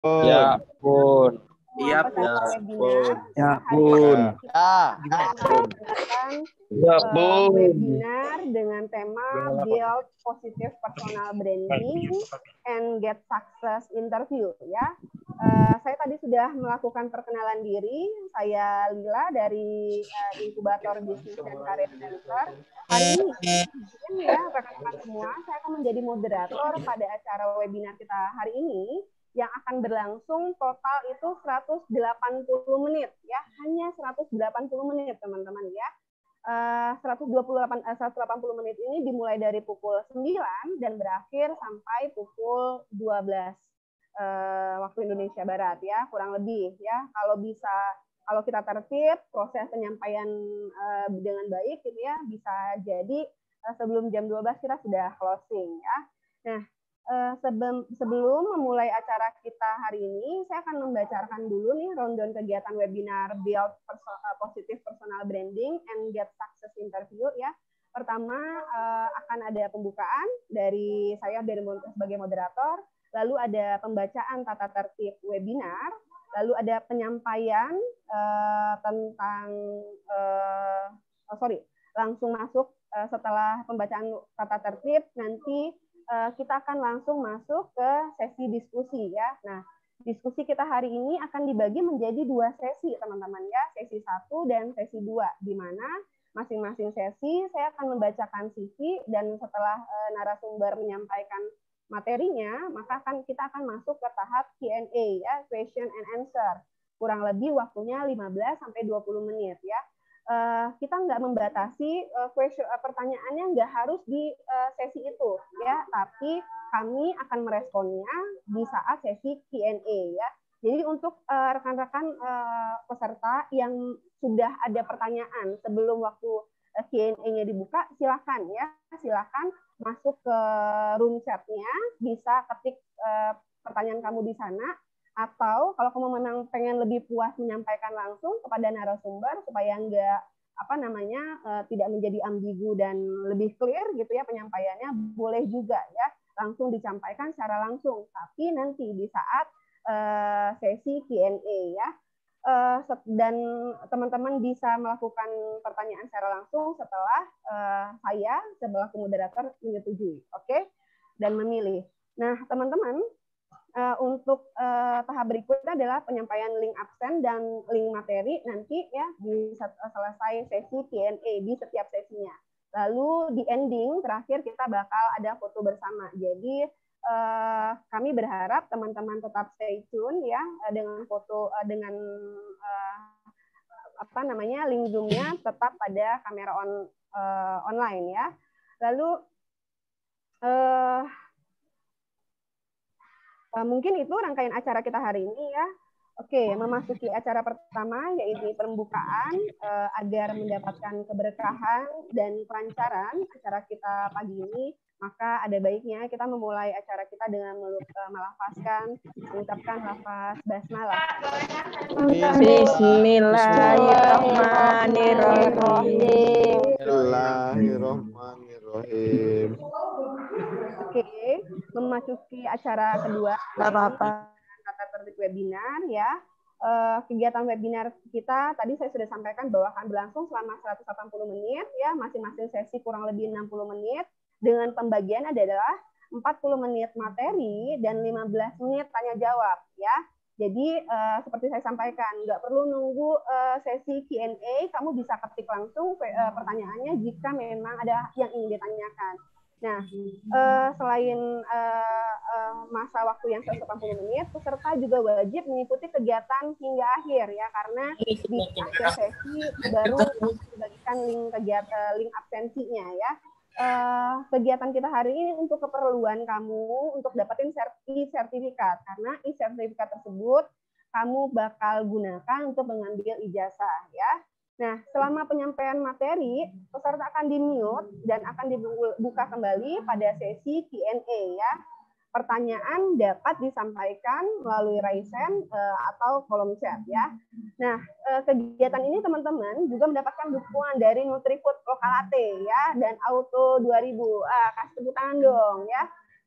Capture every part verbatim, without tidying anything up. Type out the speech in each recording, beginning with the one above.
Ya, Bun. Iya, peserta Bun. webinar. Ya, Hari Bun. ini kita Ya. akan melakukan Ya, uh, Bun. webinar dengan tema Build Positive Personal Branding and Get Success Interview. Ya, uh, saya tadi sudah melakukan perkenalan diri. Saya Lila dari uh, Inkubator Business and Career Center. Hari ini, mungkin ya rekan-rekan semua, saya akan menjadi moderator pada acara webinar kita hari ini, yang akan berlangsung total itu seratus delapan puluh menit, ya, hanya seratus delapan puluh menit, teman-teman, ya. Uh, seratus delapan puluh menit ini dimulai dari pukul sembilan dan berakhir sampai pukul dua belas uh, waktu Indonesia Barat, ya, kurang lebih, ya. Kalau bisa, kalau kita tertib, proses penyampaian uh, dengan baik, gitu ya, bisa jadi uh, sebelum jam dua belas kita sudah closing, ya. Nah, Uh, sebelum, sebelum memulai acara kita hari ini, saya akan membacakan dulu nih rundown kegiatan webinar Build Perso uh, Positive Personal Branding and Get Success Interview, ya. Pertama uh, akan ada pembukaan dari saya dari sebagai moderator, lalu ada pembacaan tata tertib webinar, lalu ada penyampaian uh, tentang uh, oh, sorry langsung masuk uh, setelah pembacaan tata tertib nanti kita akan langsung masuk ke sesi diskusi, ya. Nah, diskusi kita hari ini akan dibagi menjadi dua sesi, teman-teman, ya. Sesi satu dan sesi dua, di mana masing-masing sesi saya akan membacakan C V dan setelah uh, narasumber menyampaikan materinya, maka akan kita akan masuk ke tahap Q and A, ya, question and answer. Kurang lebih waktunya lima belas sampai dua puluh menit, ya. Uh, kita nggak membatasi uh, question, uh, pertanyaannya nggak harus di uh, sesi itu, ya, tapi kami akan meresponnya di saat sesi Q and A, ya. Jadi untuk uh, rekan-rekan uh, peserta yang sudah ada pertanyaan sebelum waktu uh, Q and A-nya dibuka, silakan, ya, silakan masuk ke room chat-nya, bisa ketik uh, pertanyaan kamu di sana. Atau kalau kamu memang pengen lebih puas menyampaikan langsung kepada narasumber supaya enggak apa namanya uh, tidak menjadi ambigu dan lebih clear gitu ya penyampaiannya, boleh juga ya langsung disampaikan secara langsung, tapi nanti di saat uh, sesi Q and A, ya. Uh, dan teman-teman bisa melakukan pertanyaan secara langsung setelah uh, saya sebagai moderator menyetujui, oke, okay? Dan memilih. Nah, teman-teman, Uh, untuk uh, tahap berikutnya adalah penyampaian link absen dan link materi nanti, ya, di selesai sesi Q and A di setiap sesinya. Lalu di ending terakhir kita bakal ada foto bersama. Jadi uh, kami berharap teman-teman tetap stay tune, ya, dengan foto uh, dengan uh, apa namanya link Zoom-nya tetap pada kamera on uh, online, ya. Lalu uh, Uh, mungkin itu rangkaian acara kita hari ini, ya. Oke, memasuki acara pertama yaitu pembukaan uh, agar mendapatkan keberkahan dan kelancaran acara kita pagi ini, maka ada baiknya kita memulai acara kita dengan uh, melafazkan, mengucapkan lafaz basmalah. Bismillahirrahmanirrahim. Bismillahirrahmanirrahim. Oke, memasuki acara kedua, apa-apa tata tertib webinar, ya. Uh, kegiatan webinar kita tadi saya sudah sampaikan bahwa akan berlangsung selama seratus delapan puluh menit, ya, masing-masing sesi kurang lebih enam puluh menit dengan pembagian adalah empat puluh menit materi dan lima belas menit tanya jawab, ya. Jadi uh, seperti saya sampaikan, nggak perlu nunggu uh, sesi Q and A, kamu bisa ketik langsung uh, pertanyaannya jika memang ada yang ingin ditanyakan. Nah, uh, selain uh, uh, masa waktu yang seratus delapan puluh menit, peserta juga wajib mengikuti kegiatan hingga akhir, ya, karena di akhir sesi baru dibagikan link kegiatan link absensinya, ya. Uh, kegiatan kita hari ini untuk keperluan kamu untuk dapetin e-sertifikat, karena e-sertifikat tersebut kamu bakal gunakan untuk mengambil ijazah, ya. Nah, selama penyampaian materi, peserta akan di-mute dan akan dibuka kembali pada sesi Q and A, ya. Pertanyaan dapat disampaikan melalui raise hand uh, atau kolom chat, ya. Nah, uh, kegiatan ini teman-teman juga mendapatkan dukungan dari NutriFood Lokalate, ya, dan Auto dua ribu. Ah, kasih tepuk tangan dong, ya.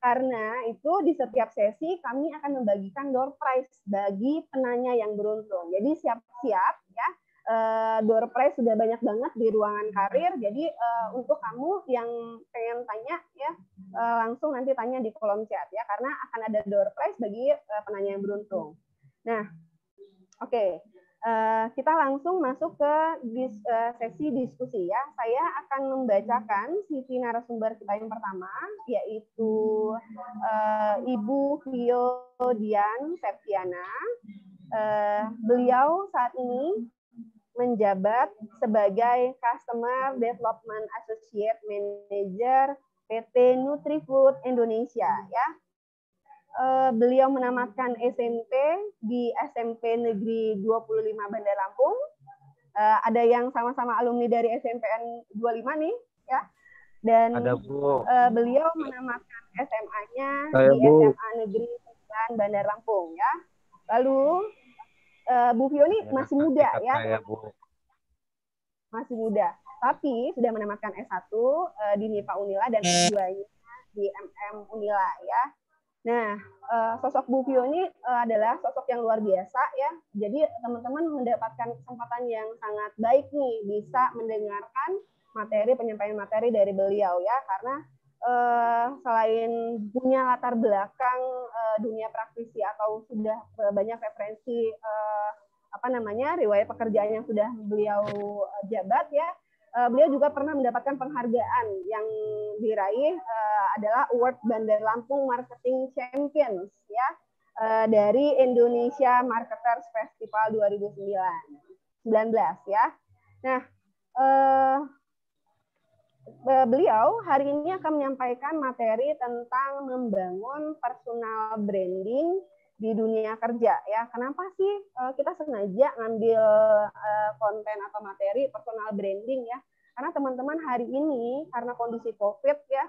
Karena itu di setiap sesi kami akan membagikan door prize bagi penanya yang beruntung. Jadi siap-siap ya. Uh, door prize sudah banyak banget di ruangan karir. Jadi uh, untuk kamu yang pengen tanya ya uh, langsung nanti tanya di kolom chat ya, karena akan ada door prize bagi uh, penanya yang beruntung. Nah, oke. Okay. Uh, kita langsung masuk ke dis, uh, sesi diskusi ya. Saya akan membacakan C V narasumber kita yang pertama, yaitu uh, Ibu Vio Dian Septiana. Uh, beliau saat ini menjabat sebagai Customer Development Associate Manager P T Nutrifood Indonesia ya. Uh, beliau menamatkan S M P di S M P Negeri dua puluh lima Bandar Lampung. Uh, ada yang sama-sama alumni dari S M P N dua puluh lima nih ya. Dan ada, Bu. Uh, beliau menamatkan S M A-nya di Bu. S M A Negeri sembilan Bandar Lampung ya. Lalu Uh, Bu Vio ini masih muda ya, saya, Bu. Masih muda, tapi sudah menamatkan S satu uh, di MIPA Unila dan S dua-nya di M M Unila ya. Nah, uh, sosok Bu Vio ini uh, adalah sosok yang luar biasa ya. Jadi teman-teman mendapatkan kesempatan yang sangat baik nih, bisa mendengarkan materi, penyampaian materi dari beliau ya, karena Uh, selain punya latar belakang uh, dunia praktisi atau sudah uh, banyak referensi uh, apa namanya riwayat pekerjaan yang sudah beliau uh, jabat ya, uh, beliau juga pernah mendapatkan penghargaan yang diraih uh, adalah Award Bandar Lampung Marketing Champions ya uh, dari Indonesia Marketers Festival dua ribu sembilan belas ya. Nah, uh, beliau hari ini akan menyampaikan materi tentang membangun personal branding di dunia kerja ya. Kenapa sih kita sengaja ngambil konten atau materi personal branding ya? Karena teman-teman hari ini karena kondisi COVID ya,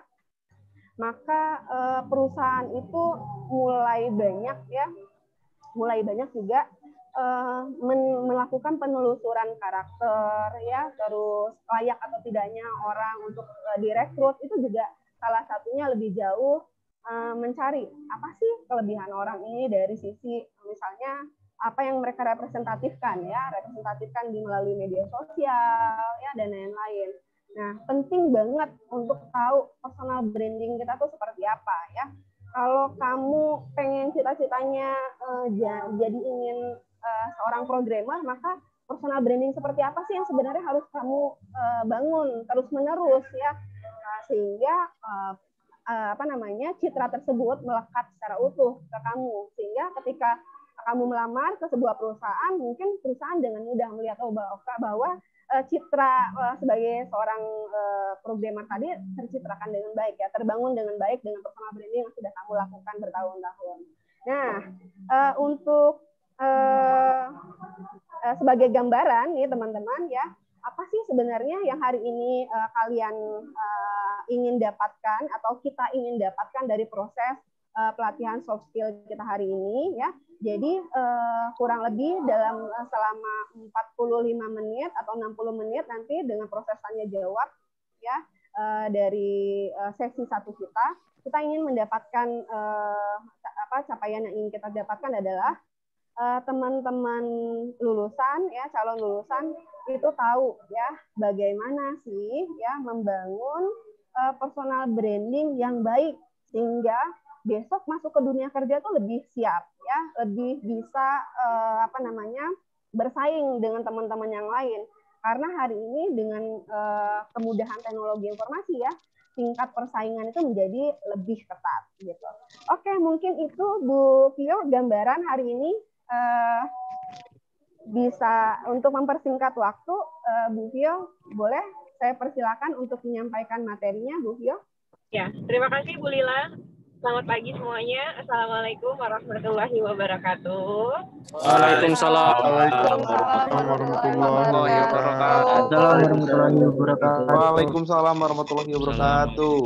maka perusahaan itu mulai banyak ya, mulai banyak juga Uh, men melakukan penelusuran karakter ya, terus layak atau tidaknya orang untuk uh, direkrut, itu juga salah satunya lebih jauh uh, mencari apa sih kelebihan orang ini dari sisi misalnya apa yang mereka representatifkan ya, representatifkan di melalui media sosial ya dan lain-lain. Nah, penting banget untuk tahu personal branding kita tuh seperti apa ya. Kalau kamu pengen cita-citanya uh, jadi ingin Uh, seorang programmer, maka personal branding seperti apa sih yang sebenarnya harus kamu uh, bangun terus-menerus ya, nah, sehingga uh, uh, apa namanya citra tersebut melekat secara utuh ke kamu, sehingga ketika kamu melamar ke sebuah perusahaan, mungkin perusahaan dengan mudah melihat oh bahwa, bahwa uh, citra uh, sebagai seorang uh, programmer tadi tercitrakan dengan baik ya, terbangun dengan baik dengan personal branding yang sudah kamu lakukan bertahun-tahun. Nah, uh, untuk Uh, uh, sebagai gambaran nih teman-teman ya, apa sih sebenarnya yang hari ini uh, kalian uh, ingin dapatkan atau kita ingin dapatkan dari proses uh, pelatihan soft skill kita hari ini ya. Jadi uh, kurang lebih dalam uh, selama empat puluh lima menit atau enam puluh menit nanti dengan proses tanya jawab ya uh, dari uh, sesi satu kita, kita ingin mendapatkan uh, apa capaian yang ingin kita dapatkan adalah teman-teman uh, lulusan ya, calon lulusan itu tahu ya bagaimana sih ya membangun uh, personal branding yang baik sehingga besok masuk ke dunia kerja tuh lebih siap ya, lebih bisa uh, apa namanya bersaing dengan teman-teman yang lain. Karena hari ini dengan uh, kemudahan teknologi informasi ya, tingkat persaingan itu menjadi lebih ketat gitu. Oke, mungkin itu Bu Vio gambaran hari ini. Uh, bisa untuk mempersingkat waktu, uh, Bu Vio, boleh saya persilakan untuk menyampaikan materinya, Bu Vio? Ya, terima kasih Bu Lila. Selamat pagi semuanya. Assalamualaikum warahmatullahi wabarakatuh. Waalaikumsalam warahmatullahi wabarakatuh. Waalaikumsalam warahmatullahi wabarakatuh.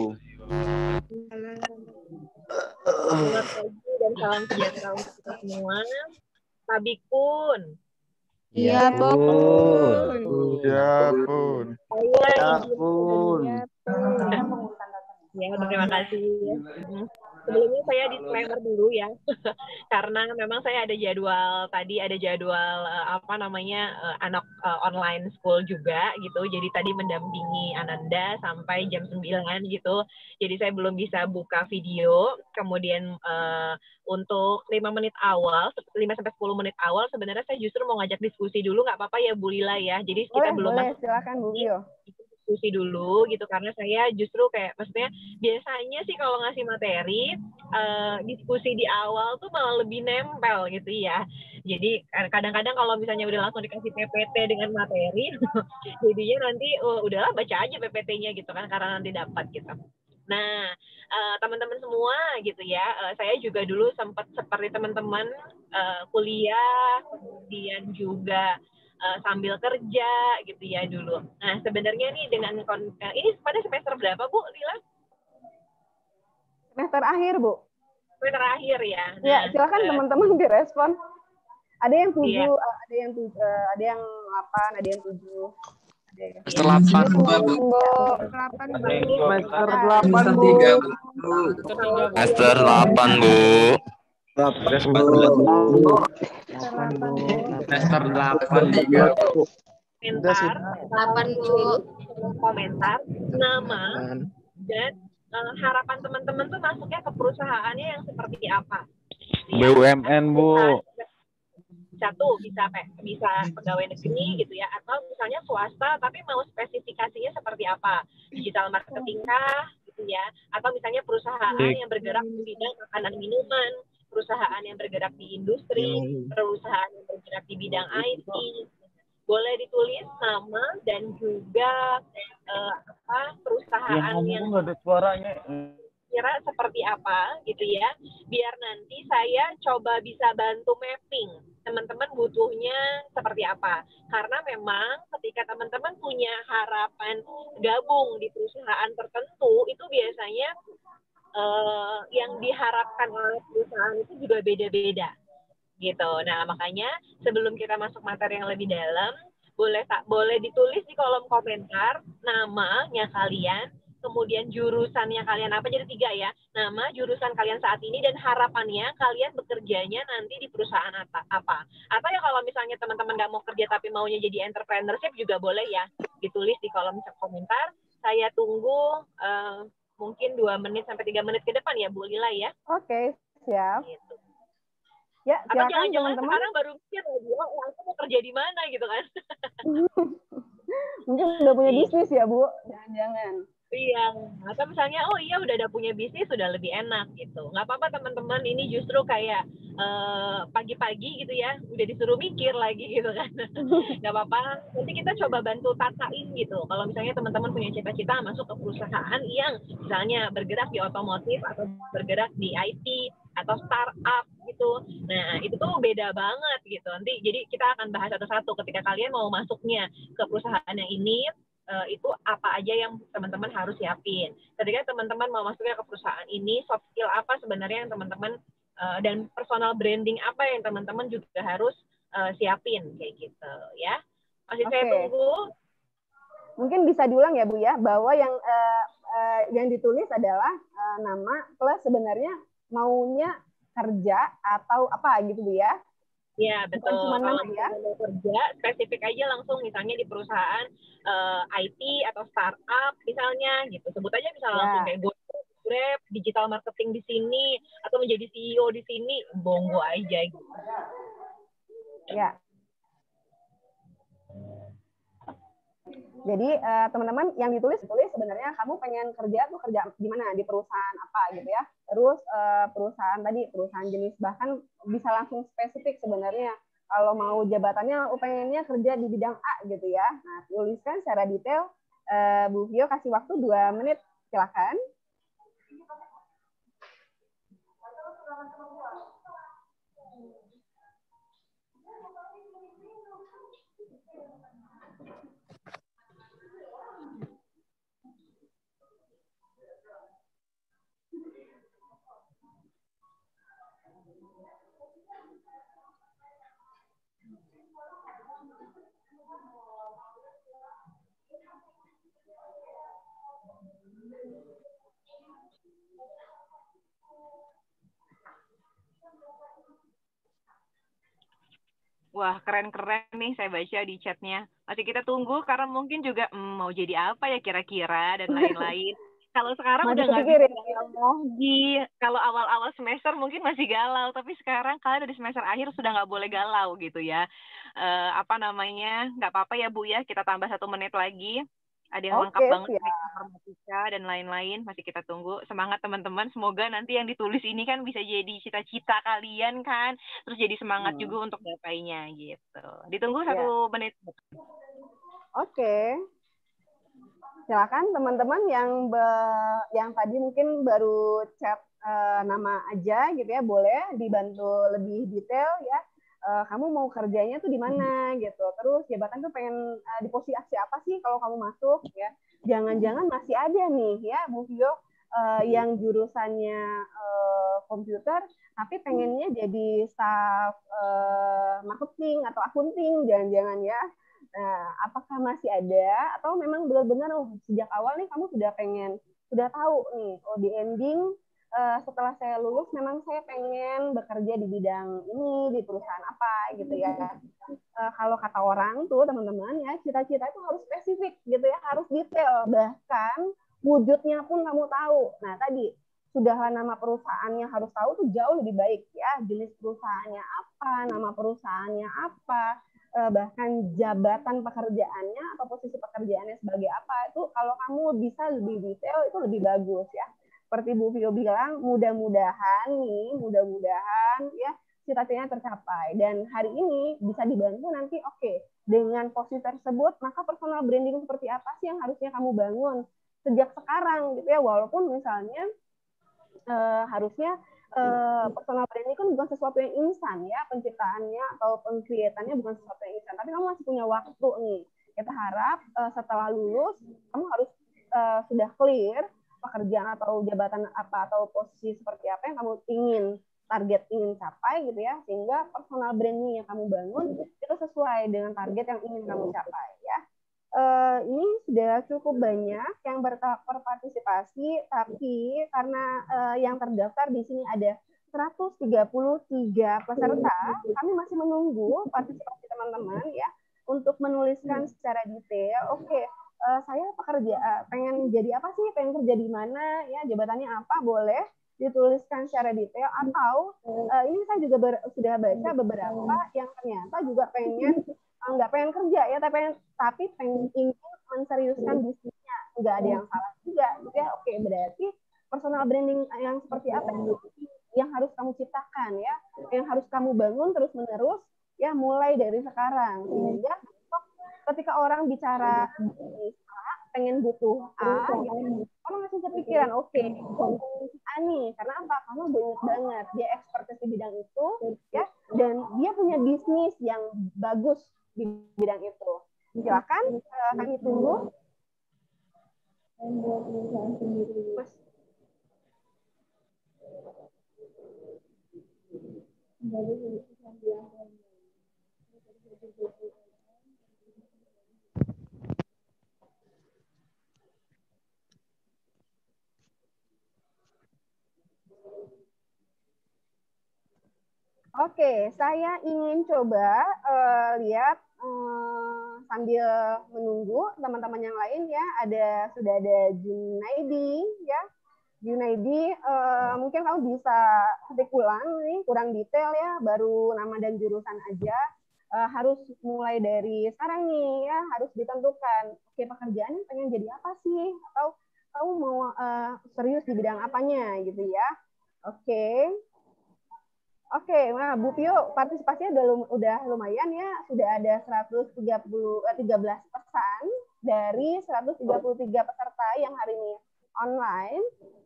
Selamat pagi dan salam sejahtera untuk kita semua. Tabikun. Iya, Bun. Ya, Bun. Saya Ya, Bun. Ya, terima kasih. sebelumnya saya disclaimer dulu ya, karena memang saya ada jadwal tadi ada jadwal uh, apa namanya uh, anak uh, online school juga gitu, jadi tadi mendampingi Ananda sampai jam sembilan gitu, jadi saya belum bisa buka video. Kemudian uh, untuk lima menit awal, lima sampai sepuluh menit awal sebenarnya saya justru mau ngajak diskusi dulu, nggak apa-apa ya Bu Lila ya, jadi kita Boleh, belum boleh. masuk Silakan Bu Vio. diskusi dulu gitu, karena saya justru kayak maksudnya biasanya sih kalau ngasih materi uh, diskusi di awal tuh malah lebih nempel gitu ya, jadi kadang-kadang kalau misalnya udah langsung dikasih P P T dengan materi jadinya nanti uh, udahlah baca aja P P T-nya gitu kan, karena nanti dapat gitu. Nah, uh, teman-teman semua gitu ya, uh, saya juga dulu sempat seperti teman-teman uh, kuliah, kemudian juga uh, sambil kerja gitu ya dulu. Nah, sebenarnya nih dengan kon- uh, ini pada semester berapa Bu Lila? Semester akhir, Bu. Semester akhir ya. Nah, Ya, silakan uh, teman-teman direspon. Ada yang tujuh, iya. ada yang tujuh, ada yang delapan, ada yang tujuh. Semester delapan. Semester delapan, Bu. Semester delapan, Bu. Semester delapan. Komentar, delapan, Bu. Komentar, nama, dan uh, harapan teman-teman tuh masuknya ke perusahaannya yang seperti apa? B U M N, Bu. Satu bisa bisa pegawai negeri gitu ya, atau misalnya swasta tapi mau spesifikasinya seperti apa, digital marketing kah gitu ya, atau misalnya perusahaan yang bergerak di bidang makanan minuman, perusahaan yang bergerak di industri, perusahaan yang bergerak di bidang I T. Boleh ditulis nama dan juga uh, apa perusahaan yang nggak ada suaranya. kira seperti apa gitu ya, biar nanti saya coba bisa bantu mapping teman-teman butuhnya seperti apa, karena memang ketika teman-teman punya harapan gabung di perusahaan tertentu itu biasanya eh, yang diharapkan oleh perusahaan itu juga beda-beda gitu. Nah, makanya sebelum kita masuk materi yang lebih dalam, boleh tak boleh ditulis di kolom komentar namanya kalian, kemudian jurusannya kalian apa, jadi tiga ya, nama, jurusan kalian saat ini, dan harapannya kalian bekerjanya nanti di perusahaan apa. Atau ya kalau misalnya teman-teman nggak mau kerja tapi maunya jadi entrepreneurship juga boleh ya, ditulis di kolom komentar. Saya tunggu uh, mungkin dua menit sampai tiga menit ke depan ya Bu Lila ya. Oke, siap. Gitu. Ya, Atau jangan-jangan teman-teman. sekarang baru mikir lagi, oh langsung mau kerja di mana gitu kan. Mungkin udah punya bisnis ya, Bu? Jangan-jangan. Iya, atau misalnya, oh iya udah ada punya bisnis, sudah lebih enak gitu. Nggak apa-apa teman-teman, ini justru kayak uh, pagi-pagi gitu ya, udah disuruh mikir lagi gitu kan. Nggak apa-apa, nanti kita coba bantu tatain gitu. Kalau misalnya teman-teman punya cita-cita masuk ke perusahaan yang misalnya bergerak di otomotif atau bergerak di I T atau startup gitu. Nah, itu tuh beda banget gitu. Nanti jadi kita akan bahas satu-satu ketika kalian mau masuknya ke perusahaan yang ini. Uh, itu apa aja yang teman-teman harus siapin. Ketika teman-teman mau masuknya ke perusahaan ini, soft skill apa sebenarnya yang teman-teman uh, dan personal branding apa yang teman-teman juga harus uh, siapin kayak gitu ya. Masih okay. Saya tunggu. Mungkin bisa diulang ya Bu ya, bahwa yang uh, uh, yang ditulis adalah uh, nama plus sebenarnya maunya kerja atau apa gitu Bu ya. Ya betul. Cuma kalau nama ya. Mau kerja spesifik aja langsung misalnya di perusahaan uh, I T atau startup misalnya gitu. Sebut aja misalnya ya. Langsung kayak Grab, digital marketing di sini atau menjadi C E O di sini, bonggo aja gitu. Ya. Jadi uh, teman-teman yang ditulis tulis sebenarnya kamu pengen kerja tuh kerja di mana, di perusahaan apa gitu ya. Terus uh, perusahaan tadi perusahaan jenis, bahkan bisa langsung spesifik sebenarnya. Kalau mau jabatannya, oh pengennya kerja di bidang A gitu ya. Nah tuliskan secara detail. Uh, Bu Vio kasih waktu dua menit, silakan. Wah, keren-keren nih saya baca di chatnya. Masih kita tunggu karena mungkin juga hmm, mau jadi apa ya kira-kira dan lain-lain. Kalau sekarang Masih udah nggak kepikir bisa ya? galau lagi. Kalau awal-awal semester mungkin masih galau, tapi sekarang kalian dari semester akhir sudah nggak boleh galau gitu ya. Eh, apa namanya? Nggak apa-apa ya Bu ya, kita tambah satu menit lagi. Ada yang lengkap Oke, banget siap. dari informatika dan lain-lain. Masih kita tunggu. Semangat teman-teman. Semoga nanti yang ditulis ini kan bisa jadi cita-cita kalian kan. Terus jadi semangat Hmm. juga untuk gapainya gitu. Ditunggu Ya. satu menit. Oke. Silakan teman-teman yang be- yang tadi mungkin baru chat eh, nama aja gitu ya, boleh dibantu lebih detail ya. Eh, kamu mau kerjanya tuh di mana gitu. Terus jabatan tuh pengen eh, di posisi apa sih kalau kamu masuk ya. Jangan-jangan masih ada nih ya Bu Vio eh, yang jurusannya eh, komputer tapi pengennya jadi staff eh, marketing atau akunting, jangan-jangan ya. Nah, apakah masih ada atau memang benar-benar oh, sejak awal nih kamu sudah pengen, sudah tahu nih, oh di ending uh, setelah saya lulus memang saya pengen bekerja di bidang ini, di perusahaan apa gitu ya. Uh, kalau kata orang tuh teman-teman ya, cita-cita itu harus spesifik gitu ya, harus detail, bahkan wujudnya pun kamu tahu. Nah, tadi sudah nama perusahaannya harus tahu tuh jauh lebih baik ya, jenis perusahaannya apa, nama perusahaannya apa, bahkan jabatan pekerjaannya atau posisi pekerjaannya sebagai apa, itu kalau kamu bisa lebih detail itu lebih bagus ya. Seperti Bu Vio bilang, mudah-mudahan nih, mudah-mudahan ya cita-citanya tercapai dan hari ini bisa dibantu nanti. Oke, okay, dengan posisi tersebut maka personal branding seperti apa sih yang harusnya kamu bangun sejak sekarang gitu ya, walaupun misalnya eh, harusnya Uh, personal branding kan bukan sesuatu yang instan ya, penciptaannya atau pengkreatannya bukan sesuatu yang instan, tapi kamu masih punya waktu nih. Kita harap uh, setelah lulus kamu harus uh, sudah clear pekerjaan atau jabatan apa atau posisi seperti apa yang kamu ingin target ingin capai gitu ya, sehingga personal branding yang kamu bangun itu sesuai dengan target yang ingin kamu capai ya. Uh, ini sudah cukup banyak yang berpartisipasi, tapi karena uh, yang terdaftar di sini ada seratus tiga puluh tiga peserta, kami masih menunggu partisipasi teman-teman ya untuk menuliskan secara detail. Oke, okay, uh, saya pekerja, uh, pengen jadi apa sih, pengen kerja di mana, ya jabatannya apa, boleh dituliskan secara detail. Atau uh, ini saya juga ber, sudah baca beberapa yang ternyata juga pengen nggak pengen kerja ya, tapi pengen, tapi pengen ingin menseriuskan bisnisnya, nggak ada yang salah juga gitu ya. Oke, berarti personal branding yang seperti apa yang harus kamu ciptakan ya, yang harus kamu bangun terus menerus ya, mulai dari sekarang, sehingga ketika orang bicara bisnis A, pengen butuh A gitu, orang masih kepikiran oke okay, A nih, karena apa? Kamu banyak banget dia expertise di bidang itu ya, dan dia punya bisnis yang bagus di bidang itu. Silakan uh, kami tunggu. Mas. Oke, saya ingin coba uh, lihat uh, sambil menunggu teman-teman yang lain ya. Ada sudah ada Junaidi ya. Junaidi, uh, mungkin kamu bisa ketik ulang nih, kurang detail ya, baru nama dan jurusan aja. Uh, harus mulai dari sekarang nih ya, harus ditentukan. Oke, pekerjaan pengen jadi apa sih? Atau kamu mau uh, serius di bidang apanya gitu ya? Oke. Oke, nah Bu Pio partisipasinya udah, lum udah lumayan ya, sudah ada seratus tiga puluh, tiga belas pesan dari seratus tiga puluh tiga peserta yang hari ini online.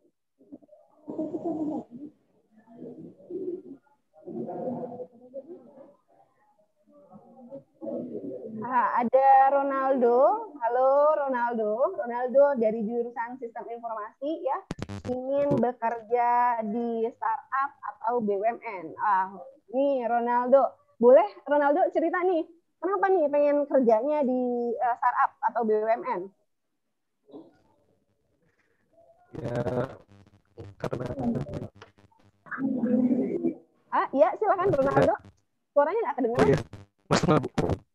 Ah, ada Ronaldo. Halo Ronaldo. Ronaldo dari jurusan Sistem Informasi ya. Ingin bekerja di startup atau B U M N. Ah, nih Ronaldo. Boleh Ronaldo cerita nih, kenapa nih pengen kerjanya di uh, startup atau B U M N? Ya, karena Ah, ya silakan Ronaldo. Suaranya nggak kedengeran. oh, iya. Masuk nggak, Bu?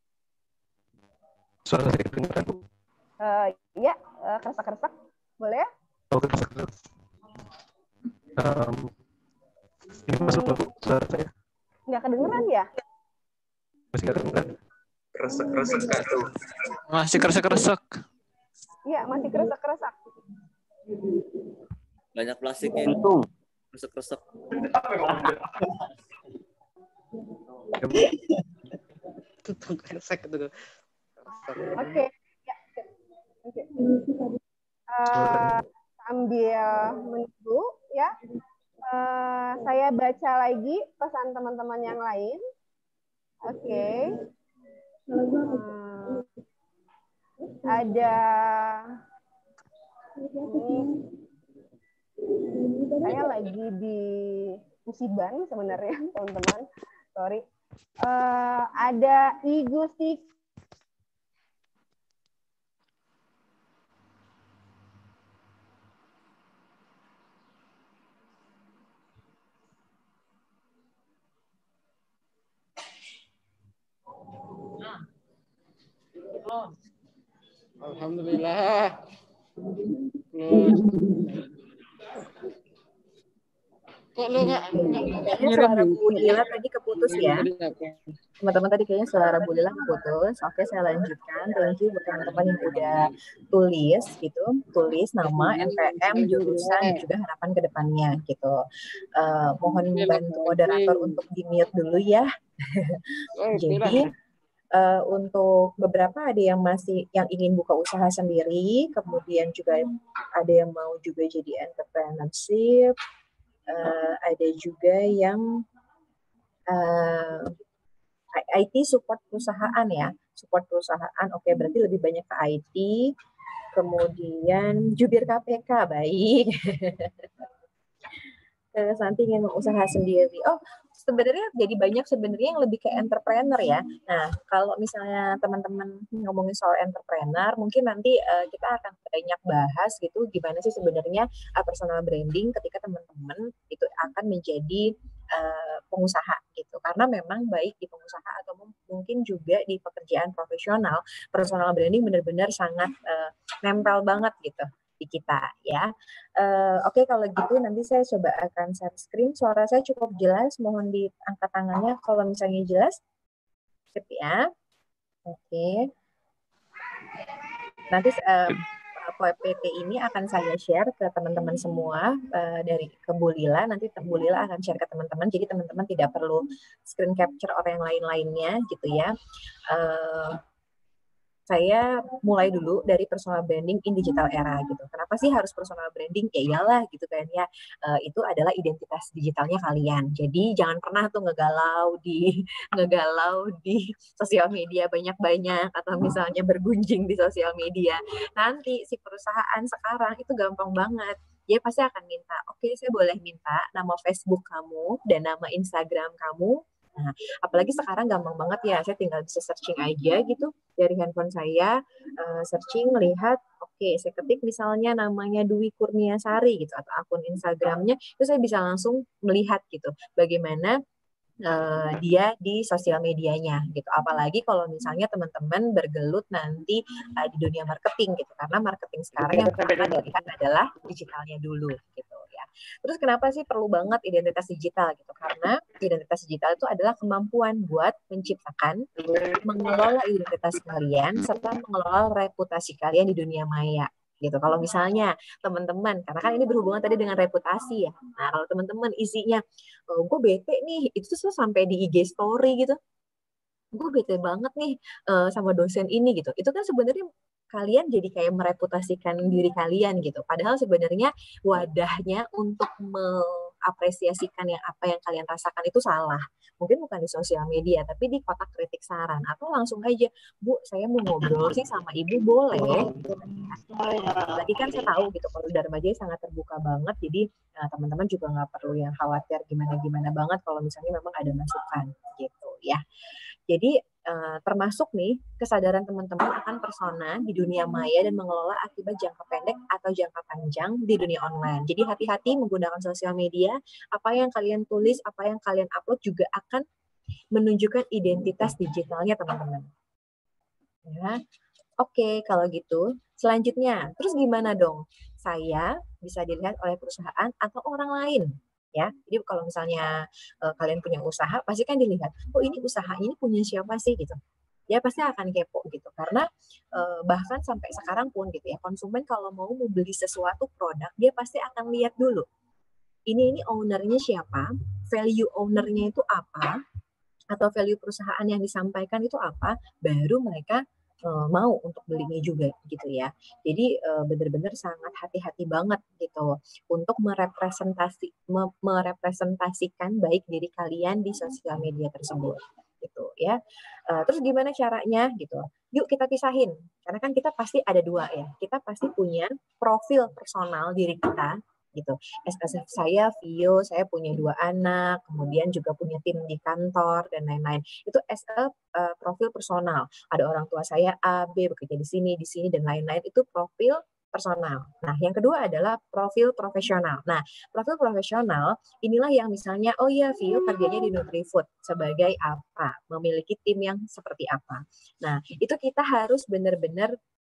Suara saya kedengeran, Bu? Uh, ya, uh, keresak-keresak. Boleh ya? Oh, keresak-keresak. Um, ini masuk nggak, Bu, suara saya? Nggak kedengeran ya? Masih nggak kedengeran? Kresek-kresek nggak tuh? Masih kresek-kresek. Iya, masih keresak-keresak. Banyak plastiknya. Kresek-kresek. Ya, Bu. Tutung kresek itu. Oke, ya. Oke. Uh, sambil menunggu ya, uh, saya baca lagi pesan teman-teman yang lain. Oke, okay. uh, ada ini, saya lagi di Musiban sebenarnya teman-teman, sorry. Uh, ada I Gusti. Alhamdulillah. Kok lu nggak kayaknya suara Bu Lila tadi keputus ya. Teman-teman tadi kayaknya suara Bu Lila keputus. Oke, saya lanjutkan. Thank you buat teman-teman yang udah tulis gitu, tulis nama, N P M, jurusan, dan juga harapan ke depannya gitu. Uh, mohon bantu moderator untuk di-mute dulu ya. Jadi Uh, untuk beberapa ada yang masih yang ingin buka usaha sendiri, kemudian juga ada yang mau juga jadi entrepreneurship, uh, ada juga yang uh, I T support perusahaan ya, support perusahaan. Oke, berarti lebih banyak ke I T, kemudian jubir K P K, baik. Terus nanti ingin usaha sendiri. Oh, sebenarnya jadi banyak sebenarnya yang lebih ke entrepreneur ya. Nah, kalau misalnya teman-teman ngomongin soal entrepreneur, mungkin nanti uh, kita akan banyak bahas gitu gimana sih sebenarnya uh, personal branding ketika teman-teman itu akan menjadi uh, pengusaha gitu. Karena memang baik di pengusaha atau mungkin juga di pekerjaan profesional, personal branding benar-benar sangat uh, nempel banget gitu di kita ya. Uh, Oke, okay, kalau gitu nanti saya coba akan share screen. Suara saya cukup jelas, mohon diangkat tangannya kalau misalnya jelas. Sip ya. Oke. Okay. Nanti uh, P P T ini akan saya share ke teman-teman semua uh, dari ke Bu Lila. Nanti Bu Lila akan share ke teman-teman. Jadi teman-teman tidak perlu screen capture orang yang lain-lainnya gitu ya. Uh, Saya mulai dulu dari personal branding in digital era gitu. Kenapa sih harus personal branding? Ya iyalah gitu kan ya. Uh, itu adalah identitas digitalnya kalian. Jadi jangan pernah tuh ngegalau di ngegalau di sosial media banyak-banyak atau misalnya bergunjing di sosial media. Nanti si perusahaan sekarang itu gampang banget. Dia pasti akan minta, oke okay, saya boleh minta nama Facebook kamu dan nama Instagram kamu. Nah, apalagi sekarang gampang banget ya, saya tinggal bisa searching aja gitu dari handphone saya, uh, searching, lihat, oke, okay, saya ketik misalnya namanya Dwi Kurniasari gitu, atau akun Instagramnya, itu saya bisa langsung melihat gitu, bagaimana uh, dia di sosial medianya gitu. Apalagi kalau misalnya teman-teman bergelut nanti uh, di dunia marketing gitu, karena marketing sekarang yang pertama dilihat adalah digitalnya dulu gitu ya. Terus kenapa sih perlu banget identitas digital gitu? Karena identitas digital itu adalah kemampuan buat menciptakan, mengelola identitas kalian serta mengelola reputasi kalian di dunia maya gitu. Kalau misalnya teman-teman, karena kan ini berhubungan tadi dengan reputasi ya. Nah, kalau teman-teman isinya, oh, gue bete nih, itu tuh sampai di I G story gitu. Gue bete banget nih uh, sama dosen ini gitu. Itu kan sebenarnya kalian jadi kayak mereputasikan diri kalian gitu. Padahal sebenarnya wadahnya untuk mengapresiasikan yang apa yang kalian rasakan itu salah. Mungkin bukan di sosial media, tapi di kotak kritik saran. Atau langsung aja, Bu, saya mau ngobrol sih sama Ibu, boleh? Tadi kan saya tahu gitu, kalau Dharma Jaya sangat terbuka banget, jadi nah, teman-teman juga nggak perlu yang khawatir gimana-gimana banget kalau misalnya memang ada masukan gitu ya. Jadi uh, termasuk nih kesadaran teman-teman akan persona di dunia maya dan mengelola akibat jangka pendek atau jangka panjang di dunia online. Jadi hati-hati menggunakan sosial media, apa yang kalian tulis, apa yang kalian upload juga akan menunjukkan identitas digitalnya teman-teman. Ya. Oke, kalau gitu selanjutnya, terus gimana dong? Saya bisa dilihat oleh perusahaan atau orang lain, ya. Jadi kalau misalnya uh, kalian punya usaha, pasti kan dilihat, oh ini usaha ini punya siapa sih gitu. Dia pasti akan kepo gitu, karena uh, bahkan sampai sekarang pun gitu ya, konsumen kalau mau membeli sesuatu produk, dia pasti akan lihat dulu. Ini ini ownernya siapa, value ownernya itu apa, atau value perusahaan yang disampaikan itu apa, baru mereka Uh, mau untuk belinya juga gitu ya. Jadi uh, benar-benar sangat hati-hati banget gitu untuk merepresentasi me merepresentasikan baik diri kalian di sosial media tersebut gitu ya. Uh, terus gimana caranya gitu? Yuk kita pisahin, karena kan kita pasti ada dua ya. Kita pasti punya profil personal diri kita gitu. S S F saya, Vio, saya punya dua anak, kemudian juga punya tim di kantor dan lain-lain. Itu as a uh, profil personal. Ada orang tua saya A, B, bekerja di sini, di sini dan lain-lain. Itu profil personal. Nah, yang kedua adalah profil profesional. Nah, profil profesional inilah yang misalnya, oh ya, Vio kerjanya di Nutrifood sebagai apa, memiliki tim yang seperti apa. Nah, itu kita harus benar-benar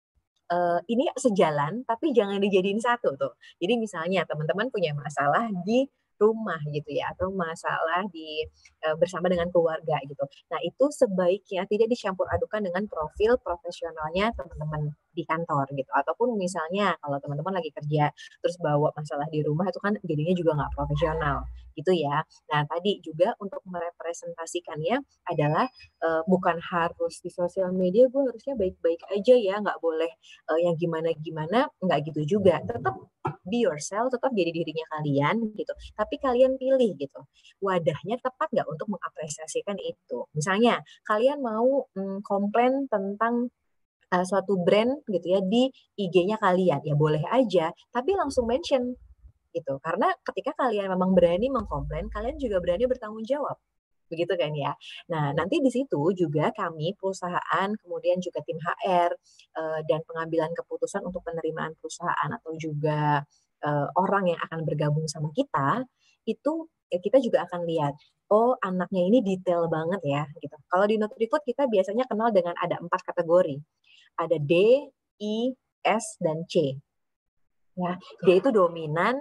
Uh, ini sejalan, tapi jangan dijadiin satu tuh. Jadi misalnya teman-teman punya masalah di rumah gitu ya, atau masalah di uh, bersama dengan keluarga gitu. Nah itu sebaiknya tidak dicampur adukan dengan profil profesionalnya teman-teman di kantor gitu. Ataupun misalnya kalau teman-teman lagi kerja terus bawa masalah di rumah itu kan jadinya juga nggak profesional gitu ya. Nah tadi juga untuk merepresentasikannya adalah uh, bukan harus di sosial media gue harusnya baik-baik aja ya, nggak boleh uh, yang gimana-gimana, nggak gitu juga. Tetap be yourself, tetap jadi dirinya kalian gitu. Tapi kalian pilih gitu. Wadahnya tepat nggak untuk mengapresiasikan itu. Misalnya kalian mau mm, komplain tentang uh, suatu brand gitu ya di I G-nya kalian, ya boleh aja. Tapi langsung mention gitu. Karena ketika kalian memang berani mengkomplain, kalian juga berani bertanggung jawab. Begitu kan ya. Nah, nanti di situ juga kami perusahaan, kemudian juga tim H R uh, dan pengambilan keputusan untuk penerimaan perusahaan atau juga uh, orang yang akan bergabung sama kita, itu ya kita juga akan lihat, oh anaknya ini detail banget ya gitu. Kalau di Nutrifood kita biasanya kenal dengan ada empat kategori. Ada D, I, S, dan C. Ya, D itu dominan,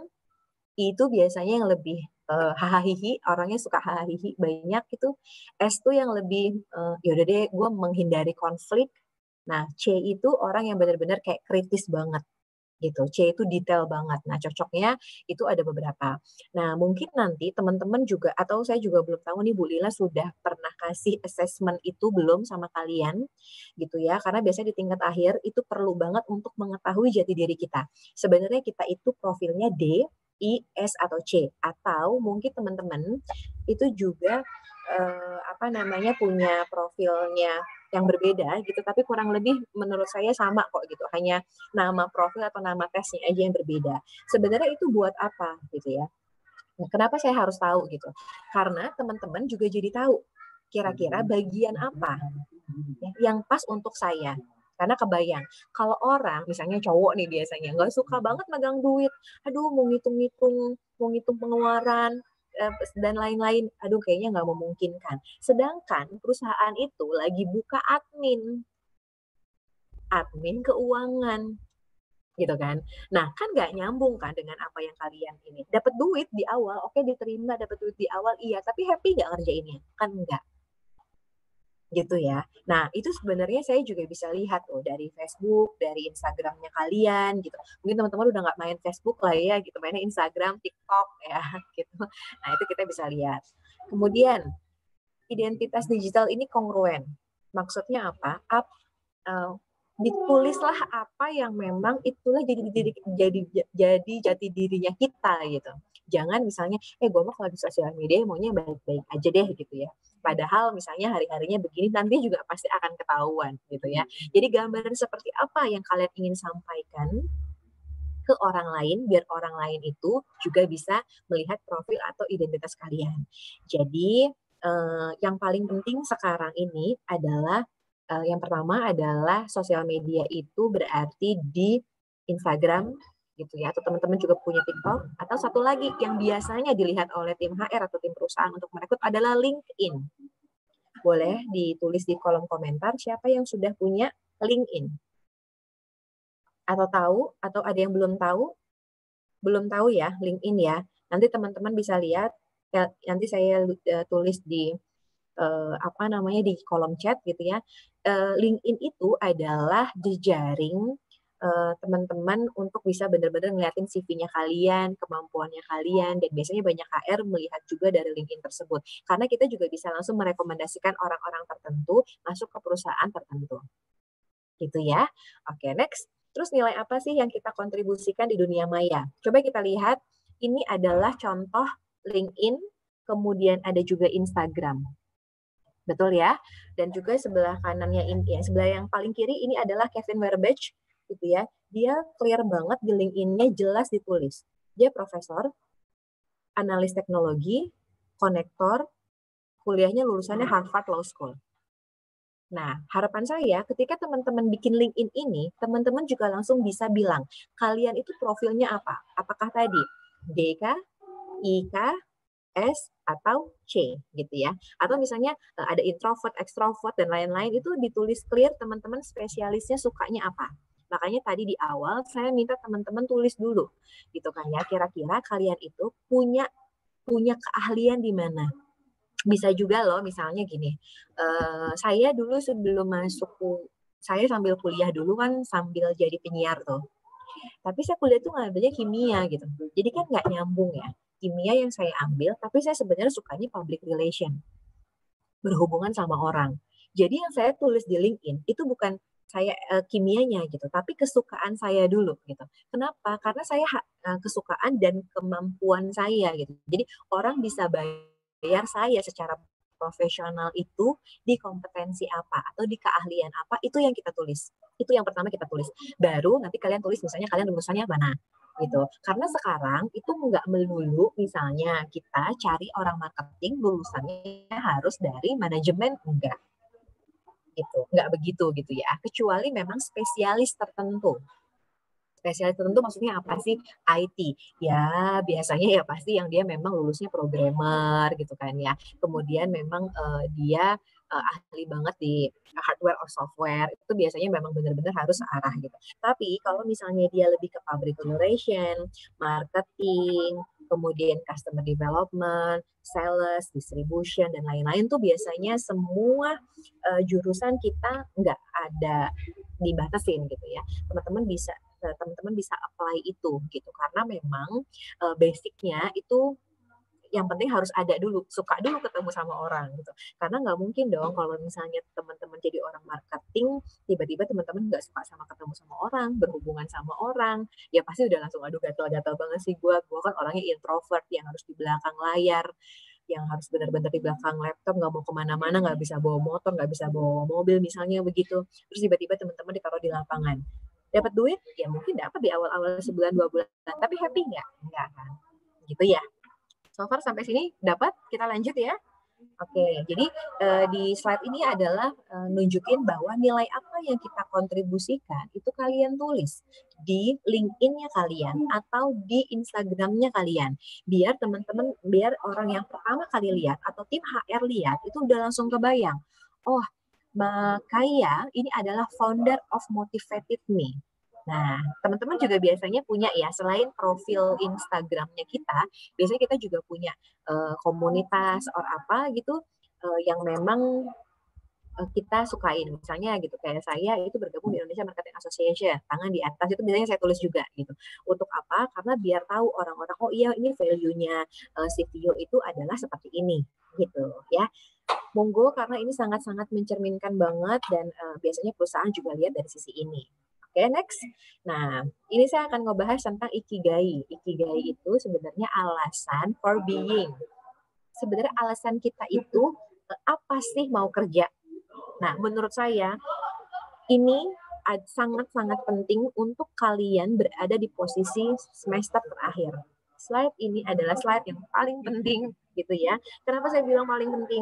I itu biasanya yang lebih uh, hahaha, orangnya suka hahaha banyak itu. S tuh yang lebih uh, yaudah deh gue menghindari konflik. Nah C itu orang yang benar-benar kayak kritis banget gitu. C itu detail banget. Nah cocoknya itu ada beberapa. Nah mungkin nanti teman-teman juga, atau saya juga belum tahu nih Bu Lila sudah pernah kasih assessment itu belum sama kalian gitu ya. Karena biasanya di tingkat akhir itu perlu banget untuk mengetahui jati diri kita. Sebenarnya kita itu profilnya D, I, S, atau C. Atau mungkin teman-teman itu juga eh, apa namanya punya profilnya yang berbeda gitu, tapi kurang lebih menurut saya sama kok gitu. Hanya nama profil atau nama tesnya aja yang berbeda. Sebenarnya itu buat apa gitu ya. Nah, kenapa saya harus tahu gitu? Karena teman-teman juga jadi tahu kira-kira bagian apa yang pas untuk saya. Karena kebayang, kalau orang, misalnya cowok nih biasanya, nggak suka banget megang duit, aduh mau ngitung-ngitung, mau ngitung pengeluaran, dan lain-lain, aduh kayaknya nggak memungkinkan. Sedangkan perusahaan itu lagi buka admin, admin keuangan, gitu kan. Nah, kan nggak nyambung kan dengan apa yang kalian ini. Dapat duit di awal, oke diterima, dapat duit di awal, iya, tapi happy nggak ngerjainnya? Kan enggak. Gitu ya. Nah, itu sebenarnya saya juga bisa lihat loh dari Facebook, dari Instagramnya kalian gitu. Mungkin teman-teman udah nggak main Facebook lah ya gitu, mainnya Instagram, TikTok ya gitu. Nah, itu kita bisa lihat. Kemudian, identitas digital ini kongruen. Maksudnya apa? Up, uh, ditulislah apa yang memang itulah jadi jadi jadi jadi jati dirinya kita gitu. Jangan misalnya, eh gue mau kalau di sosial media maunya baik-baik aja deh gitu ya. Padahal misalnya hari-harinya begini nanti juga pasti akan ketahuan gitu ya. Jadi gambaran seperti apa yang kalian ingin sampaikan ke orang lain biar orang lain itu juga bisa melihat profil atau identitas kalian. Jadi eh, yang paling penting sekarang ini adalah eh, yang pertama adalah sosial media itu berarti di Instagram gitu ya, atau teman-teman juga punya TikTok, atau satu lagi yang biasanya dilihat oleh tim H R atau tim perusahaan untuk merekrut adalah LinkedIn Boleh ditulis di kolom komentar siapa yang sudah punya LinkedIn. Atau tahu, atau ada yang belum tahu? Belum tahu ya, LinkedIn ya. Nanti teman-teman bisa lihat, ya, nanti saya uh, tulis di uh, apa namanya di kolom chat gitu ya. Uh, LinkedIn itu adalah jejaring uh, teman-teman untuk bisa benar-benar ngeliatin C V-nya kalian, kemampuannya kalian, dan biasanya banyak H R melihat juga dari LinkedIn tersebut. Karena kita juga bisa langsung merekomendasikan orang-orang tertentu masuk ke perusahaan tertentu. Gitu ya. Oke, next. Terus nilai apa sih yang kita kontribusikan di dunia maya? Coba kita lihat, ini adalah contoh LinkedIn, kemudian ada juga Instagram. Betul ya? Dan juga sebelah kanannya ini, ya, sebelah yang paling kiri ini adalah Kevin Werbach, gitu ya. Dia clear banget di LinkedIn-nya, jelas ditulis. Dia profesor, analis teknologi, konektor, kuliahnya lulusannya Harvard Law School. Nah, harapan saya ketika teman-teman bikin LinkedIn ini, teman-teman juga langsung bisa bilang, kalian itu profilnya apa? Apakah tadi D K, I K, S, atau C gitu ya. Atau misalnya ada introvert, extrovert, dan lain-lain, itu ditulis clear teman-teman spesialisnya sukanya apa. Makanya tadi di awal saya minta teman-teman tulis dulu gitu kan ya, kira-kira kalian itu punya punya keahlian di mana. Bisa juga loh, misalnya gini, uh, saya dulu sebelum masuk, saya sambil kuliah dulu kan sambil jadi penyiar tuh. Tapi saya kuliah tuh ngambilnya kimia gitu. Jadi kan nggak nyambung ya. Kimia yang saya ambil, tapi saya sebenarnya sukanya public relation. Berhubungan sama orang. Jadi yang saya tulis di LinkedIn, itu bukan saya uh, kimianya gitu, tapi kesukaan saya dulu gitu. Kenapa? Karena saya uh, kesukaan dan kemampuan saya gitu. Jadi orang bisa bayar bayar saya secara profesional itu di kompetensi apa atau di keahlian apa, itu yang kita tulis. Itu yang pertama kita tulis. Baru nanti kalian tulis misalnya kalian lulusannya mana gitu. Karena sekarang itu nggak melulu misalnya kita cari orang marketing lulusannya harus dari manajemen, enggak. Gitu. Enggak begitu gitu ya. Kecuali memang spesialis tertentu. Spesialis tertentu maksudnya apa sih? I T. Ya, biasanya ya pasti yang dia memang lulusnya programmer gitu kan ya. Kemudian memang uh, dia uh, ahli banget di hardware or software. Itu biasanya memang benar-benar harus arah gitu. Tapi kalau misalnya dia lebih ke public relation, marketing, kemudian customer development, sales, distribution, dan lain-lain tuh biasanya semua uh, jurusan kita nggak ada dibatasin gitu ya. Teman-teman bisa teman-teman bisa apply itu gitu karena memang uh, basicnya itu yang penting harus ada dulu, suka dulu ketemu sama orang gitu. Karena nggak mungkin dong kalau misalnya teman-teman jadi orang marketing, tiba-tiba teman-teman nggak suka sama ketemu sama orang, berhubungan sama orang, ya pasti udah langsung aduh gatal-gatal banget sih gue, gue kan orangnya introvert yang harus di belakang layar, yang harus benar-benar di belakang laptop, nggak mau kemana-mana, nggak bisa bawa motor, nggak bisa bawa mobil misalnya begitu. Terus tiba-tiba teman-teman ditaruh di lapangan. Dapat duit? Ya mungkin dapat di awal-awal sebulan, dua bulan. Tapi happy nggak? Nggak kan? Gitu ya. So far sampai sini dapat? Kita lanjut ya. Oke, jadi uh, di slide ini adalah uh, nunjukin bahwa nilai apa yang kita kontribusikan itu kalian tulis di LinkedIn-nya kalian atau di Instagram-nya kalian. Biar teman-teman, biar orang yang pertama kali lihat atau tim H R lihat itu udah langsung kebayang. Oh, Mbak Kaya ini adalah founder of Motivated Me. Nah, teman-teman juga biasanya punya ya, selain profil Instagramnya kita, biasanya kita juga punya uh, komunitas or apa gitu uh, yang memang uh, kita sukain. Misalnya gitu, kayak saya itu bergabung di Indonesia Marketing Association, tangan di atas itu biasanya saya tulis juga gitu. Untuk apa? Karena biar tahu orang-orang, oh iya ini value-nya uh, C V O itu adalah seperti ini gitu ya. Monggo, karena ini sangat-sangat mencerminkan banget dan uh, biasanya perusahaan juga lihat dari sisi ini. Oke, okay, next. Nah, ini saya akan ngebahas tentang ikigai. Ikigai itu sebenarnya alasan for being. Sebenarnya alasan kita itu apa sih mau kerja? Nah, menurut saya ini sangat-sangat penting untuk kalian berada di posisi semester terakhir. Slide ini adalah slide yang paling penting gitu ya. Kenapa saya bilang paling penting?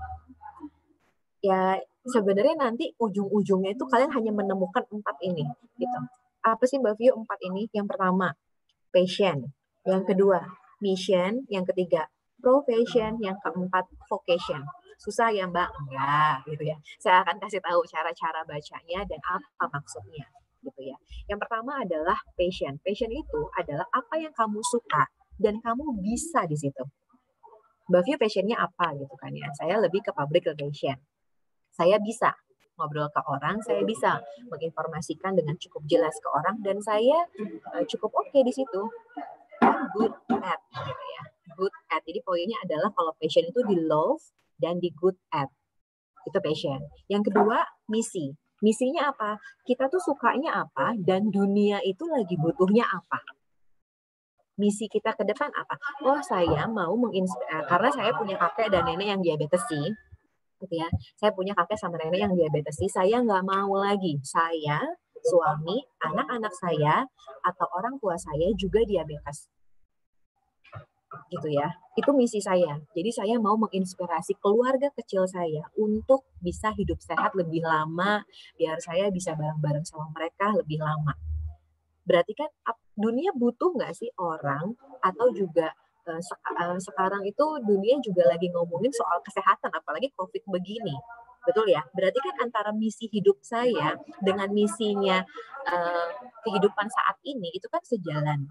Ya, sebenarnya nanti ujung-ujungnya itu kalian hanya menemukan empat ini gitu. Apa sih Mbak Vio empat ini? Yang pertama, passion. Yang kedua, mission. Yang ketiga, profession. Yang keempat, vocation. Susah ya Mbak? Enggak, gitu ya. Saya akan kasih tahu cara-cara bacanya dan apa maksudnya, gitu ya. Yang pertama adalah passion. Passion itu adalah apa yang kamu suka dan kamu bisa di situ. Mbak View passionnya apa gitu kan ya? Saya lebih ke public relation. Saya bisa ngobrol ke orang, saya bisa menginformasikan dengan cukup jelas ke orang, dan saya uh, cukup oke okay di situ. Good at, gitu ya. Good at. Jadi poinnya adalah kalau passion itu di love dan di good at. Itu passion. Yang kedua, misi. Misinya apa? Kita tuh sukanya apa dan dunia itu lagi butuhnya apa. Misi kita ke depan apa? Oh, saya mau menginspirasi, karena saya punya kakek dan nenek yang diabetes sih. Gitu ya. Saya punya kakek sama nenek yang diabetes sih. Saya nggak mau lagi. Saya, suami, anak-anak saya, atau orang tua saya juga diabetes. Gitu ya. Itu misi saya. Jadi saya mau menginspirasi keluarga kecil saya untuk bisa hidup sehat lebih lama, biar saya bisa bareng-bareng sama mereka lebih lama. Berarti kan dunia butuh nggak sih orang, atau juga sekarang itu dunia juga lagi ngomongin soal kesehatan, apalagi COVID begini. Betul ya? Berarti kan antara misi hidup saya dengan misinya uh, kehidupan saat ini itu kan sejalan.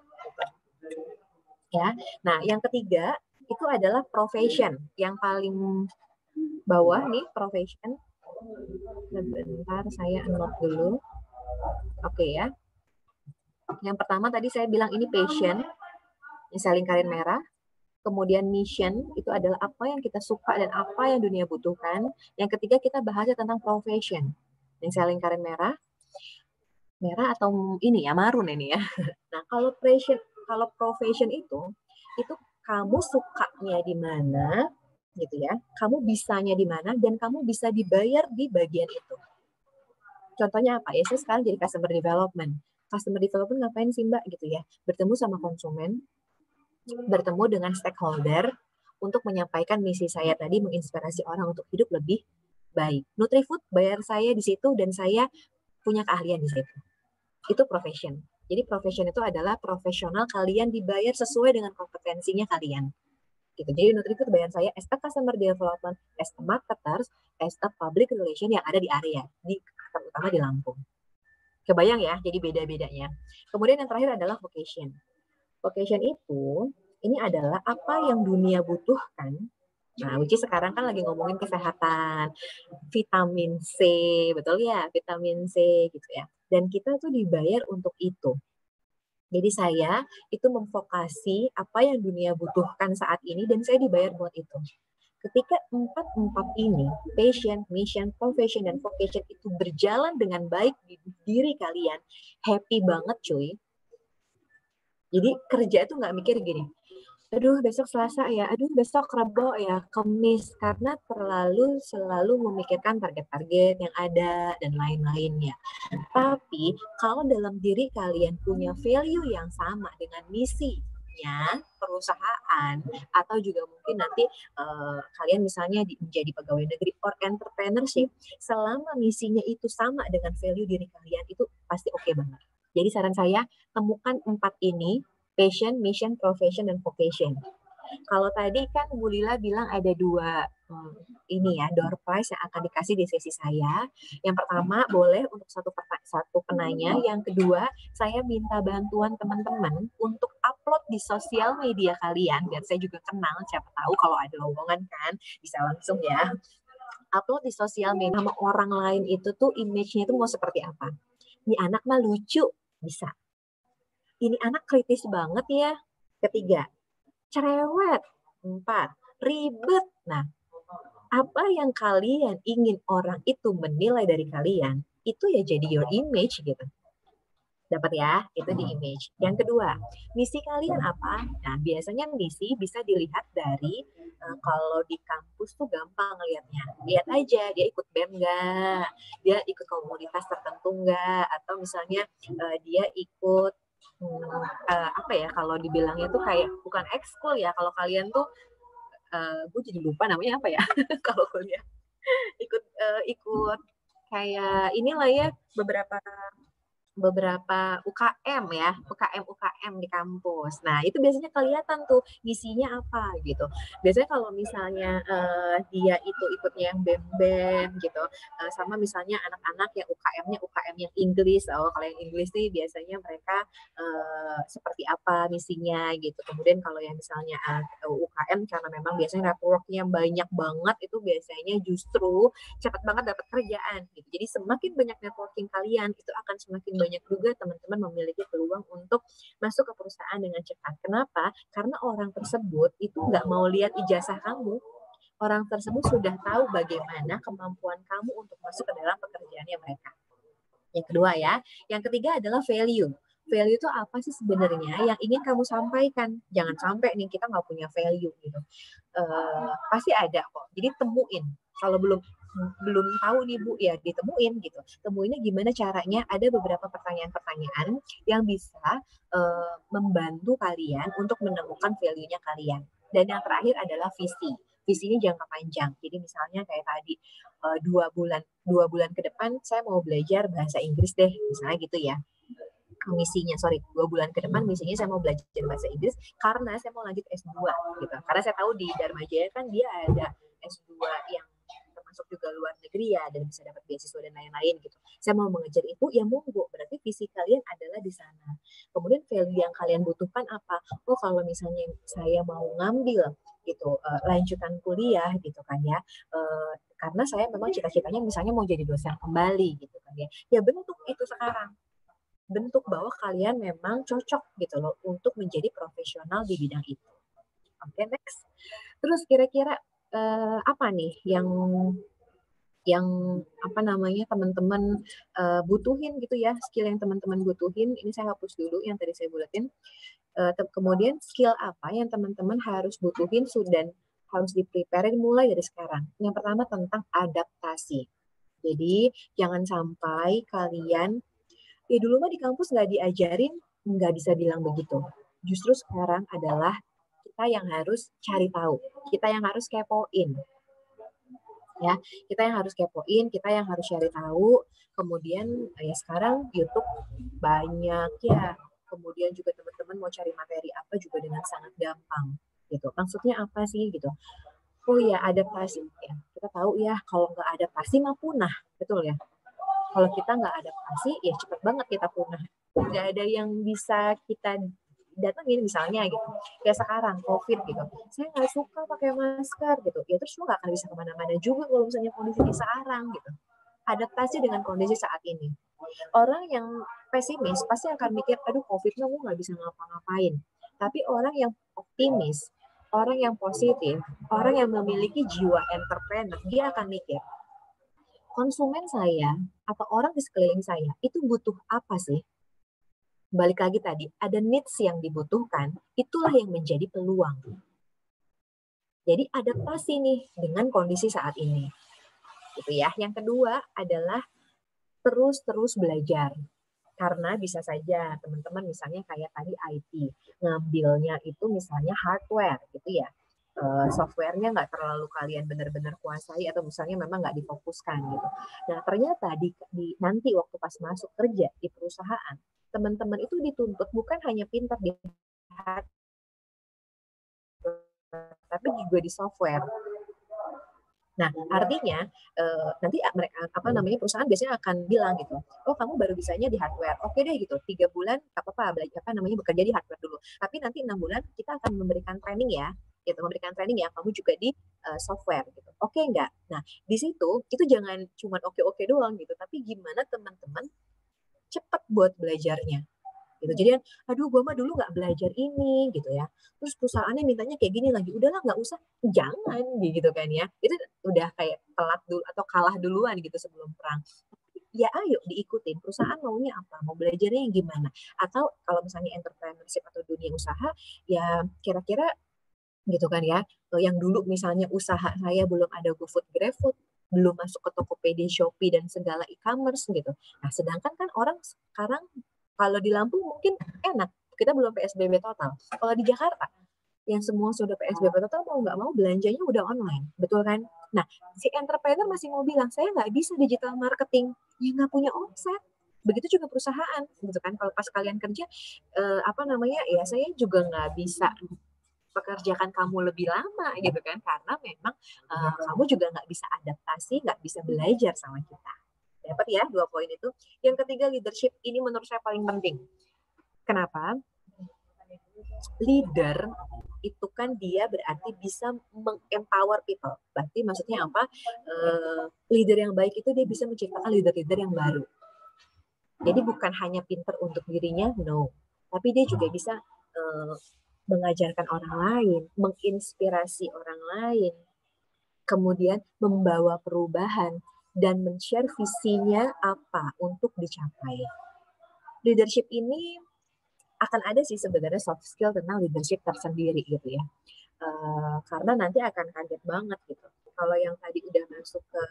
Ya. Nah, yang ketiga itu adalah profession. Yang paling bawah nih, profession. Sebentar, saya note dulu. Oke ya. Yang pertama tadi saya bilang ini passion, yang saya lingkarin merah. Kemudian mission, itu adalah apa yang kita suka dan apa yang dunia butuhkan. Yang ketiga kita bahas tentang profession, yang saya lingkarin merah. Merah atau ini ya, marun ini ya. Nah, kalau passion, kalau profession itu, itu kamu sukanya di mana, gitu ya. Kamu bisanya di mana, dan kamu bisa dibayar di bagian itu. Contohnya apa? Ya, saya sekarang jadi customer development. Customer development ngapain sih Mbak gitu ya? Bertemu sama konsumen, bertemu dengan stakeholder untuk menyampaikan misi saya tadi, menginspirasi orang untuk hidup lebih baik. Nutrifood bayar saya di situ dan saya punya keahlian di situ. Itu profession. Jadi profession itu adalah profesional, kalian dibayar sesuai dengan kompetensinya kalian. Gitu. Jadi Nutrifood bayar saya as a customer development, as a marketers, as a public relation yang ada di area, di terutama di Lampung. Kebayang ya, jadi beda-bedanya. Kemudian yang terakhir adalah vocation. Vocation itu, ini adalah apa yang dunia butuhkan. Nah, which is sekarang kan lagi ngomongin kesehatan, vitamin C, betul ya, vitamin C gitu ya. Dan kita tuh dibayar untuk itu. Jadi saya itu memvokasi apa yang dunia butuhkan saat ini dan saya dibayar buat itu. Ketika empat-empat ini, passion, mission, profession, dan vocation itu berjalan dengan baik di diri kalian, happy banget cuy. Jadi kerja itu nggak mikir gini, aduh besok Selasa ya, aduh besok Rabu ya, Kamis, karena terlalu selalu memikirkan target-target yang ada dan lain-lainnya. Tapi kalau dalam diri kalian punya value yang sama dengan misi perusahaan, atau juga mungkin nanti uh, kalian misalnya di, menjadi pegawai negeri or entrepreneurship, selama misinya itu sama dengan value diri kalian, itu pasti oke okay banget. Jadi saran saya, temukan empat ini, passion, mission, profession, dan vocation. Kalau tadi kan Bu Lila bilang ada dua hmm, ini ya, door prize yang akan dikasih di sesi saya. Yang pertama boleh untuk satu satu penanya, yang kedua saya minta bantuan teman-teman untuk upload di sosial media kalian biar saya juga kenal, siapa tahu kalau ada lowongan kan bisa langsung ya. Upload di sosial media sama orang lain itu tuh image-nya itu mau seperti apa. Ini anak mah lucu, bisa. Ini anak kritis banget ya. Ketiga, cerewet. Empat, ribet. Nah, apa yang kalian ingin orang itu menilai dari kalian, itu ya jadi your image gitu. Dapat ya, itu di image. Yang kedua, misi kalian apa? Nah, biasanya misi bisa dilihat dari uh, kalau di kampus tuh gampang lihatnya. Lihat aja dia ikut B E M nggak, dia ikut komunitas tertentu nggak, atau misalnya uh, dia ikut hmm, uh, apa ya? Kalau dibilangnya tuh kayak bukan ekskul ya. Kalau kalian tuh, uh, gue jadi lupa namanya apa ya? Kalau kuliah ikut uh, ikut kayak inilah ya beberapa beberapa U K M ya, U K M U K M di kampus. Nah, itu biasanya kelihatan tuh isinya apa gitu. Biasanya kalau misalnya uh, dia itu ikutnya yang bem-bem gitu, uh, sama misalnya anak-anak yang U K M-nya U K M yang Inggris. Oh, kalau yang Inggris nih biasanya mereka uh, seperti apa misinya gitu. Kemudian kalau yang misalnya uh, U K M karena memang biasanya network-nya banyak banget, itu biasanya justru cepat banget dapat kerjaan gitu. Jadi semakin banyak networking kalian, itu akan semakin banyak juga teman-teman memiliki peluang untuk masuk ke perusahaan dengan cepat. Kenapa? Karena orang tersebut itu nggak mau lihat ijazah kamu. Orang tersebut sudah tahu bagaimana kemampuan kamu untuk masuk ke dalam pekerjaannya mereka. Yang kedua ya. Yang ketiga adalah value. Value itu apa sih sebenarnya yang ingin kamu sampaikan? Jangan sampai nih kita nggak punya value gitu. Uh, pasti ada kok. Jadi temuin. Kalau belum belum tahu nih Bu, ya ditemuin gitu. Temuinnya gimana caranya? Ada beberapa pertanyaan-pertanyaan yang bisa uh, membantu kalian untuk menemukan value-nya kalian. Dan yang terakhir adalah visi. Visinya jangka panjang. Jadi misalnya kayak tadi uh, dua bulan dua bulan ke depan saya mau belajar bahasa Inggris deh, misalnya gitu ya. Misinya, sorry, dua bulan ke depan misinya saya mau belajar bahasa Inggris karena saya mau lanjut S dua gitu. Karena saya tahu di Dharma Jaya kan dia ada S dua yang termasuk juga luar negeri ya, dan bisa dapat beasiswa dan lain-lain gitu. Saya mau mengejar itu, ya monggo, berarti visi kalian adalah di sana. Kemudian value yang kalian butuhkan apa? Oh, kalau misalnya saya mau ngambil gitu uh, lanjutan kuliah gitu kan ya, uh, karena saya memang cita-citanya misalnya mau jadi dosen kembali gitu kan ya. Ya bentuk itu sekarang. Bentuk bahwa kalian memang cocok gitu loh untuk menjadi profesional di bidang itu. Oke, okay, next. Terus kira-kira uh, apa nih yang yang apa namanya teman-teman uh, butuhin gitu ya, skill yang teman-teman butuhin. Ini saya hapus dulu yang tadi saya buletin. Uh, kemudian skill apa yang teman-teman harus butuhin dan harus di-prepare mulai dari sekarang. Yang pertama tentang adaptasi. Jadi jangan sampai kalian ya dulu mah di kampus nggak diajarin, nggak bisa bilang begitu. Justru sekarang adalah kita yang harus cari tahu, kita yang harus kepoin. Ya, kita yang harus kepoin, kita yang harus cari tahu. Kemudian ya sekarang YouTube banyak ya. Kemudian juga teman-teman mau cari materi apa juga dengan sangat gampang gitu. Maksudnya apa sih gitu? Oh ya, adaptasi ya. Kita tahu ya kalau nggak adaptasi mah punah, betul ya. Kalau kita nggak adaptasi, ya cepat banget kita punah. Nggak ada yang bisa kita datangin misalnya gitu. Kayak sekarang, COVID gitu. Saya nggak suka pakai masker gitu. Ya terus lu nggak akan bisa kemana-mana juga kalau misalnya kondisinya sekarang gitu. Adaptasi dengan kondisi saat ini. Orang yang pesimis pasti akan mikir, aduh COVID-nya gue nggak bisa ngapa-ngapain. Tapi orang yang optimis, orang yang positif, orang yang memiliki jiwa entrepreneur, dia akan mikir, konsumen saya atau orang di sekeliling saya itu butuh apa sih? Balik lagi tadi, ada needs yang dibutuhkan, itulah yang menjadi peluang. Jadi adaptasi nih dengan kondisi saat ini. Gitu ya. Yang kedua adalah terus-terus belajar. Karena bisa saja teman-teman misalnya kayak tadi I T, ngambilnya itu misalnya hardware gitu ya. Uh, softwarenya nggak terlalu kalian benar-benar kuasai atau misalnya memang nggak difokuskan gitu. Nah ternyata di, di nanti waktu pas masuk kerja di perusahaan, teman-teman itu dituntut bukan hanya pintar di hardware, tapi juga di software. Nah, artinya uh, nanti mereka apa namanya perusahaan biasanya akan bilang gitu, oh kamu baru bisanya di hardware, oke deh gitu, tiga bulan nggak apa-apa belajar apa namanya bekerja di hardware dulu, tapi nanti enam bulan kita akan memberikan training ya, gitu memberikan training ya kamu juga di uh, software gitu, oke enggak? Nah di situ itu jangan cuma oke-oke doang gitu, tapi gimana teman-teman cepat buat belajarnya. Gitu. Jadi, aduh, gue mah dulu nggak belajar ini, gitu ya. Terus perusahaannya mintanya kayak gini lagi, udahlah nggak usah, jangan, gitu kan ya. Itu udah kayak telat dulu atau kalah duluan gitu sebelum perang. Ya ayo diikutin, perusahaan maunya apa, mau belajarnya yang gimana. Atau kalau misalnya entrepreneurship atau dunia usaha, ya kira-kira gitu kan ya, yang dulu misalnya usaha saya belum ada GoFood, GrabFood, belum masuk ke Tokopedia, Shopee, dan segala e-commerce gitu. Nah, sedangkan kan orang sekarang kalau di Lampung mungkin enak, kita belum P S B B total. Kalau di Jakarta, yang semua sudah P S B B total, mau nggak mau belanjanya udah online, betul kan? Nah, si entrepreneur masih mau bilang, saya nggak bisa digital marketing, ya nggak punya omset. Begitu juga perusahaan, gitu kan. Kalau pas kalian kerja, eh, apa namanya, ya saya juga nggak bisa pekerjakan kamu lebih lama, gitu kan, karena memang uh, kamu juga nggak bisa adaptasi, nggak bisa belajar sama kita. Dapat ya dua poin itu. Yang ketiga, leadership ini menurut saya paling penting. Kenapa? Leader itu kan dia berarti bisa meng-empower people. Berarti maksudnya apa? Uh, leader yang baik itu dia bisa menciptakan leader-leader yang baru. Jadi bukan hanya pinter untuk dirinya, no. Tapi dia juga bisa uh, mengajarkan orang lain, menginspirasi orang lain, kemudian membawa perubahan, dan men-share visinya apa untuk dicapai. Leadership ini akan ada sih sebenarnya soft skill tentang leadership tersendiri gitu ya. Uh, karena nanti akan kaget banget gitu. Kalau yang tadi udah masuk ke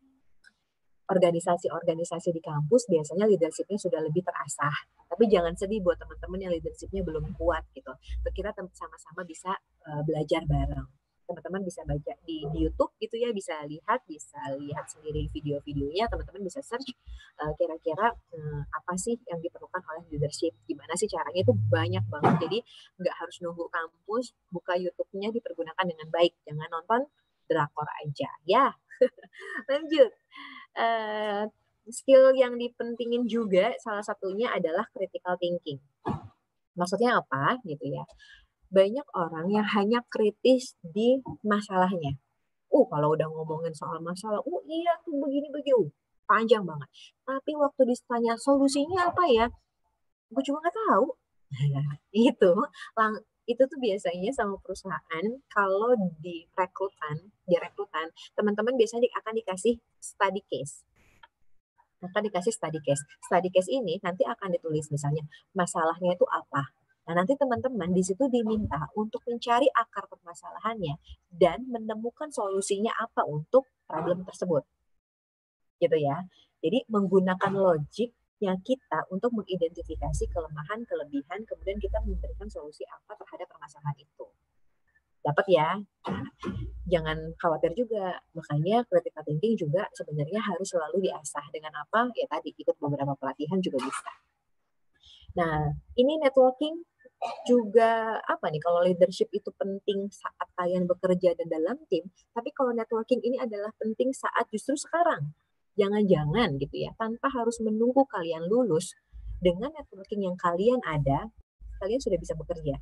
organisasi-organisasi di kampus, biasanya leadership-nya sudah lebih terasah. Tapi jangan sedih buat teman-teman yang leadership-nya belum kuat gitu. Kita sama-sama bisa uh, belajar bareng. Teman-teman bisa baca di, di YouTube gitu ya, bisa lihat, bisa lihat sendiri video-videonya. Teman-teman bisa search uh, kira-kira uh, apa sih yang diperlukan oleh leadership. Gimana sih caranya, itu banyak banget. Jadi nggak harus nunggu kampus, buka YouTube-nya dipergunakan dengan baik. Jangan nonton drakor aja. Ya, lanjut. Uh, skill yang dipentingin juga salah satunya adalah critical thinking. Maksudnya apa gitu ya? Banyak orang yang hanya kritis di masalahnya. Uh, kalau udah ngomongin soal masalah, uh iya tuh begini-begini, uh, panjang banget. Tapi waktu ditanya solusinya apa ya? Gue cuma nggak tahu. Itu lang itu tuh biasanya sama perusahaan kalau di rekrutan, di rekrutan, teman-teman biasanya akan dikasih study case. Akan dikasih study case. Study case ini nanti akan ditulis misalnya masalahnya itu apa. Nah, nanti teman-teman di situ diminta untuk mencari akar permasalahannya dan menemukan solusinya apa untuk problem tersebut. Gitu ya. Jadi menggunakan logik yang kita untuk mengidentifikasi kelemahan, kelebihan, kemudian kita memberikan solusi apa terhadap permasalahan itu. Dapat ya? Nah, jangan khawatir juga. Makanya critical thinking juga sebenarnya harus selalu diasah. Dengan apa? Ya tadi, ikut beberapa pelatihan juga bisa. Nah, ini networking juga apa nih, kalau leadership itu penting saat kalian bekerja dan dalam tim, tapi kalau networking ini adalah penting saat justru sekarang. Jangan-jangan gitu ya, tanpa harus menunggu kalian lulus, dengan networking yang kalian ada, kalian sudah bisa bekerja.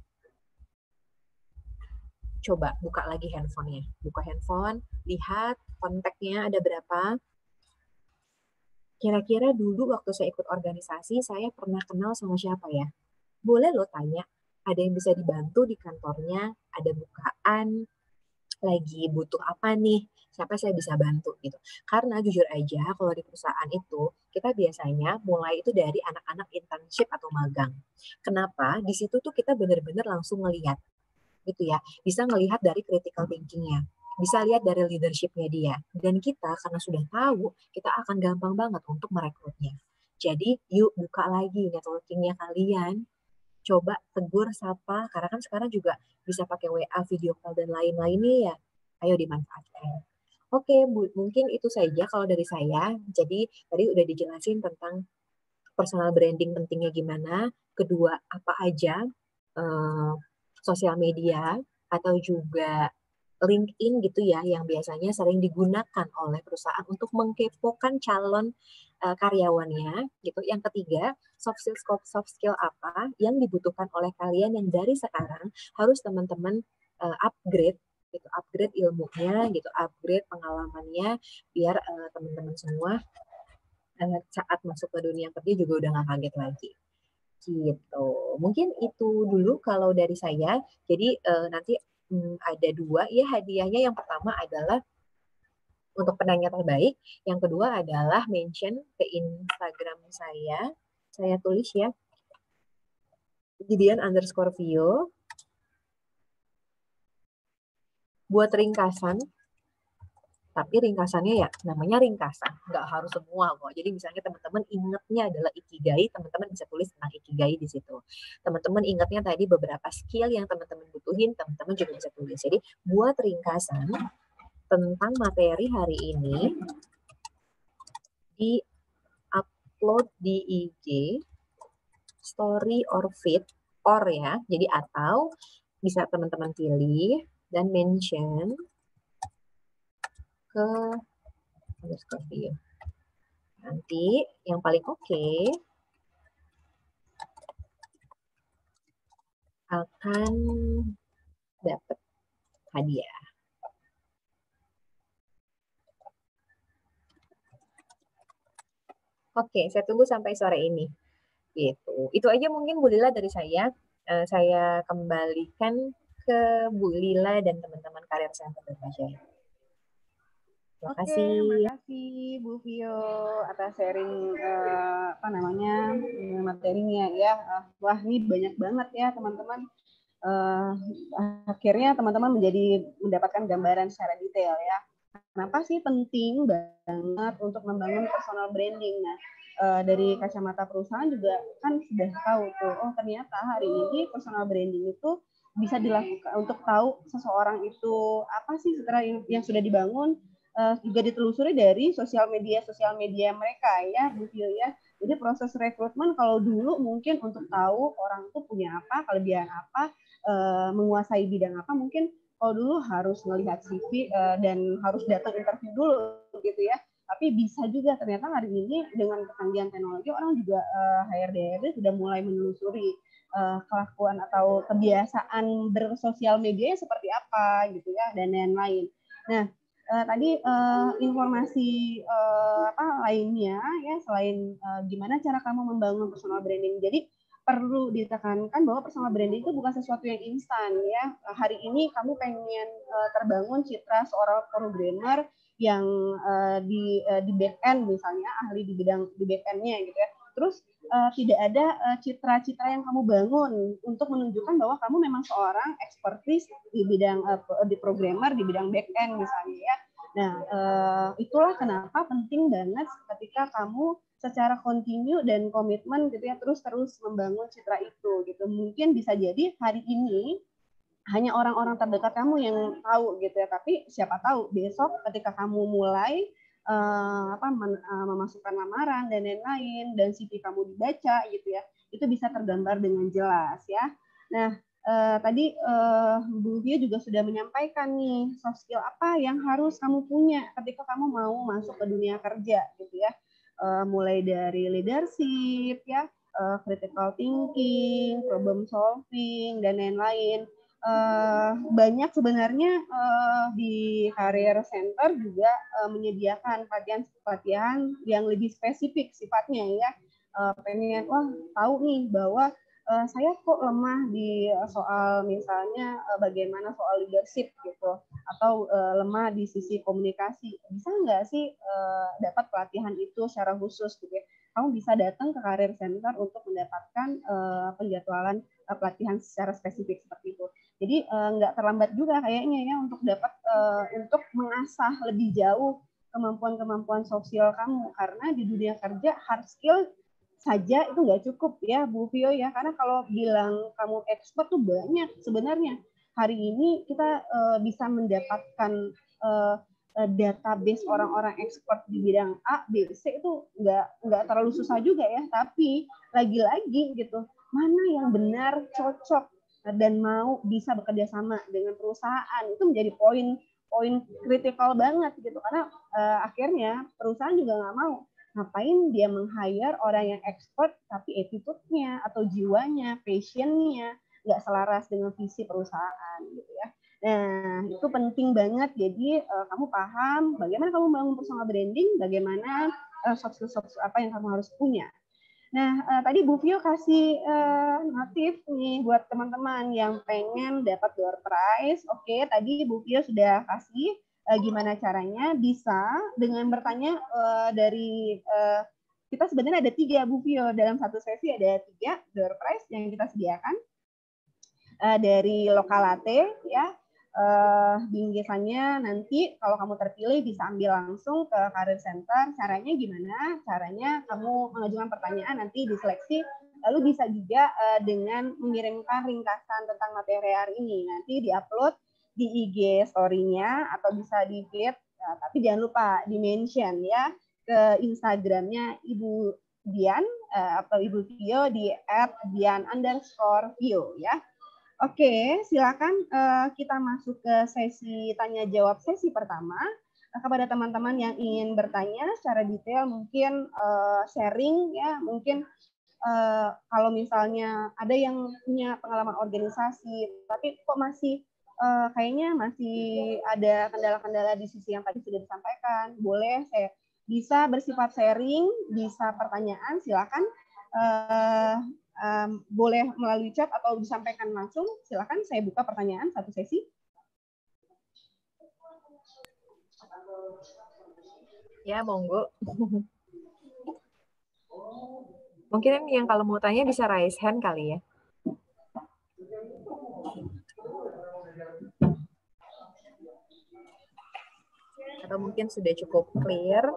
Coba buka lagi handphonenya. Buka handphone, lihat kontaknya ada berapa. Kira-kira dulu waktu saya ikut organisasi, saya pernah kenal sama siapa ya? Boleh lo tanya, ada yang bisa dibantu di kantornya, ada bukaan, lagi butuh apa nih, siapa saya bisa bantu gitu. Karena jujur aja kalau di perusahaan itu kita biasanya mulai itu dari anak-anak internship atau magang. Kenapa? Di situ tuh kita benar-benar langsung ngelihat gitu ya, bisa ngelihat dari critical thinking-nya, bisa lihat dari leadership-nya dia, dan kita karena sudah tahu kita akan gampang banget untuk merekrutnya. Jadi yuk buka lagi networking-nya kalian, coba tegur sapa, karena kan sekarang juga bisa pakai W A, video call dan lain-lainnya ya. Ayo dimanfaatkan. Oke, Bu, mungkin itu saja kalau dari saya. Jadi tadi udah dijelasin tentang personal branding pentingnya gimana, kedua apa aja eh, sosial media atau juga LinkedIn gitu ya yang biasanya sering digunakan oleh perusahaan untuk mengkepokan calon uh, karyawannya gitu. Yang ketiga, soft skill soft skill apa yang dibutuhkan oleh kalian yang dari sekarang harus teman-teman uh, upgrade gitu, upgrade ilmunya gitu, upgrade pengalamannya biar uh, teman-teman semua uh, saat masuk ke dunia kerja juga udah nggak kaget lagi. Gitu. Mungkin itu dulu kalau dari saya. Jadi uh, nanti Hmm, ada dua ya hadiahnya. Yang pertama adalah untuk penanya terbaik, yang kedua adalah mention ke Instagram saya, saya tulis ya Gideon underscore Vio, buat ringkasan, tapi ringkasannya ya namanya ringkasan, nggak harus semua kok. Jadi misalnya teman-teman ingatnya adalah ikigai, teman-teman bisa tulis tentang ikigai di situ. Teman-teman ingatnya tadi beberapa skill yang teman-teman butuhin, teman-teman juga bisa tulis. Jadi buat ringkasan tentang materi hari ini di up upload di I G, story or feed, or ya, jadi atau bisa teman-teman pilih dan mention ke underscore view. Nanti yang paling oke akan dapat hadiah. Oke, saya tunggu sampai sore ini. Gitu. Itu aja mungkin Bu Lila dari saya. Uh, saya kembalikan ke Bu Lila dan teman-teman Karir Center Indonesia. Terima Oke, kasih. terima kasih Bu Vio atas sharing uh, apa namanya materinya ya. Uh, wah, ini banyak banget ya teman-teman. Uh, akhirnya teman-teman menjadi mendapatkan gambaran secara detail ya. Kenapa sih penting banget untuk membangun personal branding? Nah, uh, dari kacamata perusahaan juga kan sudah tahu tuh, oh ternyata hari ini personal branding itu bisa dilakukan untuk tahu seseorang itu apa sih setelah yang sudah dibangun, uh, juga ditelusuri dari sosial media sosial media mereka ya, Bu Vio ya. Jadi proses rekrutmen kalau dulu mungkin untuk tahu orang itu punya apa, kelebihan apa, uh, menguasai bidang apa, mungkin kalau dulu harus melihat C V uh, dan harus datang interview dulu gitu ya. Tapi bisa juga ternyata hari ini dengan kecanggihan teknologi orang juga uh, H R D H R D sudah mulai menelusuri uh, kelakuan atau kebiasaan bersosial media seperti apa gitu ya dan lain-lain. Nah, uh, tadi uh, informasi uh, apa lainnya ya selain uh, gimana cara kamu membangun personal branding. Jadi perlu ditekankan bahwa personal branding itu bukan sesuatu yang instan ya. Hari ini kamu pengen uh, terbangun citra seorang programmer yang uh, di uh, di back end misalnya ahli di bidang di back end-nya gitu ya. Terus uh, tidak ada uh, citra-citra yang kamu bangun untuk menunjukkan bahwa kamu memang seorang expertise di bidang uh, di programmer di bidang back end misalnya ya. Nah, uh, itulah kenapa penting banget ketika kamu secara kontinu dan komitmen gitu ya terus-terus membangun citra itu gitu. Mungkin bisa jadi hari ini hanya orang-orang terdekat kamu yang tahu gitu ya, tapi siapa tahu besok ketika kamu mulai uh, apa men, uh, memasukkan lamaran dan lain-lain dan C V kamu dibaca gitu ya, itu bisa tergambar dengan jelas ya. Nah, uh, tadi uh, Bu Vio juga sudah menyampaikan nih soft skill apa yang harus kamu punya ketika kamu mau masuk ke dunia kerja gitu ya. Uh, mulai dari leadership ya, uh, critical thinking, problem solving dan lain-lain. Uh, banyak sebenarnya uh, di Career Center juga uh, menyediakan pelatihan-pelatihan yang lebih spesifik sifatnya ya. Uh, pengen wah tahu nih bahwa uh, saya kok lemah di soal misalnya uh, bagaimana soal leadership gitu atau uh, lemah di sisi komunikasi, bisa nggak sih uh, dapat pelatihan itu secara khusus gitu ya. Kamu bisa datang ke Career Center untuk mendapatkan uh, penjadwalan uh, pelatihan secara spesifik seperti itu. Jadi uh, nggak terlambat juga kayaknya ya untuk dapat uh, untuk mengasah lebih jauh kemampuan-kemampuan sosial kamu, karena di dunia kerja hard skill saja itu nggak cukup ya Bu Vio ya, karena kalau bilang kamu expert tuh banyak sebenarnya. Hari ini kita uh, bisa mendapatkan uh, database orang-orang expert di bidang A, B, C itu nggak nggak terlalu susah juga ya, tapi lagi-lagi gitu mana yang benar cocok dan mau bisa bekerja sama dengan perusahaan itu menjadi poin poin kritikal banget gitu, karena uh, akhirnya perusahaan juga nggak mau ngapain dia meng-hire orang yang expert tapi attitude-nya atau jiwanya, passion-nya nggak selaras dengan visi perusahaan gitu ya. Nah, itu penting banget. Jadi uh, kamu paham bagaimana kamu membangun personal branding, bagaimana uh, soft skill soft skill apa yang kamu harus punya. Nah, uh, tadi Bu Vio kasih uh, notif nih buat teman-teman yang pengen dapat door prize. Oke, tadi Bu Vio sudah kasih uh, gimana caranya, bisa dengan bertanya uh, dari uh, kita sebenarnya ada tiga Bu Vio, dalam satu sesi ada tiga door prize yang kita sediakan uh, dari Lokalate ya. Uh, bingkisannya nanti kalau kamu terpilih bisa ambil langsung ke Career Center. Caranya gimana? Caranya kamu mengajukan pertanyaan, nanti diseleksi, lalu bisa juga uh, dengan mengirimkan ringkasan tentang materi hari ini, nanti diupload di I G story-nya atau bisa di feed, nah, tapi jangan lupa di mention ya ke Instagramnya Ibu Dian uh, atau Ibu Vio di at Dian underscore Vio ya. Oke, silakan uh, kita masuk ke sesi tanya jawab sesi pertama. Uh, kepada teman-teman yang ingin bertanya secara detail, mungkin uh, sharing ya, mungkin uh, kalau misalnya ada yang punya pengalaman organisasi, tapi kok masih uh, kayaknya masih ada kendala-kendala di sisi yang tadi sudah disampaikan, boleh saya bisa bersifat sharing, bisa pertanyaan, silakan. Uh, um, boleh melalui chat atau disampaikan langsung, silakan saya buka pertanyaan satu sesi. Ya, monggo. Mungkin yang kalau mau tanya bisa raise hand kali ya. Atau mungkin sudah cukup clear.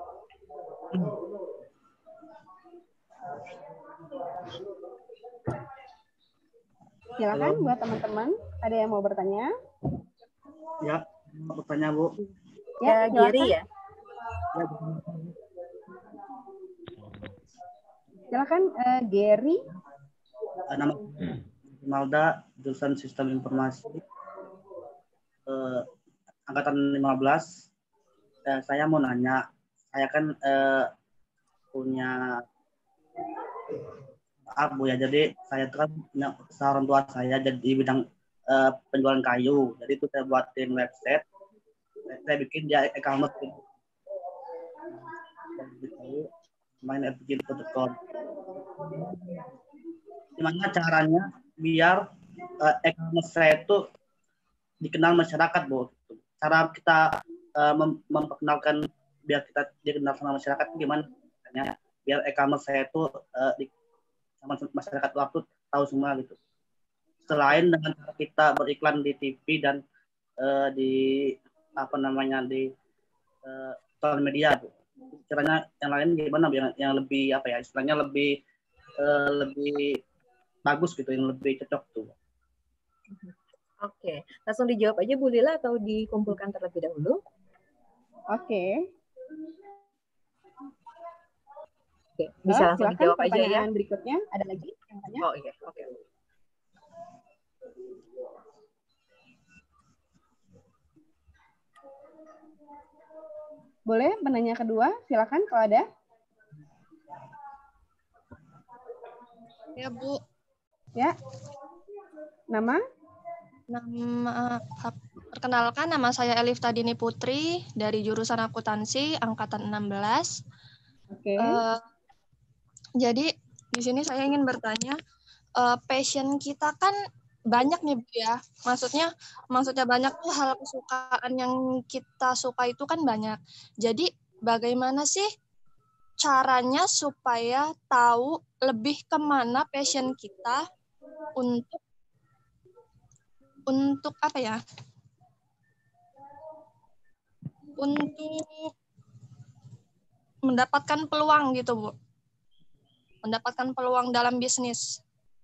Silakan buat teman-teman, ada yang mau bertanya? Ya, mau bertanya Bu. Ya, Giri ya. Silakan uh, Gary. Nama Malda, jurusan Sistem Informasi, uh, angkatan lima belas. Uh, saya mau nanya, saya kan uh, punya maaf Bu ya, jadi saya itu kan punya usaha orang tua saya jadi di bidang uh, penjualan kayu. Jadi itu saya buatin website, saya bikin dia e-commerce gitu. Main f g dot com. Gimana caranya biar uh, e-commerce saya itu dikenal masyarakat, Bu? Cara kita uh, mem memperkenalkan biar kita dikenal sama masyarakat gimana? Caranya biar e-commerce saya itu uh, di sama masyarakat waktu tahu semua gitu. Selain dengan cara kita beriklan di T V dan uh, di apa namanya di uh, sosial media, Bu. Caranya yang lain gimana yang, yang lebih apa ya istilahnya lebih uh, lebih bagus gitu, yang lebih cocok tuh. Oke, langsung dijawab aja Bu Lila atau dikumpulkan terlebih dahulu? Oke. Oke, bisa oh, langsung dijawab aja ya. Pertanyaan berikutnya ada lagi yang tanya? Oh iya, oke. Boleh penanya kedua, silakan kalau ada. Ya Bu. Ya. Nama? Nama perkenalkan, nama saya Elif Tadini Putri dari jurusan akuntansi angkatan enam belas. Oke. Okay. Uh, jadi di sini saya ingin bertanya, uh, passion kita kan banyak nih Bu ya. Maksudnya maksudnya banyak tuh hal kesukaan yang kita suka itu kan banyak. Jadi bagaimana sih caranya supaya tahu lebih kemana passion kita untuk untuk apa ya? Untuk mendapatkan peluang gitu, Bu. Mendapatkan peluang dalam bisnis.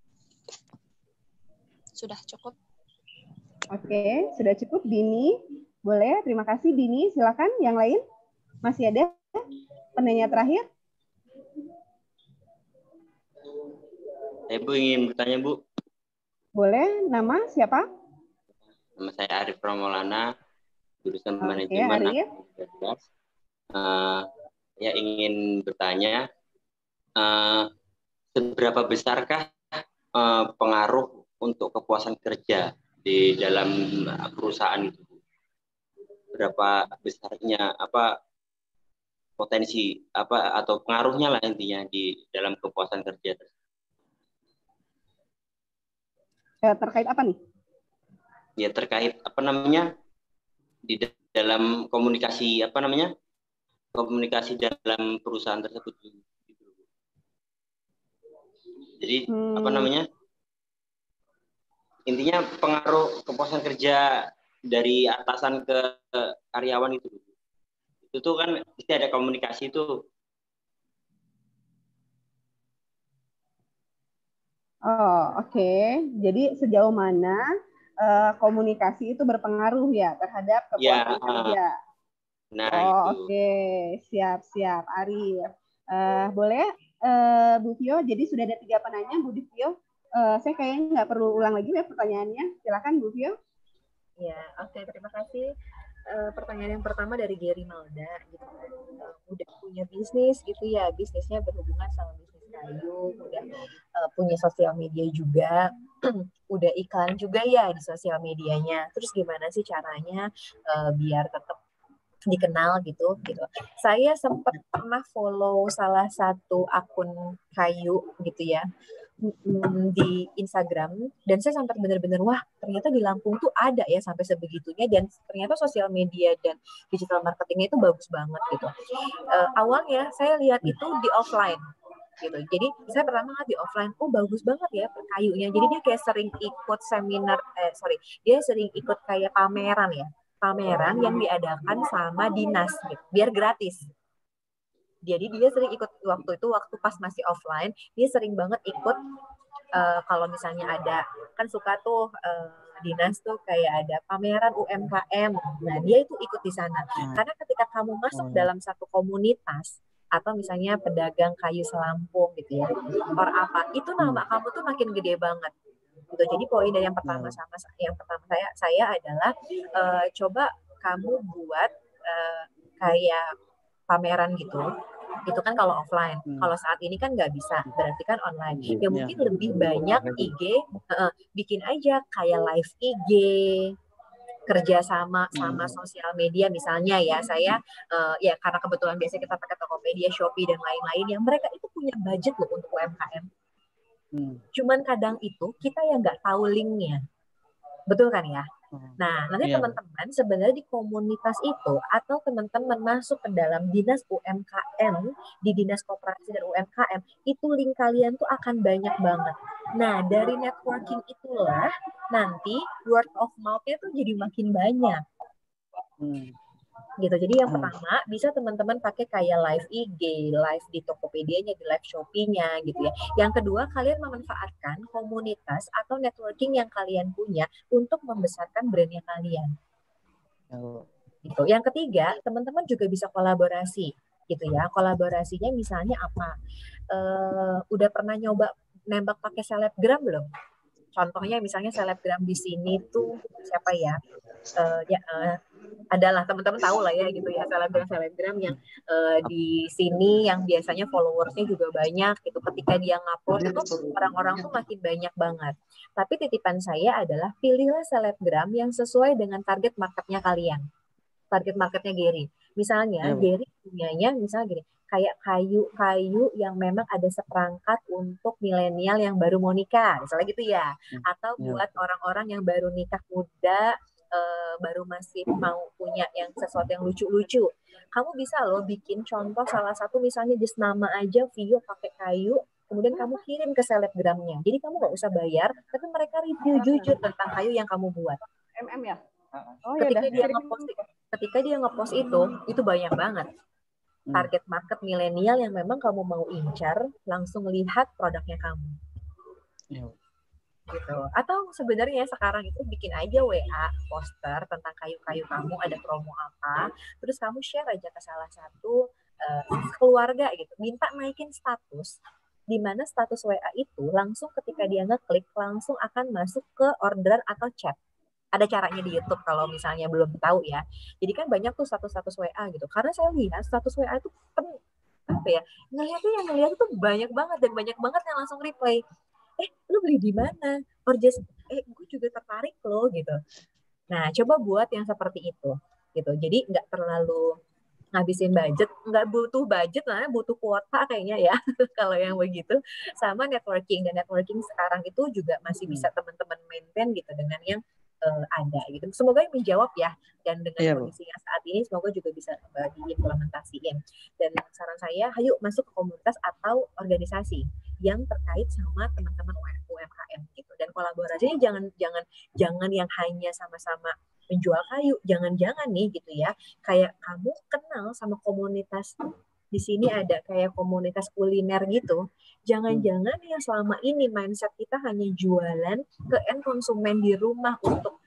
Sudah cukup. Oke, sudah cukup Dini. Boleh, terima kasih Dini. Silakan yang lain. Masih ada penanya terakhir? Ibu ingin bertanya, Bu. Boleh, nama siapa? Nama saya Arif Ramolana, jurusan Oke, manajemen Arif. Uh, ya ingin bertanya, uh, seberapa besarkah uh, pengaruh untuk kepuasan kerja di dalam perusahaan itu? Berapa besarnya apa potensi apa atau pengaruhnya lah intinya di dalam kepuasan kerja? Terkait apa nih? Ya terkait apa namanya di dalam komunikasi apa namanya komunikasi dalam perusahaan tersebut. Jadi hmm. apa namanya intinya pengaruh kepuasan kerja dari atasan ke karyawan itu. Itu tuh kan pasti ada komunikasi itu. Oh, oke. Okay. Jadi sejauh mana uh, komunikasi itu berpengaruh ya terhadap kepuasan ya, kerja? Nah, oh, oke. Okay. Siap, siap. Arif. Uh, boleh uh, Bu Vio. Jadi sudah ada tiga penanya, Bu Vio. Uh, saya kayaknya nggak perlu ulang lagi ya pertanyaannya. Silakan Bu Vio. Ya, oke, okay, terima kasih. Uh, pertanyaan yang pertama dari Gary Malda, gitu kan. Uh, udah punya bisnis gitu ya, bisnisnya berhubungan sama bisnis kayu, udah uh, punya sosial media juga, udah iklan juga ya di sosial medianya. Terus gimana sih caranya uh, biar tetap dikenal gitu gitu. Saya sempat pernah follow salah satu akun kayu gitu ya di Instagram, dan saya sampai benar-benar wah ternyata di Lampung tuh ada ya sampai sebegitunya, dan ternyata sosial media dan digital marketingnya itu bagus banget gitu. Uh, awalnya saya lihat itu di offline gitu, jadi saya pertama lihat di offline, oh bagus banget ya kayunya, jadi dia kayak sering ikut seminar, eh sorry dia sering ikut kayak pameran ya, pameran yang diadakan sama dinas gitu, biar gratis. Jadi dia sering ikut waktu itu, waktu pas masih offline, dia sering banget ikut uh, kalau misalnya ada, kan suka tuh uh, dinas tuh kayak ada pameran U M K M. Nah, dia itu ikut di sana. Karena ketika kamu masuk dalam satu komunitas, atau misalnya pedagang kayu selampung gitu ya, or apa, itu nama kamu tuh makin gede banget. Gitu. Jadi poin dari yang pertama sama yang pertama saya saya adalah uh, coba kamu buat uh, kayak pameran gitu. Itu kan kalau offline. Hmm. Kalau saat ini kan nggak bisa, berarti kan online. Ya mungkin ya. Lebih banyak I G, uh, bikin aja kayak live I G, kerja sama sama sosial media misalnya ya. Saya uh, ya karena kebetulan biasanya kita pakai Tokopedia, Shopee dan lain-lain yang mereka itu punya budget loh untuk U M K M. Hmm. Cuman kadang itu kita yang nggak tahu linknya, betul kan ya? Nah, nanti yeah. teman-teman sebenarnya di komunitas itu atau teman-teman masuk ke dalam dinas U M K M, di dinas koperasi dan U M K M, itu link kalian tuh akan banyak banget. Nah, dari networking itulah nanti word of mouth-nya tuh jadi makin banyak. Hmm. Gitu. Jadi yang pertama bisa teman-teman pakai kayak live I G, live di Tokopedia-nya, di live Shopee-nya gitu ya. Yang kedua, kalian memanfaatkan komunitas atau networking yang kalian punya untuk membesarkan brandnya kalian. Gitu. Yang ketiga, teman-teman juga bisa kolaborasi gitu ya. Kolaborasinya misalnya apa? Uh, udah pernah nyoba nembak pakai selebgram belum? Contohnya misalnya selebgram di sini tuh siapa ya? Uh, ya uh, adalah teman-teman tahu lah ya gitu ya, selebgram-selebgram yang uh, di sini yang biasanya followersnya juga banyak gitu. Ketika dia ngupload itu orang-orang tuh makin banyak banget. Tapi titipan saya adalah pilihlah selebgram yang sesuai dengan target marketnya kalian. Target marketnya Gary. Misalnya ya, Gary punyanya misalnya gini, kayak kayu-kayu yang memang ada seperangkat untuk milenial yang baru mau nikah, misalnya gitu ya. Atau buat ya. Orang-orang yang baru nikah muda, Uh, baru masih mau punya yang sesuatu yang lucu-lucu. Kamu bisa loh bikin contoh salah satu misalnya just nama aja Vio pakai kayu, kemudian kamu kirim ke selebgramnya. Jadi kamu nggak usah bayar, tapi mereka review jujur tentang kayu yang kamu buat. M M ya? Oh, ketika ya dia ngepost, ketika dia ngepost itu, itu banyak banget. Target market milenial yang memang kamu mau incar, langsung lihat produknya kamu. Ya. Gitu. Atau sebenarnya sekarang itu bikin aja W A poster tentang kayu-kayu kamu, ada promo apa, terus kamu share aja ke salah satu uh, keluarga gitu, minta naikin status, di mana status W A itu langsung ketika dia ngeklik langsung akan masuk ke orderan atau chat. Ada caranya di YouTube kalau misalnya belum tahu ya. Jadi kan banyak tuh status-status W A gitu. Karena saya lihat status W A itu pen, apa ya, ngelihatnya yang ngelihat itu banyak banget dan banyak banget yang langsung reply. Eh, lu beli di mana? Or just, eh, gue juga tertarik loh, gitu. Nah, coba buat yang seperti itu, gitu. Jadi nggak terlalu ngabisin budget, nggak butuh budget lah, butuh kuota kayaknya ya, kalau yang begitu. Sama networking, dan networking sekarang itu juga masih bisa teman-teman maintain gitu dengan yang uh, ada, gitu. Semoga menjawab ya, dan dengan yeah, kondisi yang saat ini, semoga juga bisa uh, diimplementasiin. Dan saran saya, ayo masuk ke komunitas atau organisasi yang terkait sama teman-teman U M K M gitu, dan kolaborasinya jangan jangan jangan yang hanya sama-sama menjual kayu, jangan-jangan nih gitu ya, kayak kamu kenal sama komunitas di sini ada kayak komunitas kuliner gitu, jangan-jangan yang selama ini mindset kita hanya jualan ke end konsumen di rumah untuk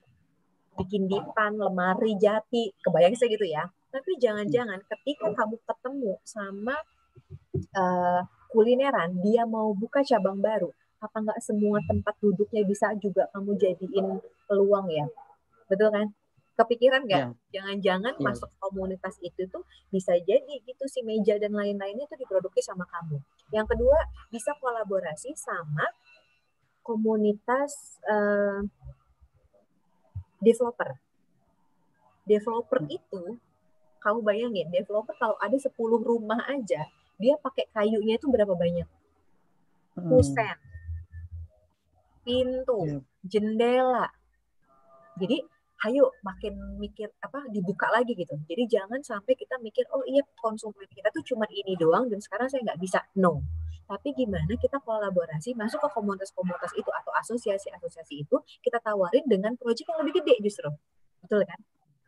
bikin dipan, lemari, jati, kebayang saya gitu ya, tapi jangan-jangan ketika kamu ketemu sama uh, kulineran, dia mau buka cabang baru, apa nggak semua tempat duduknya bisa juga kamu jadiin peluang ya? Betul kan? Kepikiran nggak? Ya. Jangan-jangan Ya. masuk komunitas itu tuh bisa jadi gitu si meja dan lain-lainnya tuh diproduksi sama kamu. Yang kedua, bisa kolaborasi sama komunitas uh, developer. Developer itu, kamu bayangin, developer kalau ada sepuluh rumah aja, dia pakai kayunya itu berapa banyak? Kusen, pintu, Ya. jendela. Jadi ayo makin mikir apa dibuka lagi gitu. Jadi jangan sampai kita mikir oh iya konsumen kita tuh cuma ini doang dan sekarang saya nggak bisa. No. Tapi gimana kita kolaborasi masuk ke komunitas-komunitas itu atau asosiasi-asosiasi itu kita tawarin dengan proyek yang lebih gede justru. Betul kan?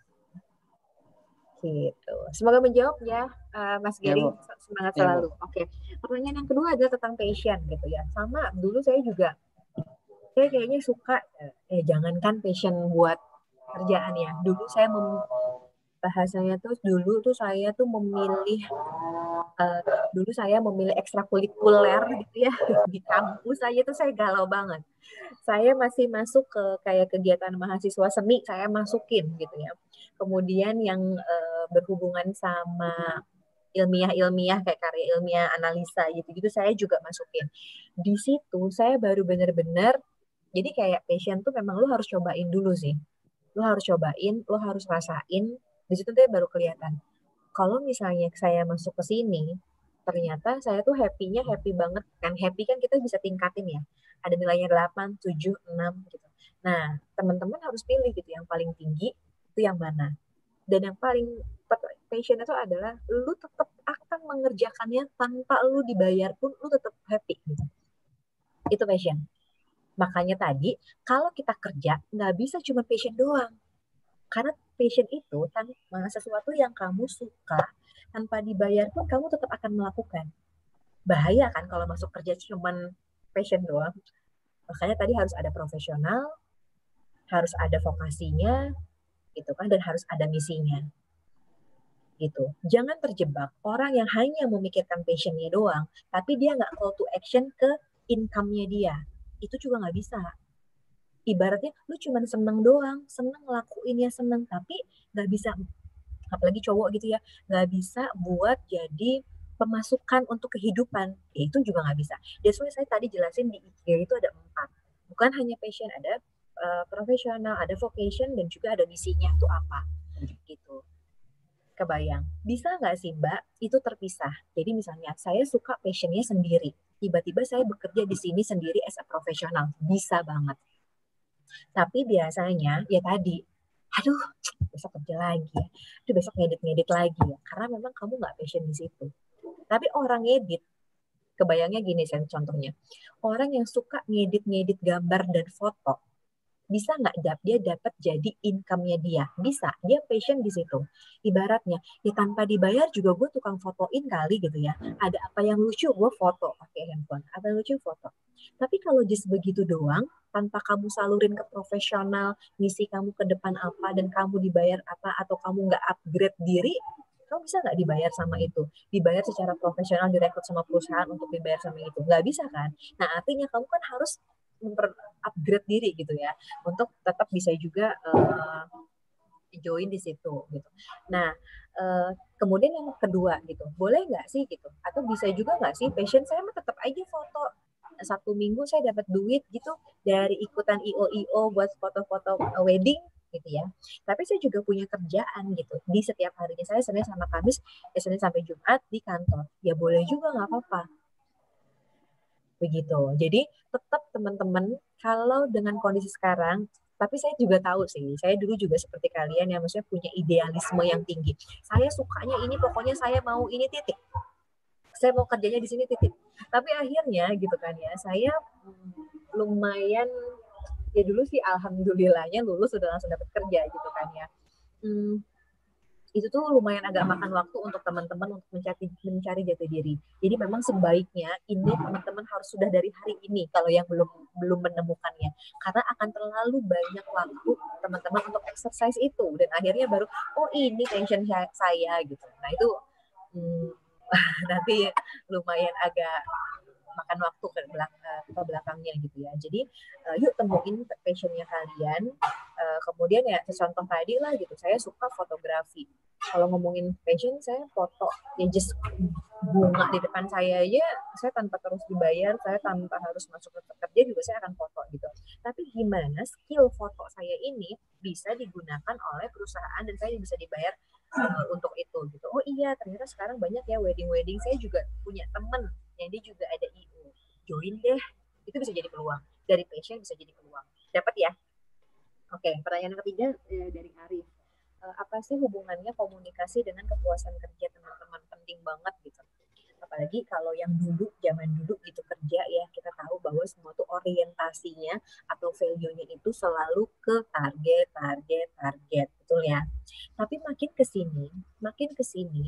Gitu. Semoga menjawab ya uh, Mas Ya, Gary. Bu. Semangat Ya, selalu. Bu. Oke. Pertanyaan yang kedua adalah tentang passion gitu ya. Sama dulu saya juga saya kayaknya suka eh jangankan passion buat kerjaan ya. Dulu saya mem, bahasanya tuh dulu tuh saya tuh memilih uh, dulu saya memilih ekstrakurikuler gitu ya di kampus aja tuh saya galau banget. Saya masih masuk ke kayak kegiatan mahasiswa seni saya masukin gitu ya. Kemudian yang uh, berhubungan sama ilmiah-ilmiah kayak karya ilmiah analisa gitu-gitu saya juga masukin. Di situ saya baru benar-benar jadi kayak passion tuh memang lu harus cobain dulu sih. Lo harus cobain, lo harus rasain, di situ deh baru kelihatan. Kalau misalnya saya masuk ke sini, ternyata saya tuh happy-nya happy banget. Kan happy kan kita bisa tingkatin ya. Ada nilainya delapan, tujuh, enam gitu. Nah, teman-teman harus pilih gitu yang paling tinggi itu yang mana. Dan yang paling passion itu adalah lu tetap akan mengerjakannya tanpa lu dibayar pun lu tetap happy gitu. Itu passion. Makanya tadi, kalau kita kerja, nggak bisa cuma passion doang. Karena passion itu tanpa sesuatu yang kamu suka, tanpa dibayar pun kamu tetap akan melakukan. Bahaya kan kalau masuk kerja cuma passion doang. Makanya tadi harus ada profesional, harus ada vokasinya, gitu kan, dan harus ada misinya. Gitu. Jangan terjebak orang yang hanya memikirkan passionnya doang, tapi dia nggak call to action ke income-nya dia. Itu juga nggak bisa. Ibaratnya lu cuma seneng doang, seneng ngelakuinnya seneng, tapi nggak bisa, apalagi cowok gitu ya, nggak bisa buat jadi pemasukan untuk kehidupan. Ya, itu juga nggak bisa. That's why saya tadi jelasin di I K itu ada empat. Bukan hanya passion, ada uh, profesional, ada vocation, dan juga ada misinya itu apa. Gitu. Kebayang. Bisa nggak sih Mbak itu terpisah? Jadi misalnya saya suka passionnya sendiri. Tiba-tiba saya bekerja di sini sendiri as a profesional. Bisa banget. Tapi biasanya ya tadi, aduh besok kerja lagi ya. Aduh besok ngedit-ngedit lagi ya. Karena memang kamu nggak passion di situ. Tapi orang ngedit, kebayangnya gini saya contohnya. Orang yang suka ngedit-ngedit gambar dan foto, bisa nggak dia dapat jadi income-nya dia? Bisa, dia passion di situ. Ibaratnya, ya tanpa dibayar juga gue tukang fotoin kali gitu ya. Ada apa yang lucu, gue foto pakai handphone. Apa yang lucu, foto. Tapi kalau just begitu doang, tanpa kamu salurin ke profesional, misi kamu ke depan apa, dan kamu dibayar apa, atau kamu nggak upgrade diri, kamu bisa nggak dibayar sama itu? Dibayar secara profesional, direkrut sama perusahaan untuk dibayar sama itu? Nggak bisa kan? Nah, artinya kamu kan harus memper-upgrade diri gitu ya, untuk tetap bisa juga uh, join di situ gitu. Nah, uh, kemudian yang kedua gitu, boleh nggak sih gitu? Atau bisa juga nggak sih passion saya mah tetap aja foto. Satu minggu saya dapat duit gitu dari ikutan I O I O buat foto-foto wedding gitu ya. Tapi saya juga punya kerjaan gitu. Di setiap harinya saya Senin sama Kamis, eh, Senin sampai Jumat di kantor. Ya boleh juga nggak apa-apa. Begitu. Jadi tetap teman-teman kalau dengan kondisi sekarang, tapi saya juga tahu sih, saya dulu juga seperti kalian yang maksudnya punya idealisme yang tinggi. Saya sukanya ini, pokoknya saya mau ini titik. Saya mau kerjanya di sini titik. Tapi akhirnya gitu kan ya, saya lumayan ya dulu sih alhamdulillahnya lulus sudah langsung dapat kerja gitu kan ya. Hmm, itu tuh lumayan agak makan waktu untuk teman-teman untuk mencari mencari jati diri. Jadi memang sebaiknya ini teman-teman harus sudah dari hari ini kalau yang belum belum menemukannya, karena akan terlalu banyak waktu teman-teman untuk exercise itu dan akhirnya baru oh ini passion saya gitu. Nah itu hmm, nanti lumayan agak makan waktu ke, belak ke belakangnya gitu ya. Jadi uh, yuk temuin passionnya kalian. Uh, kemudian ya contoh tadi lah gitu, saya suka fotografi. Kalau ngomongin passion, saya foto ya just bunga di depan saya aja, saya tanpa terus dibayar, saya tanpa harus masuk ke kerja juga saya akan foto gitu. Tapi gimana skill foto saya ini bisa digunakan oleh perusahaan dan saya bisa dibayar uh, untuk itu gitu. Oh iya, ternyata sekarang banyak ya wedding-wedding. Saya juga punya temen yang dia juga ada I U. Join deh, itu bisa jadi peluang. Dari passion bisa jadi peluang. Dapat ya? Oke, pertanyaan ketiga eh, dari Arif. Uh, apa sih hubungannya komunikasi dengan kepuasan kerja teman-teman? Penting banget gitu. Apalagi kalau yang dulu, zaman dulu gitu kerja ya, kita tahu bahwa semua tuh orientasinya atau value-nya itu selalu ke target, target, target, betul ya. Tapi makin ke sini, makin ke sini,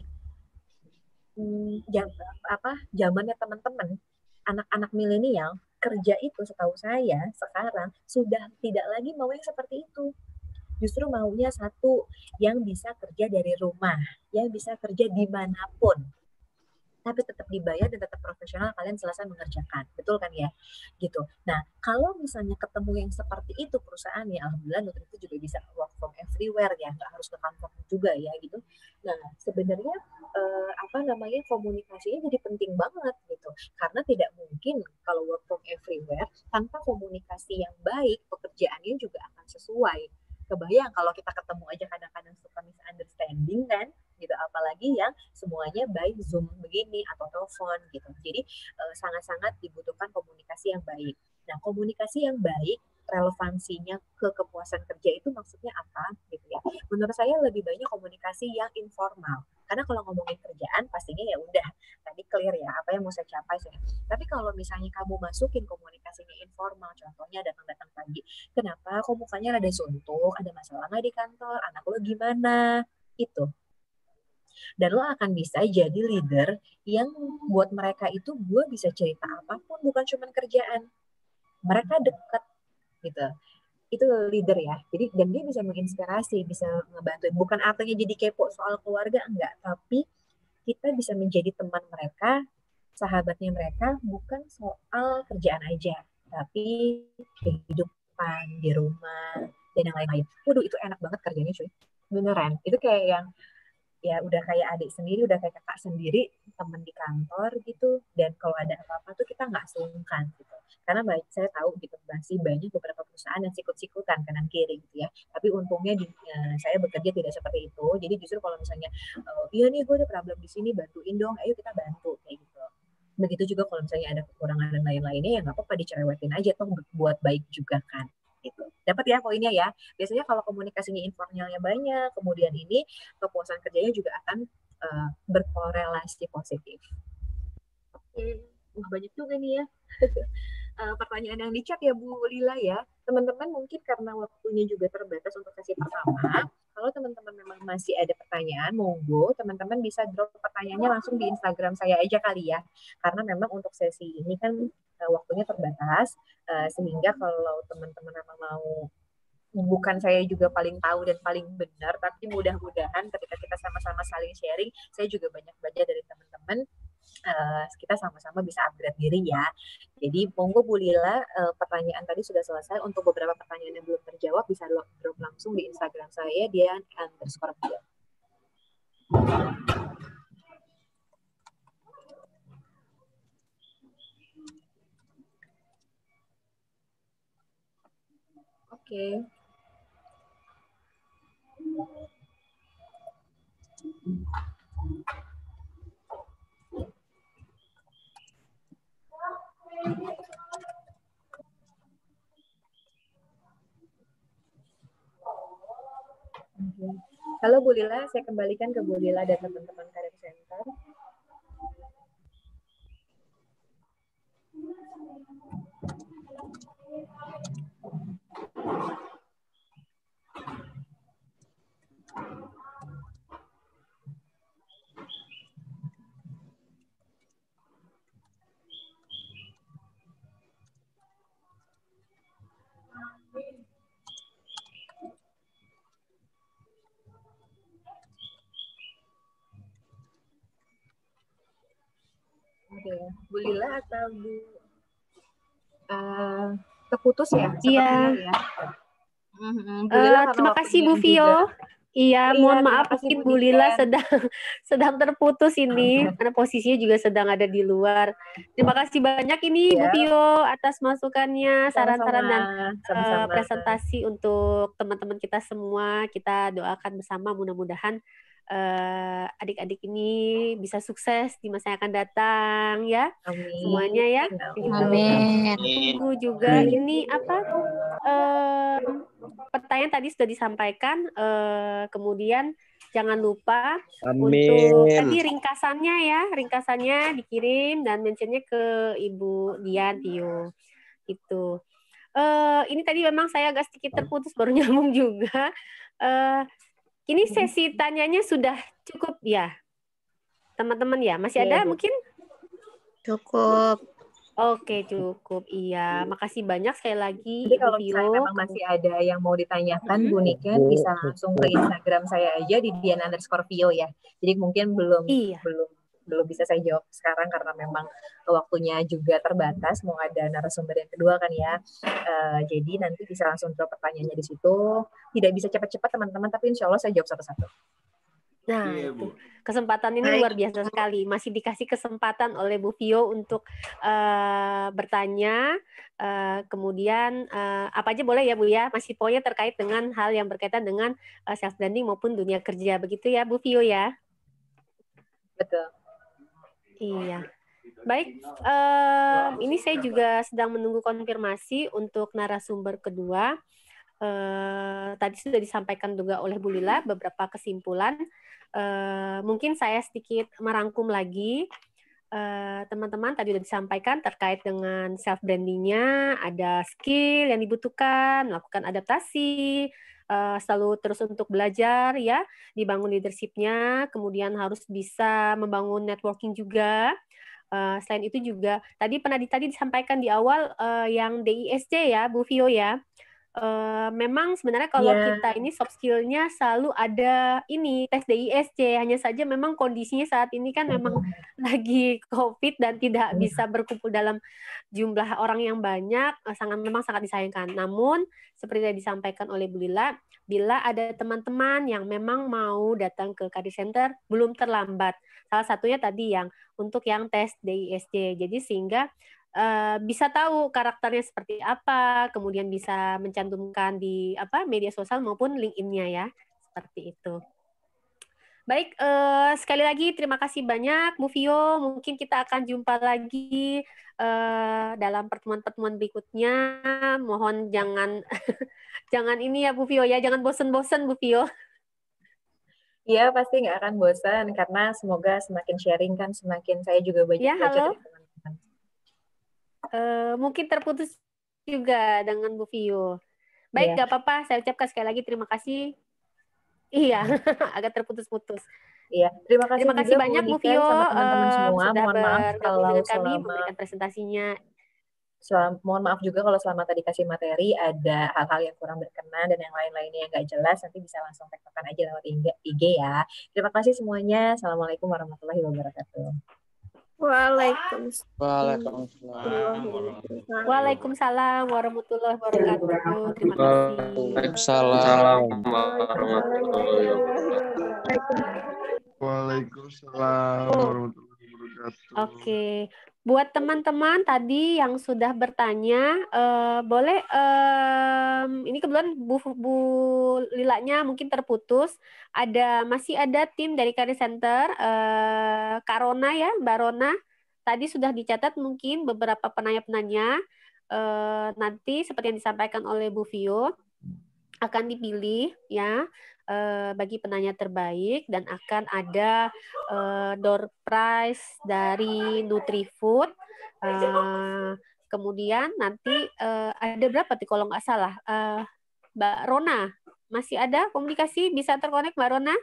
hmm, jam, apa zamannya teman-teman, anak-anak milenial kerja itu setahu saya sekarang sudah tidak lagi mau yang seperti itu. Justru maunya satu yang bisa kerja dari rumah, yang bisa kerja dimanapun, tapi tetap dibayar dan tetap profesional kalian selesai mengerjakan, betul kan ya? Gitu. Nah, kalau misalnya ketemu yang seperti itu perusahaan ya, alhamdulillah Nutri itu juga bisa work from everywhere ya, nggak harus ke kantor juga ya gitu. Nah, sebenarnya eh, apa namanya komunikasinya jadi penting banget gitu, karena tidak mungkin kalau work from everywhere tanpa komunikasi yang baik, pekerjaannya juga akan sesuai. Kebayang kalau kita ketemu aja kadang-kadang suka misunderstanding kan gitu, apalagi yang semuanya by Zoom begini atau telepon gitu. Jadi eh, sangat-sangat dibutuhkan komunikasi yang baik. Nah, komunikasi yang baik relevansinya ke kepuasan kerja itu maksudnya apa gitu ya. Menurut saya lebih banyak komunikasi yang informal. Karena kalau ngomongin kerjaan pastinya ya udah tadi clear ya apa yang mau saya capai saya. Tapi kalau misalnya kamu masukin komunikasinya informal, contohnya datang-datang pagi, kenapa kok mukanya rada suntuk, ada masalah nggak di kantor, anak lo gimana, itu. Dan lo akan bisa jadi leader yang buat mereka itu gue bisa cerita apapun, bukan cuma kerjaan. Mereka dekat gitu. Itu leader ya. Jadi dan dia bisa menginspirasi, bisa ngebantu. Bukan artinya jadi kepo soal keluarga, enggak. Tapi kita bisa menjadi teman mereka, sahabatnya mereka, bukan soal kerjaan aja. Tapi kehidupan di rumah dan yang lain-lain. Waduh, itu enak banget kerjanya cuy. Beneran. Itu kayak yang ya udah kayak adik sendiri, udah kayak kakak sendiri, teman di kantor gitu. Dan kalau ada apa-apa tuh kita nggak sungkan gitu. Karena baik saya tahu gitu masih banyak beberapa perusahaan yang sikut-sikutan kanan kiri gitu ya. Tapi untungnya di, ya, saya bekerja tidak seperti itu. Jadi justru kalau misalnya uh, iya nih gue ada problem di sini, bantuin dong, ayo kita bantu kayak gitu. Begitu juga kalau misalnya ada kekurangan dan lain-lainnya ya nggak apa-apa dicerewetin aja, toh buat baik juga kan. Gitu. Dapat ya poinnya ya. Biasanya kalau komunikasinya informalnya banyak, kemudian ini kepuasan kerjanya juga akan uh, berkorelasi positif. Oke, wah banyak juga nih ya. uh, pertanyaan yang di chat ya Bu Lila ya. Teman-teman mungkin karena waktunya juga terbatas untuk sesi pertama, kalau teman-teman memang masih ada pertanyaan, monggo teman-teman bisa drop pertanyaannya langsung di Instagram saya aja kali ya. Karena memang untuk sesi ini kan uh, waktunya terbatas, uh, sehingga kalau teman-teman memang mau, bukan saya juga paling tahu dan paling benar, tapi mudah-mudahan ketika kita sama-sama saling sharing, saya juga banyak belajar dari teman-teman. Uh, kita sama-sama bisa upgrade diri ya. Jadi monggo Bu Lila, uh, pertanyaan tadi sudah selesai. Untuk beberapa pertanyaan yang belum terjawab bisa drop langsung di Instagram saya, dia underscore dia. Oke. Okay. Halo Bu Lila, saya kembalikan ke Bu Lila dan teman-teman Karir Center. Oke, Bu Lila atau Bu uh, terputus ya? Iya. Ya. Mm-hmm. Bu Uh, Lila karena terima kasih Bu Vio. juga. Iya, Iya, mohon terima maaf kasih, mungkin Bu Bu Lila Diken. sedang sedang terputus ini karena posisinya juga sedang ada di luar. Terima kasih banyak ini Bu Iya. Vio atas masukannya, saran-saran dan Sama-sama. uh, presentasi untuk teman-teman kita semua. Kita doakan bersama mudah-mudahan uh, adik-adik ini bisa sukses di masa yang akan datang ya. Amin. Semuanya ya. Gitu. Amin. Tunggu juga ini apa? Uh, pertanyaan tadi sudah disampaikan, uh, kemudian jangan lupa Amin. untuk tadi ringkasannya ya, ringkasannya dikirim dan mentionnya ke Ibu Dian Tio. Itu. Uh, ini tadi memang saya agak sedikit terputus baru nyambung juga. Uh, ini sesi tanyanya sudah cukup ya, teman-teman ya? Masih ada ya, mungkin? Cukup. Oke, cukup. Iya, makasih banyak sekali lagi. Jadi Ibu kalau Vio. misalnya memang masih ada yang mau ditanyakan, Bu Niken bisa langsung ke Instagram saya aja di Dian underscore Vio ya. Jadi mungkin belum iya. belum belum bisa saya jawab sekarang karena memang waktunya juga terbatas. Mau ada narasumber yang kedua kan ya. Uh, jadi nanti bisa langsung jawab pertanyaannya di situ. Tidak bisa cepat-cepat teman-teman, tapi insya Allah saya jawab satu-satu. Nah, iya, itu. Kesempatan ini luar biasa sekali. Masih dikasih kesempatan oleh Bu Vio untuk uh, bertanya. Uh, kemudian uh, apa aja boleh ya Bu ya. Masih pokoknya terkait dengan hal yang berkaitan dengan uh, self branding maupun dunia kerja. Begitu ya Bu Vio ya. Betul. Iya. Baik, uh, ini saya juga sedang menunggu konfirmasi untuk narasumber kedua. Uh, tadi sudah disampaikan juga oleh Bu Lila beberapa kesimpulan. Uh, mungkin saya sedikit merangkum lagi. Uh, teman-teman tadi sudah disampaikan terkait dengan self brandingnya, ada skill yang dibutuhkan, melakukan adaptasi, uh, selalu terus untuk belajar ya, dibangun leadership-nya, kemudian harus bisa membangun networking juga. Uh, selain itu juga tadi pernah tadi disampaikan di awal uh, yang D I S C ya, Bu Vio ya. Uh, memang sebenarnya kalau yeah. kita ini soft skill-nya selalu ada ini tes D I S C, hanya saja memang kondisinya saat ini kan memang lagi COVID dan tidak bisa berkumpul dalam jumlah orang yang banyak, uh, sangat memang sangat disayangkan. Namun seperti yang disampaikan oleh Bu Lila, bila ada teman-teman yang memang mau datang ke Career Center belum terlambat. Salah satunya tadi yang untuk yang tes D I S C. Jadi sehingga Uh, bisa tahu karakternya seperti apa, kemudian bisa mencantumkan di apa media sosial maupun LinkedIn-nya ya, seperti itu. Baik, uh, sekali lagi terima kasih banyak Bu Vio. Mungkin kita akan jumpa lagi uh, dalam pertemuan-pertemuan berikutnya. Mohon jangan jangan ini ya Bu Vio ya, jangan bosan-bosan Bu Vio. Iya, pasti nggak akan bosan karena semoga semakin sharing kan semakin saya juga banyak ya, belajar halo. Uh, mungkin terputus juga dengan Bu Vio. Baik, nggak yeah. apa-apa. Saya ucapkan sekali lagi terima kasih. Iya, agak terputus-putus. Iya, terima kasih, terima kasih juga banyak Bu Niken Vio sama teman-teman uh, semua. sudah Mohon maaf bergabung dengan kami selama, memberikan presentasinya. Selama, mohon maaf juga kalau selama tadi kasih materi ada hal-hal yang kurang berkenan dan yang lain-lainnya yang nggak jelas, nanti bisa langsung tektokan aja lewat I G ya. Terima kasih semuanya. Assalamualaikum warahmatullahi wabarakatuh. Waalaikumsalam. Waalaikumsalam. Waalaikumsalam warahmatullahi wabarakatuh. Terima kasih. Waalaikumsalam warahmatullahi wabarakatuh. Waalaikumsalam warahmatullahi wabarakatuh. Oke, buat teman-teman tadi yang sudah bertanya, uh, boleh um, ini kebetulan Bu, Bu Lilanya mungkin terputus. Ada masih ada tim dari Career Center, uh, Kak Rona ya, Mbak Rona. Tadi sudah dicatat mungkin beberapa penanya-penanya. Uh, nanti seperti yang disampaikan oleh Bu Vio akan dipilih ya. Uh, bagi penanya terbaik dan akan ada uh, door prize dari Nutrifood. Uh, kemudian nanti uh, ada berapa tuh kalau nggak salah, uh, Mbak Rona masih ada komunikasi, bisa terkonek Mbak Rona?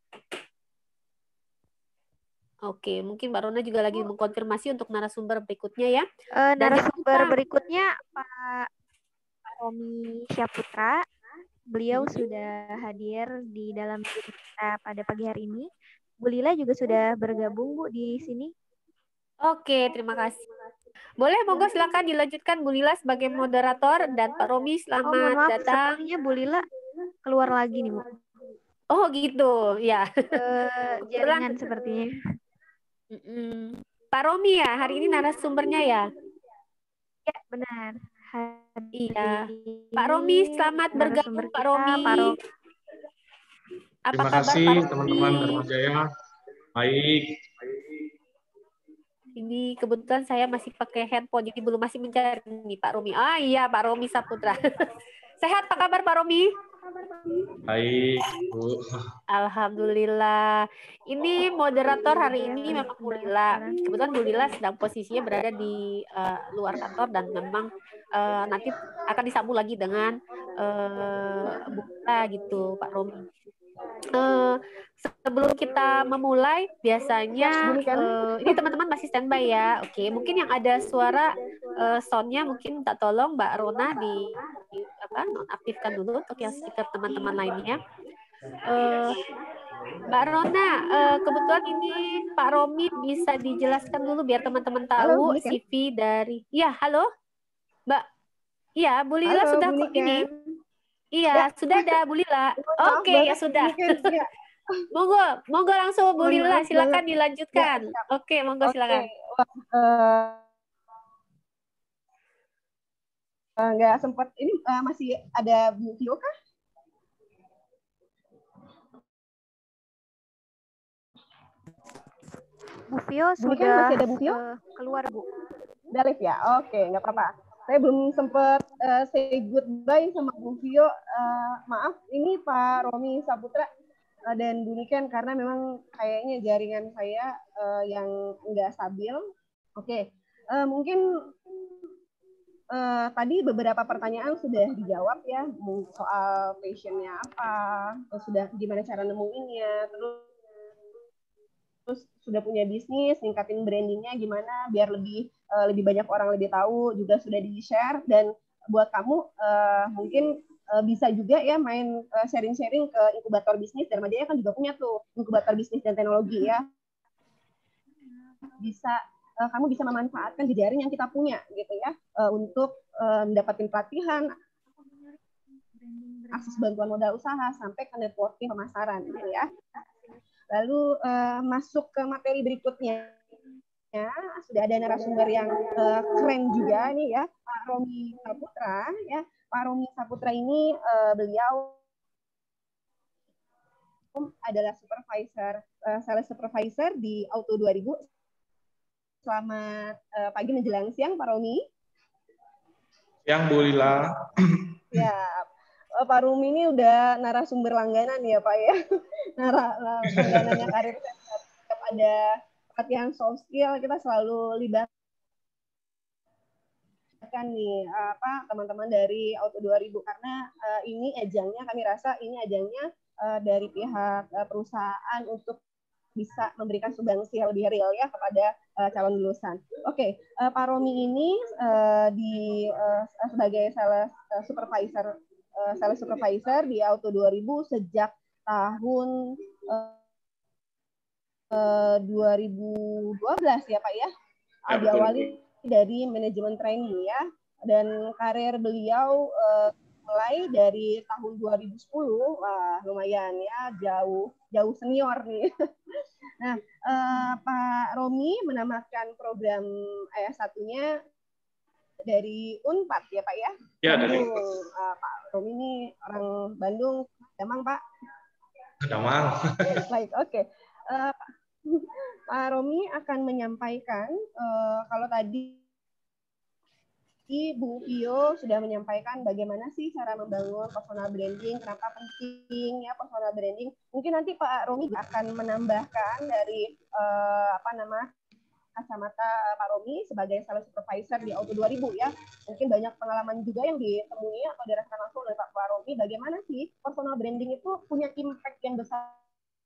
Oke, mungkin Mbak Rona juga lagi mengkonfirmasi untuk narasumber berikutnya ya. Uh, narasumber berikutnya Pak Romi Syaputra. Beliau sudah hadir di dalam kita pada pagi hari ini. Bu Lila juga sudah bergabung Bu di sini. Oke, terima kasih. Boleh, monggo silakan dilanjutkan Bu Lila sebagai moderator dan Pak Romi Oh, mohon selamat maaf, datang. sepertinya Bu Lila keluar lagi nih, Bu. Oh, gitu. Ya. Eh, jaringan sepertinya. Mm-mm. Pak Romi ya, hari ini narasumbernya ya? Ya, benar. Hari Iya. ini Pak Romi, selamat narasumber bergabung Pak kita, Romi. Pak Romi. Apa Terima kabar kasih Pak Romi? teman-teman Dharma Jaya. Baik. Ini kebetulan saya masih pakai handphone, jadi belum masih mencari nih Pak Romi. Ah iya, Pak Romi Saputra. Sehat, apa kabar Pak Romi? Baik, Bu. Alhamdulillah. Ini moderator hari ini memang Bu Lila. Kebetulan Bu Lila sedang posisinya berada di uh, luar kantor dan memang uh, nanti akan disambung lagi dengan uh, Bu Lila gitu, Pak Romi. Uh, sebelum kita memulai, biasanya uh, ini teman-teman masih standby ya. Oke, mungkin yang ada suara uh, soundnya mungkin tak tolong Mbak Rona di, di apa nonaktifkan dulu untuk yang speaker teman-teman lainnya. Uh, Mbak Rona, uh, kebetulan ini Pak Romi bisa dijelaskan dulu biar teman-teman tahu halo, C V dari. Ya, halo, Mbak. Iya, Bu Lila halo, sudah Bu ini. Ya. Iya, sudah ada Bu Lila. Oke, okay, ya sudah. Ya. Monggo, monggo langsung Bu Lila, silakan banget. dilanjutkan. Ya, Oke, okay, monggo okay. silakan. Uh, nggak sempat ini uh, masih ada Bu Vio kah? Bu Vio sudah kan masih ada Bu Vio? Uh, keluar Bu. Udah live ya? Oke, okay, nggak apa-apa. Saya belum sempat uh, say goodbye sama Bu Vio. Uh, maaf, ini Pak Romi Saputra uh, dan Bu Niken karena memang kayaknya jaringan saya uh, yang nggak stabil. Oke, okay. uh, mungkin uh, tadi beberapa pertanyaan sudah dijawab ya, soal passionnya apa, terus sudah gimana cara nemuinnya, terus terus sudah punya bisnis, ningkatin brandingnya gimana biar lebih uh, lebih banyak orang lebih tahu, juga sudah di-share. Dan buat kamu uh, mungkin uh, bisa juga ya main uh, sharing-sharing ke inkubator bisnis. Dharma Jaya kan juga punya tuh inkubator bisnis dan teknologi ya. Bisa uh, kamu bisa memanfaatkan jejaring yang kita punya gitu ya, uh, untuk uh, mendapatkan pelatihan, akses bantuan modal usaha sampai ke networking pemasaran gitu ya. Lalu uh, masuk ke materi berikutnya, ya, sudah ada narasumber yang uh, keren juga nih ya, Pak Romi Saputra. Ya, Pak Romi Saputra ini uh, beliau adalah supervisor, uh, sales supervisor di Auto dua ribu. Selamat uh, pagi menjelang siang, Pak Romi. Siang, Bu Lila. Ya. Pak Romi ini udah narasumber langganan ya Pak ya, Nara, langganannya karir. Setiap ada pelatihan soft skill kita selalu libatkan nih apa teman-teman dari Auto dua ribu karena uh, ini ajangnya, kami rasa ini ajangnya uh, dari pihak uh, perusahaan untuk bisa memberikan sumbangsi yang lebih real ya kepada uh, calon lulusan. Oke, okay. uh, Pak Romi ini uh, di uh, sebagai sales uh, supervisor Uh, sales supervisor di Auto dua ribu sejak tahun uh, uh, dua ribu dua belas ya Pak ya, ya diawali dari manajemen training ya, dan karir beliau uh, mulai dari tahun dua ribu sepuluh, wah lumayan ya, jauh jauh senior nih. Nah, uh, Pak Romi menamatkan program A S satu-nya dari Unpad ya Pak ya? Ya, dari uh, Pak Romi ini orang Bandung, Damang Pak? Damang. Baik, oke. Okay. Uh, Pak Romi akan menyampaikan, uh, kalau tadi Bu Vio sudah menyampaikan bagaimana sih cara membangun personal branding, kenapa penting ya personal branding. Mungkin nanti Pak Romi akan menambahkan dari uh, apa nama kacamata Pak Romi sebagai sales supervisor di Auto dua ribu ya. Mungkin banyak pengalaman juga yang ditemui atau dirasakan langsung oleh Pak Romi. Bagaimana sih personal branding itu punya impact yang besar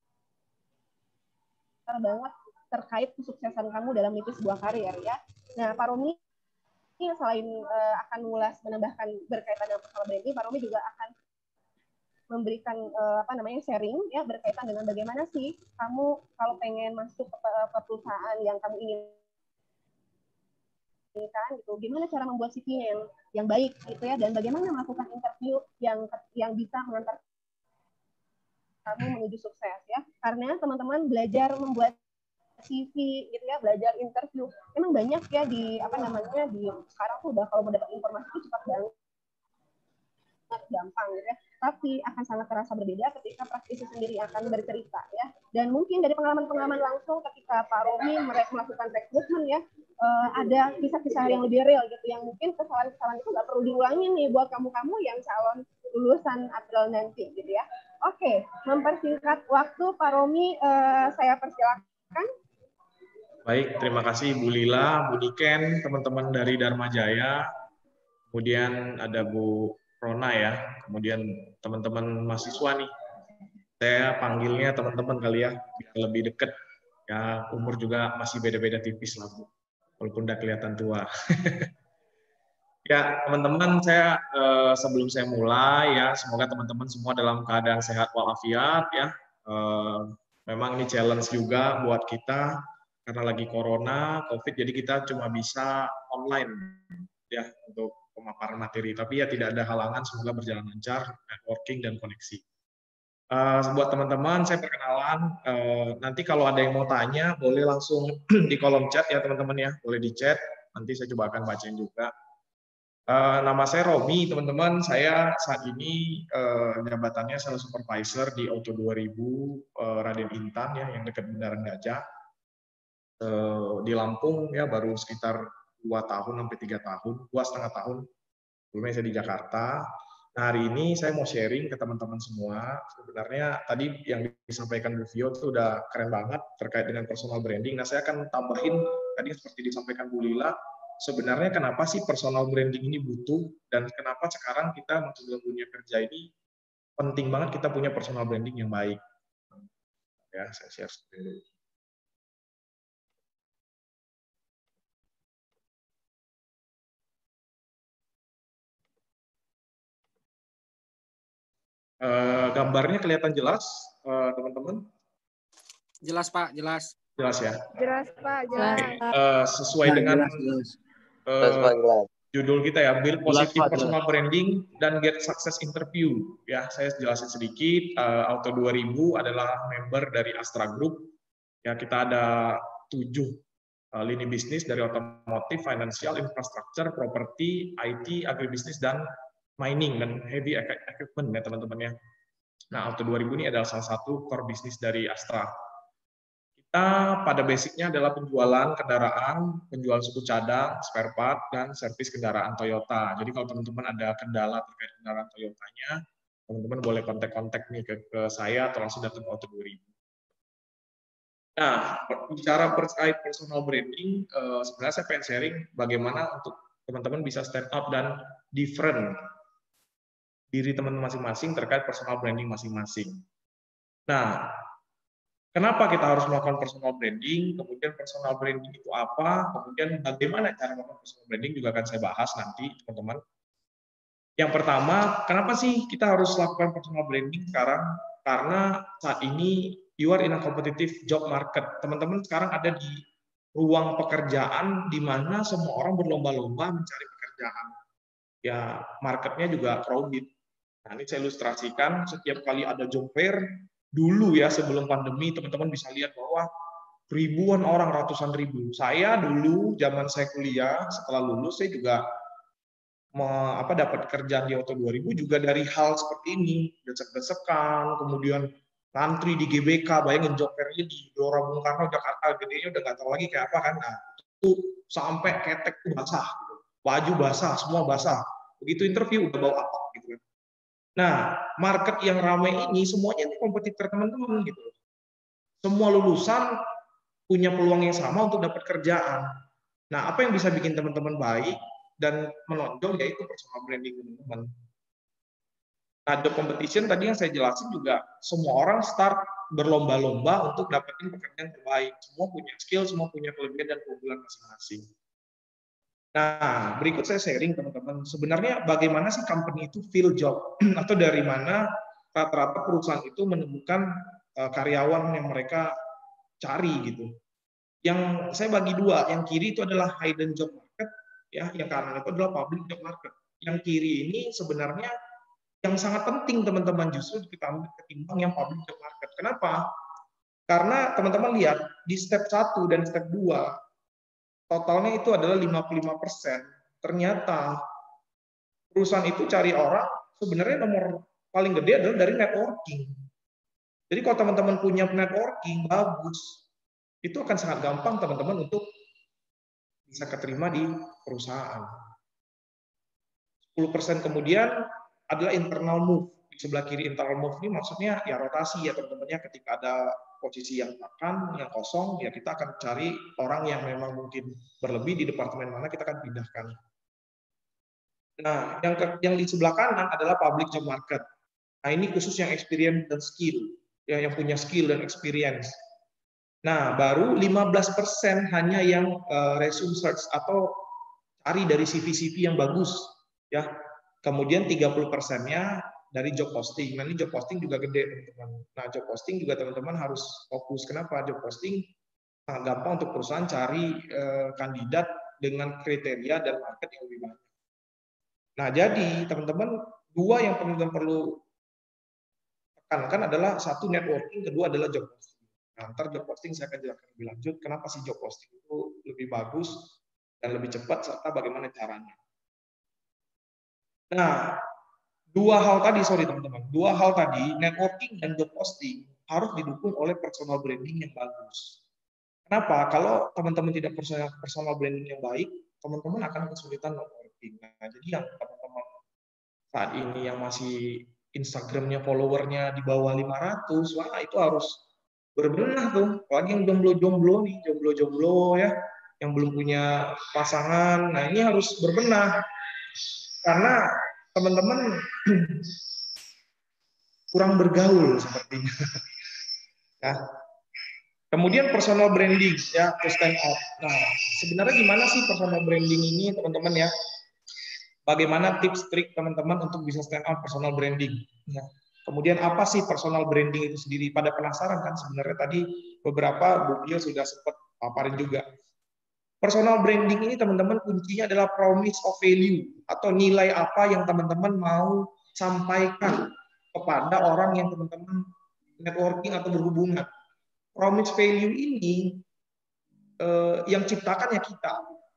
banget terkait kesuksesan kamu dalam meniti sebuah karir ya. Nah, Pak Romi selain uh, akan mengulas menambahkan berkaitan dengan personal branding, Pak Romi juga akan memberikan uh, apa namanya sharing ya berkaitan dengan bagaimana sih kamu kalau pengen masuk ke, ke perusahaan yang kamu ingin kan gitu. Gimana cara membuat C V-nya yang yang baik gitu ya, dan bagaimana melakukan interview yang yang bisa mengantar kamu menuju sukses ya. Karena teman-teman belajar membuat C V gitu ya, belajar interview. Emang banyak ya di apa namanya di sekarang tuh udah kalau mau dapat informasi itu cepat banget, gampang gitu ya. Tapi akan sangat terasa berbeda ketika praktisi sendiri akan bercerita ya. Dan mungkin dari pengalaman-pengalaman langsung ketika Pak Romi melakukan rekrutmen ya, uh, ada kisah-kisah yang lebih real gitu, yang mungkin kesalahan-kesalahan itu nggak perlu diulangin nih buat kamu-kamu yang calon lulusan April nanti gitu ya. Oke, mempersingkat waktu Pak Romi, uh, saya persilakan. Baik, terima kasih Bu Lila, Bu Niken, teman-teman dari Dharma Jaya, kemudian ada Bu Rona ya, kemudian teman-teman mahasiswa nih. Saya panggilnya teman-teman kali ya, biar lebih dekat. Ya, umur juga masih beda-beda tipis lah, Bu. Walaupun udah kelihatan tua. Ya, teman-teman, saya eh, sebelum saya mulai ya, semoga teman-teman semua dalam keadaan sehat walafiat ya. Eh, memang ini challenge juga buat kita karena lagi corona, Covid, jadi kita cuma bisa online ya untuk pemaparan materi, tapi ya tidak ada halangan, semoga berjalan lancar, networking dan koneksi. Uh, buat teman-teman, saya perkenalan, uh, nanti kalau ada yang mau tanya, boleh langsung di kolom chat ya teman-teman ya, boleh di chat, nanti saya coba akan bacain juga. Uh, nama saya Romi, teman-teman, saya saat ini uh, jabatannya Sales Supervisor di Auto dua ribu uh, Raden Intan ya, yang dekat Bundaran Gajah, uh, di Lampung ya, baru sekitar dua tahun sampai tiga tahun, dua setengah tahun. Sebelumnya saya di Jakarta. Nah, hari ini saya mau sharing ke teman-teman semua. Sebenarnya tadi yang disampaikan Bu Vio itu udah keren banget terkait dengan personal branding. Nah, saya akan tambahin tadi seperti disampaikan Bu Lila, sebenarnya kenapa sih personal branding ini butuh dan kenapa sekarang kita masuk dalam dunia kerja ini penting banget kita punya personal branding yang baik. Ya, saya share screen dulu. Uh, gambarnya kelihatan jelas, teman-teman? Uh, jelas Pak, jelas. Jelas ya. Jelas Pak, jelas. Okay. Uh, sesuai jelas, dengan jelas, jelas. Uh, judul kita ya, Build Positive jelas, Personal jelas. Branding dan Get Success Interview. Ya, saya jelasin sedikit. Uh, Auto dua ribu adalah member dari Astra Group. Ya, kita ada tujuh uh, lini bisnis dari otomotif, financial, infrastructure, property, I T, agribisnis dan mining dan heavy equipment ya teman-teman ya. Nah, Auto dua ribu ini adalah salah satu core bisnis dari Astra. Kita pada basicnya adalah penjualan kendaraan, penjual suku cadang, spare part, dan servis kendaraan Toyota. Jadi kalau teman-teman ada kendala terkait kendaraan Toyotanya, teman-teman boleh kontak-kontak nih ke, ke saya atau langsung datang ke Auto dua ribu. Nah, bicara terkait personal branding, eh, sebenarnya saya pengen sharing bagaimana untuk teman-teman bisa stand up dan different diri teman-teman masing-masing terkait personal branding masing-masing. Nah, kenapa kita harus melakukan personal branding? Kemudian personal branding itu apa? Kemudian bagaimana cara melakukan personal branding juga akan saya bahas nanti, teman-teman. Yang pertama, kenapa sih kita harus lakukan personal branding sekarang? Karena saat ini you are in a competitive job market. Teman-teman sekarang ada di ruang pekerjaan di mana semua orang berlomba-lomba mencari pekerjaan. Ya, marketnya juga crowded. Nah, ini saya ilustrasikan, setiap kali ada job fair, dulu ya sebelum pandemi, teman-teman bisa lihat bahwa ribuan orang, ratusan ribu. Saya dulu, zaman saya kuliah, setelah lulus, saya juga me, apa, dapat kerjaan di Auto dua ribu juga dari hal seperti ini, desek-desekan, kemudian ngantri di G B K, bayangin job fair-nya di Gelora Bung Karno, Jakarta, gedenya udah nggak tahu lagi kayak apa kan. Nah, itu sampai ketek basah, gitu. Baju basah, semua basah. Begitu interview, udah bau apa, gitu kan. Nah, market yang ramai ini semuanya ini kompetitor teman-teman gitu. Semua lulusan punya peluang yang sama untuk dapat kerjaan. Nah, apa yang bisa bikin teman-teman baik dan menonjol yaitu personal branding teman-teman. Nah, job competition tadi yang saya jelasin juga semua orang start berlomba-lomba untuk dapetin pekerjaan terbaik. Semua punya skill, semua punya kelebihan dan keunggulan masing-masing. Nah, berikut saya sharing teman-teman. Sebenarnya bagaimana sih company itu fill job atau dari mana rata-rata perusahaan itu menemukan uh, karyawan yang mereka cari gitu. Yang saya bagi dua, yang kiri itu adalah hidden job market, ya, yang kanan itu adalah public job market. Yang kiri ini sebenarnya yang sangat penting teman-teman justru kita ambil ketimbang yang public job market. Kenapa? Karena teman-teman lihat di step satu dan step dua totalnya itu adalah lima puluh lima persen. Ternyata perusahaan itu cari orang sebenarnya nomor paling gede adalah dari networking. Jadi kalau teman-teman punya networking bagus, itu akan sangat gampang teman-teman untuk bisa keterima di perusahaan. sepuluh persen kemudian adalah internal move. Di sebelah kiri internal move ini maksudnya ya rotasi ya teman-temannya, ketika ada posisi yang akan, yang kosong, ya kita akan cari orang yang memang mungkin berlebih di departemen mana, kita akan pindahkan. Nah, yang, ke, yang di sebelah kanan adalah public job market. Nah, ini khusus yang experience dan skill, ya, yang punya skill dan experience. Nah, baru lima belas persen hanya yang uh, resume search atau cari dari C V-C V yang bagus, ya. Kemudian tiga puluh persennya dari job posting. Nah, ini job posting juga gede, teman-teman. Nah, job posting juga teman-teman harus fokus. Kenapa? Job posting sangat gampang untuk perusahaan cari uh, kandidat dengan kriteria dan market yang lebih banyak. Nah, jadi teman-teman, dua yang teman-teman perlu tekankan adalah satu networking, kedua adalah job posting. Nah, ntar job posting saya akan jelaskan lebih lanjut kenapa sih job posting itu lebih bagus dan lebih cepat serta bagaimana caranya. Nah, dua hal tadi, sorry teman-teman, dua hal tadi, networking dan job posting harus didukung oleh personal branding yang bagus. Kenapa? Kalau teman-teman tidak punya personal branding yang baik, teman-teman akan kesulitan networking. Nah, jadi yang teman-teman saat ini yang masih Instagramnya followernya di bawah lima ratus, wah itu harus berbenah tuh. Apalagi yang jomblo-jomblo nih, jomblo-jomblo ya, yang belum punya pasangan. Nah, ini harus berbenah. Karena teman-teman kurang bergaul sepertinya. Ya. Kemudian personal branding ya, to stand out. Nah, sebenarnya gimana sih personal branding ini, teman-teman ya? Bagaimana tips trik teman-teman untuk bisa stand out personal branding? Ya. Kemudian apa sih personal branding itu sendiri? Pada penasaran kan sebenarnya tadi beberapa Bu Pio sudah sempat paparin juga. Personal branding ini teman-teman kuncinya adalah promise of value atau nilai apa yang teman-teman mau sampaikan kepada orang yang teman-teman networking atau berhubungan. Promise value ini eh, yang ciptakannya kita.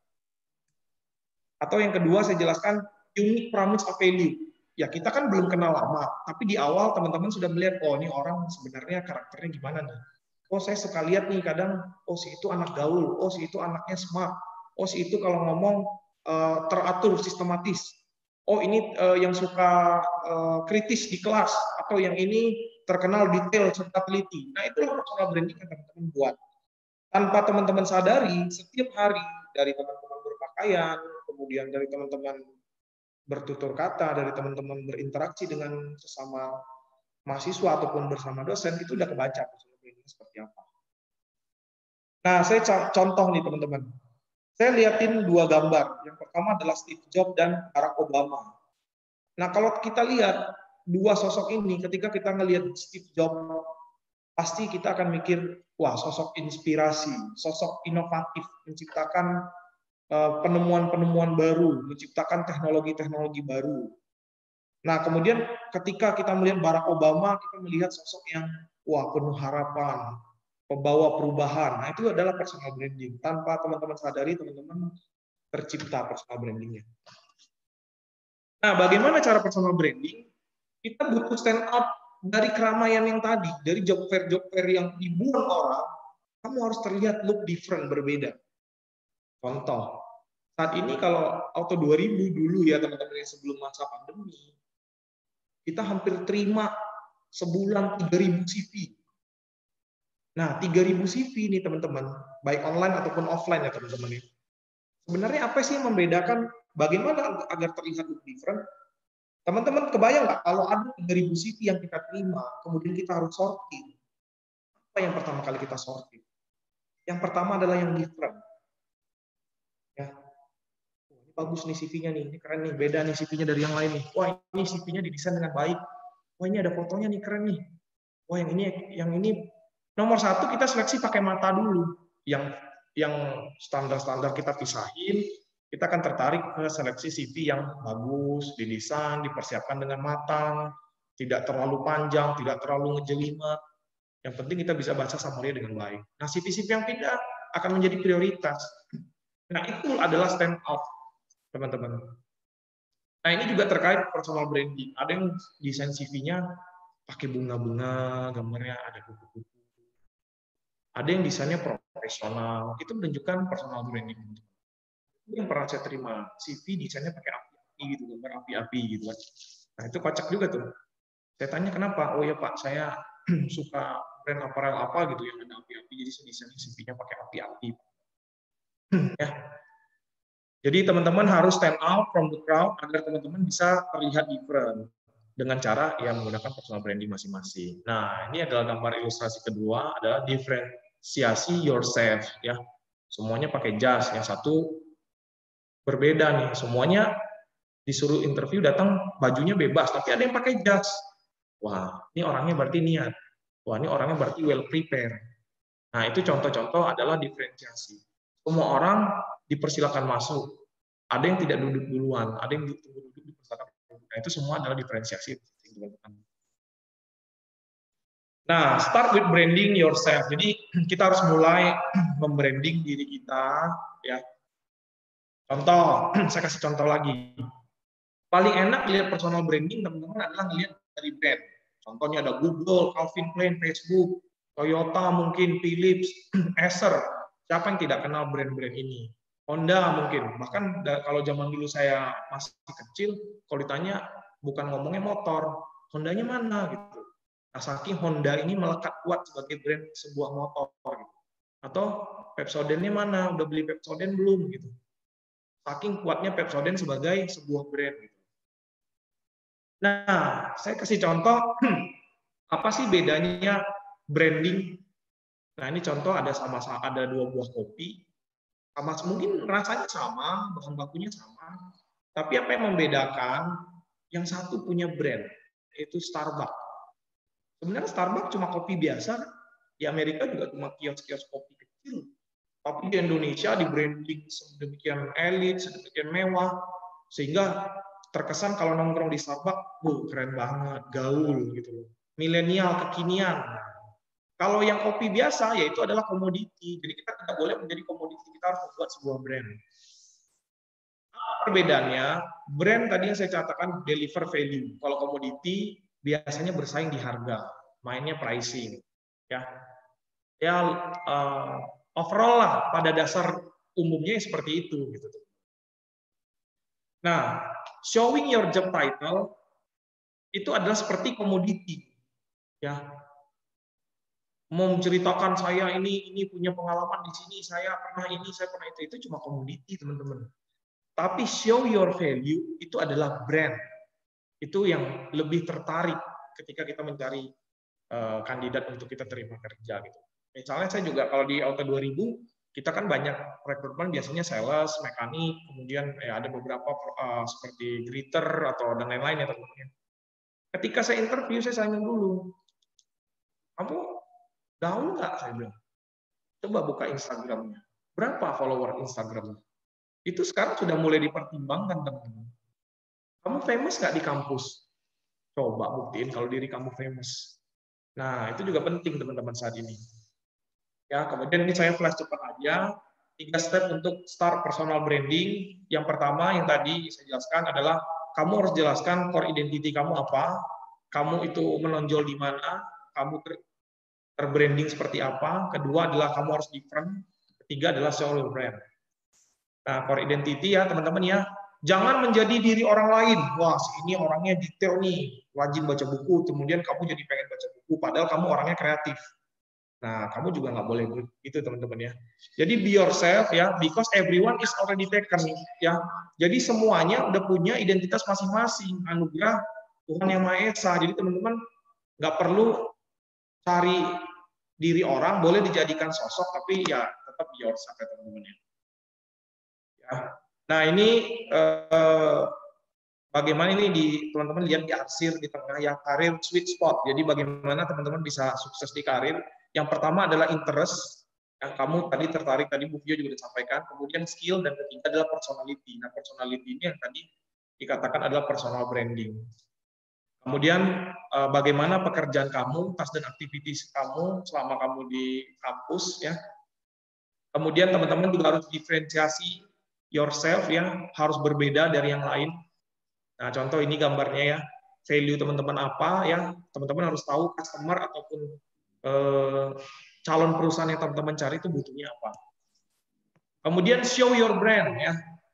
Atau yang kedua saya jelaskan unique promise of value. Ya kita kan belum kenal lama, tapi di awal teman-teman sudah melihat, oh ini orang sebenarnya karakternya gimana nih. Oh saya suka lihat nih kadang, oh si itu anak gaul, oh si itu anaknya smart, oh si itu kalau ngomong uh, teratur, sistematis. Oh ini uh, yang suka uh, kritis di kelas, atau yang ini terkenal detail serta teliti. Nah itulah personal branding yang teman-teman buat. Tanpa teman-teman sadari, setiap hari dari teman-teman berpakaian, kemudian dari teman-teman bertutur kata, dari teman-teman berinteraksi dengan sesama mahasiswa ataupun bersama dosen, itu udah kebaca personal branding seperti apa. Nah, saya contoh nih teman-teman. Saya liatin dua gambar. Yang pertama adalah Steve Jobs dan Barack Obama. Nah, kalau kita lihat dua sosok ini, ketika kita ngelihat Steve Jobs, pasti kita akan mikir, wah sosok inspirasi, sosok inovatif, menciptakan penemuan-penemuan baru, menciptakan teknologi-teknologi baru. Nah, kemudian ketika kita melihat Barack Obama, kita melihat sosok yang wah penuh harapan, pembawa perubahan. Nah, itu adalah personal branding. Tanpa teman-teman sadari, teman-teman tercipta personal brandingnya. Nah, bagaimana cara personal branding? Kita butuh stand out dari keramaian yang tadi, dari job fair-job fair yang ribuan orang, kamu harus terlihat look different, berbeda. Contoh, saat ini kalau auto dua ribu dulu ya teman-teman yang sebelum masa pandemi, kita hampir terima sebulan tiga ribu C V. Nah, tiga ribu C V ini teman-teman, baik online ataupun offline ya teman-teman. Sebenarnya apa sih yang membedakan bagaimana agar terlihat look different? Teman-teman kebayang nggak kalau ada tiga ribu C V yang kita terima, kemudian kita harus sortir. Apa yang pertama kali kita sortir? Yang pertama adalah yang different. Ya. Oh, ini bagus nih C V-nya nih, ini keren nih, beda nih C V-nya dari yang lain nih. Wah, ini C V-nya didesain dengan baik. Wah, ini ada fotonya nih, keren nih. Wah, yang ini yang ini nomor satu kita seleksi pakai mata dulu. Yang yang standar-standar kita pisahin, kita akan tertarik ke seleksi C V yang bagus, didesain, dipersiapkan dengan matang, tidak terlalu panjang, tidak terlalu ngejelimet. Yang penting kita bisa baca summary dengan baik. Nah, C V-C V yang pindah akan menjadi prioritas. Nah, itu adalah stand out, teman-teman. Nah, ini juga terkait personal branding. Ada yang desain C V-nya pakai bunga-bunga, gambarnya ada kupu-kupu. Ada yang desainnya profesional. Itu menunjukkan personal branding. Itu yang pernah saya terima. C V desainnya pakai api-api gitu, gambar api-api gitu kan. Nah, itu kocak juga tuh. Saya tanya kenapa? Oh ya Pak, saya suka brand apparel apa gitu yang ada api-api, jadi saya desain C V-nya pakai api-api. Ya. Jadi teman-teman harus stand out from the crowd agar teman-teman bisa terlihat different dengan cara yang menggunakan personal branding masing-masing. Nah, ini adalah gambar ilustrasi kedua, adalah diferensiasi yourself ya. Semuanya pakai jas, yang satu berbeda nih. Semuanya disuruh interview datang bajunya bebas, tapi ada yang pakai jas. Wah, ini orangnya berarti niat. Wah, ini orangnya berarti well prepared. Nah, itu contoh-contoh adalah diferensiasi. Semua orang dipersilakan masuk. Ada yang tidak duduk duluan, ada yang duduk-duduk dipersilakan. Nah, itu semua adalah diferensiasi. Nah, start with branding yourself. Jadi, kita harus mulai membranding diri kita. Ya. Contoh, saya kasih contoh lagi. Paling enak lihat personal branding, teman-teman, adalah lihat dari brand. Contohnya ada Google, Calvin Klein, Facebook, Toyota mungkin, Philips, Acer. Siapa yang tidak kenal brand-brand ini? Honda mungkin. Bahkan kalau zaman dulu saya masih kecil, kalau ditanya bukan ngomongnya motor, Hondanya mana gitu. Nah, saking Honda ini melekat kuat sebagai brand sebuah motor gitu. Atau Pepsodent-nya mana? Udah beli Pepsodent belum gitu. Saking kuatnya Pepsodent sebagai sebuah brand gitu. Nah, saya kasih contoh apa sih bedanya branding. Nah, ini contoh ada sama ada dua buah kopi. Sama mungkin rasanya sama, bahan bakunya sama. Tapi apa yang membedakan? Yang satu punya brand, yaitu Starbucks. Sebenarnya Starbucks cuma kopi biasa. Di Amerika juga cuma kios-kios kopi kecil. Tapi di Indonesia di branding sedemikian elit, sedemikian mewah, sehingga terkesan kalau nongkrong di Starbucks, oh, keren banget, gaul gitu, milenial, kekinian. Kalau yang kopi biasa, yaitu adalah komoditi. Jadi kita tidak boleh menjadi komoditi, kita harus membuat sebuah brand. Apa perbedaannya? Brand tadi yang saya katakan deliver value. Kalau komoditi biasanya bersaing di harga, mainnya pricing. Ya, ya uh, overall lah pada dasar umumnya seperti itu. Gitu. Nah, showing your job title itu adalah seperti komoditi. Ya. Menceritakan saya ini ini punya pengalaman di sini, saya pernah ini, saya pernah itu, itu cuma komoditi, teman-teman. Tapi show your value itu adalah brand. Itu yang lebih tertarik ketika kita mencari uh, kandidat untuk kita terima kerja gitu. Misalnya saya juga kalau di Auto dua ribu, kita kan banyak rekrutmen biasanya sales, mekanik, kemudian ya ada beberapa uh, seperti greeter atau dan lain-lain ya teman-teman. Ketika saya interview, saya tanya dulu, kamu gaul nggak? Saya bilang. Coba buka Instagramnya. Berapa follower Instagramnya? Itu sekarang sudah mulai dipertimbangkan, teman-teman. Kamu famous nggak di kampus? Coba buktiin kalau diri kamu famous. Nah, itu juga penting, teman-teman, saat ini. Ya, kemudian ini saya flash cepat aja. Tiga step untuk start personal branding. Yang pertama, yang tadi saya jelaskan adalah kamu harus jelaskan core identity kamu apa, kamu itu menonjol di mana, kamu ter terbranding seperti apa. Kedua adalah kamu harus different. Ketiga adalah show your brand. Nah, core identity ya teman-teman ya. Jangan menjadi diri orang lain. Wah, ini orangnya detail nih, wajib baca buku. Kemudian kamu jadi pengen baca buku, padahal kamu orangnya kreatif. Nah, kamu juga nggak boleh gitu teman-teman ya. Jadi be yourself ya, because everyone is already taken ya. Jadi semuanya udah punya identitas masing-masing, anugerah Tuhan Yang Maha Esa. Jadi teman-teman nggak perlu cari diri orang, boleh dijadikan sosok, tapi ya tetap be yourself ya teman-teman ya. Nah ini eh, bagaimana ini di teman-teman lihat di arsir di tengah yang karir sweet spot. Jadi bagaimana teman-teman bisa sukses di karir. Yang pertama adalah interest, Yang kamu tadi tertarik, tadi Bu Vio juga disampaikan. Kemudian skill, dan ketiga adalah personality. Nah, personality ini yang tadi dikatakan adalah personal branding. Kemudian bagaimana pekerjaan kamu, task dan activities kamu selama kamu di kampus ya. Kemudian teman-teman juga harus diferensiasi yourself ya, harus berbeda dari yang lain. Nah, contoh ini gambarnya ya. Value teman-teman apa ya? Teman-teman harus tahu customer ataupun eh, calon perusahaan yang teman-teman cari itu butuhnya apa. Kemudian show your brand ya.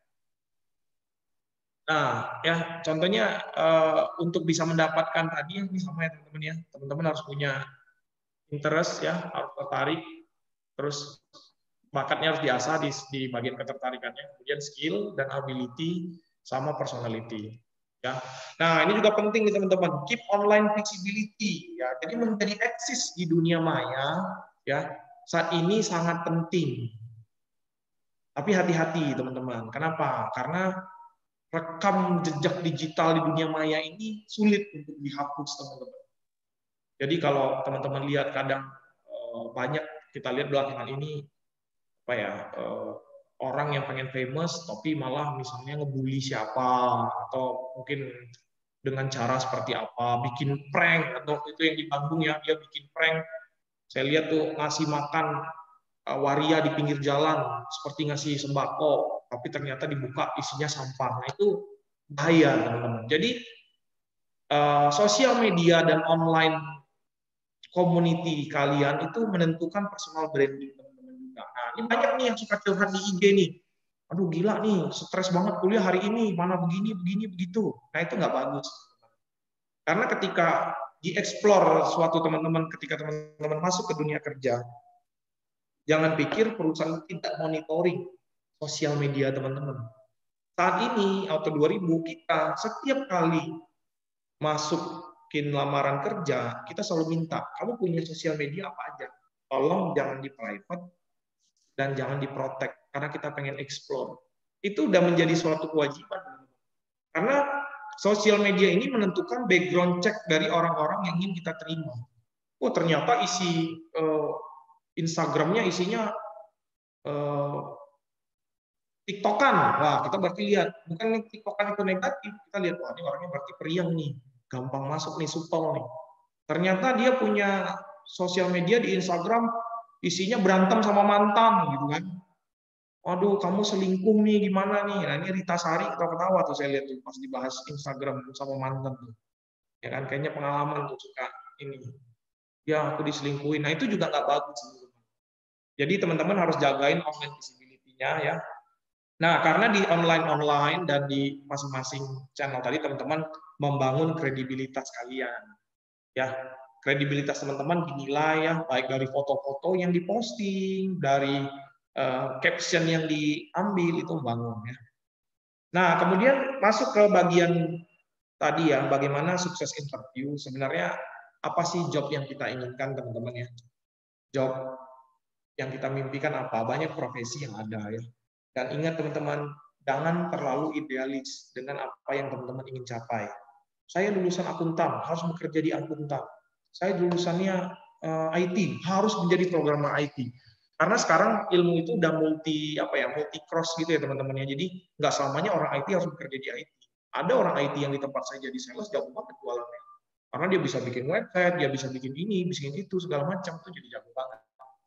Nah, ya contohnya uh, untuk bisa mendapatkan tadi ini sama ya teman-teman ya. Teman-teman harus punya interest ya, harus tertarik. Terus bakatnya harus diasah di, di bagian ketertarikannya. Kemudian skill dan ability sama personality. Ya. Nah, ini juga penting nih teman-teman. Keep online visibility ya. Jadi menjadi eksis di dunia maya ya. Saat ini sangat penting. Tapi hati-hati teman-teman. Kenapa? Karena rekam jejak digital di dunia maya ini sulit untuk dihapus teman-teman. Jadi kalau teman-teman lihat kadang banyak kita lihat belakangan ini apa ya orang yang pengen famous tapi malah misalnya ngebully siapa atau mungkin dengan cara seperti apa, bikin prank atau itu yang di Bandung ya dia bikin prank. Saya lihat tuh ngasih makan waria di pinggir jalan seperti ngasih sembako. Tapi ternyata dibuka isinya sampah. Nah, itu bahaya, teman-teman. Jadi, uh, sosial media dan online community kalian itu menentukan personal branding teman-teman juga. Nah, ini banyak nih yang suka curhat di I G nih. Aduh, gila nih, stres banget kuliah hari ini, mana begini, begini, begitu. Nah, itu nggak bagus. Karena ketika dieksplor suatu teman-teman, ketika teman-teman masuk ke dunia kerja, jangan pikir perusahaan tidak monitoring sosial media teman-teman. Saat ini, Auto dua ribu, kita setiap kali masukin lamaran kerja, kita selalu minta, kamu punya sosial media apa aja? Tolong jangan di private dan jangan di protect, karena kita pengen explore. Itu udah menjadi suatu kewajiban. Karena sosial media ini menentukan background check dari orang-orang yang ingin kita terima. Oh, ternyata isi uh, Instagramnya isinya uh, TikTokan, wah kita berarti lihat, bukan TikTokan itu negatif, kita lihat, wah ini orangnya berarti periang nih, gampang masuk nih, supel nih. Ternyata dia punya sosial media di Instagram, isinya berantem sama mantan, gitu kan. Waduh, kamu selingkuh nih, gimana nih? Nah ini Rita Sari ketawa-ketawa tuh saya lihat tuh, pas dibahas Instagram sama mantan tuh. Ya kan, kayaknya pengalaman tuh suka ini. Ya aku diselingkuhin, nah itu juga nggak bagus. Jadi teman-teman harus jagain online visibility-nya ya. Nah, karena di online-online dan di masing-masing channel tadi teman-teman membangun kredibilitas kalian. Ya, kredibilitas teman-teman dinilai ya, baik dari foto-foto yang diposting, dari uh, caption yang diambil itu membangun ya. Nah, kemudian masuk ke bagian tadi ya, bagaimana sukses interview. Sebenarnya apa sih job yang kita inginkan teman-teman ya? Job yang kita mimpikan apa? Banyak profesi yang ada ya. Dan ingat teman-teman, jangan terlalu idealis dengan apa yang teman-teman ingin capai. Saya lulusan akuntan, harus bekerja di akuntan. Saya lulusannya uh, I T, harus menjadi programmer I T. Karena sekarang ilmu itu udah multi apa ya, multi cross gitu ya teman-teman ya. Jadi nggak selamanya orang I T harus bekerja di I T. Ada orang I T yang di tempat saya jadi sales jago banget jualannya. Karena dia bisa bikin website, dia bisa bikin ini, bikin itu segala macam, itu jadi jago banget.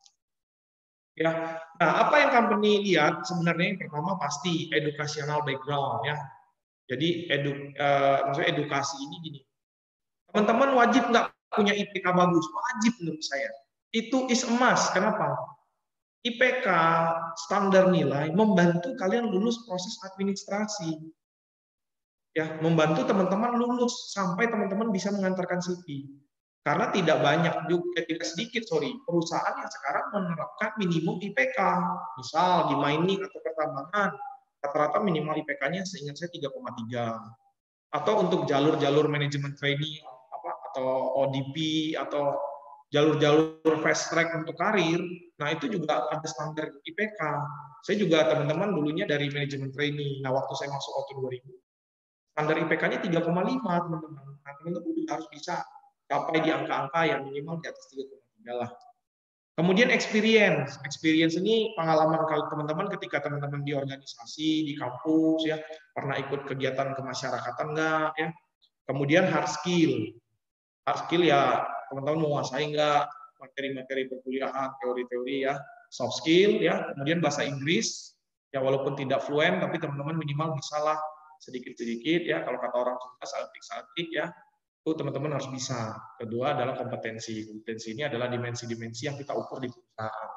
Ya, nah apa yang company lihat sebenarnya yang pertama pasti educational background ya. Jadi edu, uh, maksudnya edukasi ini gini, teman-teman wajib nggak punya I P K bagus, wajib menurut saya. Itu is a must. Kenapa? I P K standar nilai membantu kalian lulus proses administrasi, ya, membantu teman-teman lulus sampai teman-teman bisa mengantarkan C V. Karena tidak banyak juga, eh, tidak sedikit, sorry, perusahaan yang sekarang menerapkan minimum I P K. Misal di mining atau pertambangan, rata-rata minimal I P K-nya seingat saya tiga koma tiga. Atau untuk jalur-jalur manajemen training apa atau O D P atau jalur-jalur fast track untuk karir, nah itu juga ada standar I P K. Saya juga teman-teman dulunya dari manajemen training. Nah waktu saya masuk Auto dua ribu, standar I P K-nya tiga koma lima teman-teman. Nah teman-teman harus bisa capai di angka-angka yang minimal di atas tiga koma tiga lah. Kemudian experience. Experience ini pengalaman kalau teman-teman ketika teman-teman di organisasi, di kampus ya, pernah ikut kegiatan kemasyarakatan enggak ya. Kemudian hard skill. Hard skill ya teman-teman menguasai enggak materi-materi perkuliahan, teori-teori ya. Soft skill ya, kemudian bahasa Inggris ya walaupun tidak fluent tapi teman-teman minimal bisalah sedikit-sedikit ya, kalau kata orang Sunda saltik-saltik ya. Itu teman-teman harus bisa. Kedua adalah kompetensi. Kompetensi ini adalah dimensi-dimensi yang kita ukur di perusahaan.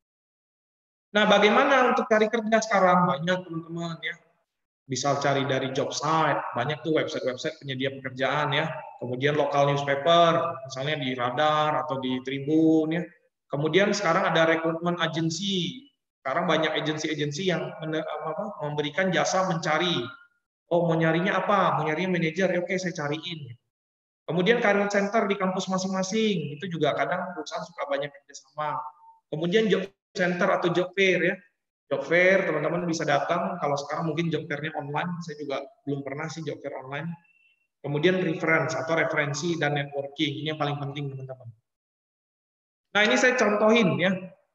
Nah, bagaimana untuk cari kerja sekarang? Banyak teman-teman ya. Bisa cari dari job site, banyak tuh website-website penyedia pekerjaan ya. Kemudian lokal newspaper, misalnya di Radar atau di Tribun ya. Kemudian sekarang ada recruitment agency. Sekarang banyak agensi-agensi yang memberikan jasa mencari. Oh, mau nyarinya apa? Mau nyarinya manajer, ya oke saya cariin. Kemudian career center di kampus masing-masing, itu juga kadang perusahaan suka banyak kerjasama. Kemudian job center atau job fair ya. Job fair, teman-teman bisa datang, kalau sekarang mungkin job fair-nya online, saya juga belum pernah sih job fair online. Kemudian reference atau referensi dan networking, ini yang paling penting teman-teman. Nah ini saya contohin ya.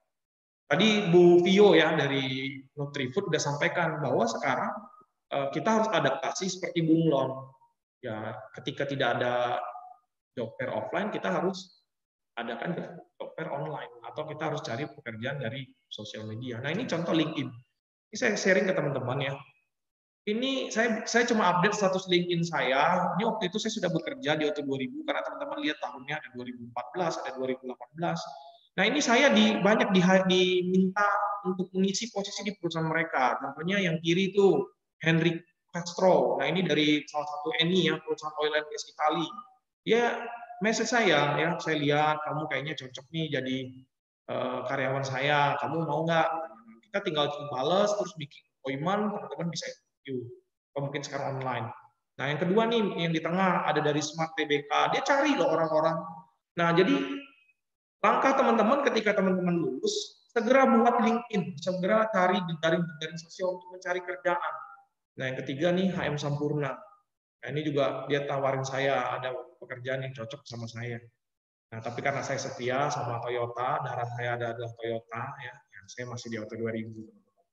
Tadi Bu Vio ya dari Nutrifood udah sampaikan bahwa sekarang kita harus adaptasi seperti bunglon. Ya, ketika tidak ada job fair offline, kita harus adakan job fair online atau kita harus cari pekerjaan dari sosial media. Nah, ini contoh LinkedIn. Ini saya sharing ke teman-teman ya. Ini saya saya cuma update status LinkedIn saya. Ini waktu itu saya sudah bekerja di O T dua ribu karena teman-teman lihat tahunnya ada dua ribu empat belas, ada dua ribu delapan belas. Nah, ini saya di banyak di, diminta untuk mengisi posisi di perusahaan mereka. Contohnya yang kiri itu Henry Castro. Nah, ini dari salah satu Eni ya, perusahaan oil and gas Itali. Dia message saya ya, saya lihat kamu kayaknya cocok nih jadi uh, karyawan saya. Kamu mau nggak? Kita tinggal balas terus bikin appointment, teman-teman bisa interview. Atau mungkin sekarang online. Nah, yang kedua nih yang di tengah ada dari Smart T B K. Dia cari loh orang-orang. Nah, jadi langkah teman-teman ketika teman-teman lulus, segera buat LinkedIn, segera cari di jaring-jaring sosial untuk mencari kerjaan. Nah, yang ketiga nih H M Sampurna. Nah, ini juga dia tawarin saya ada pekerjaan yang cocok sama saya. Nah, tapi karena saya setia sama Toyota, darah saya ada adalah Toyota ya, ya saya masih di O T dua ribu.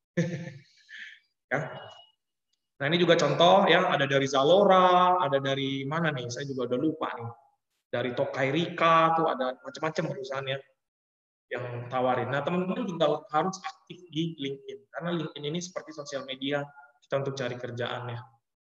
Ya. Nah, ini juga contoh ya, ada dari Zalora, ada dari mana nih? Saya juga udah lupa nih. Dari Tokai Rika tuh ada macam-macam perusahaan ya yang tawarin. Nah, teman-teman juga harus aktif di LinkedIn karena LinkedIn ini seperti sosial media kita untuk cari kerjaan ya.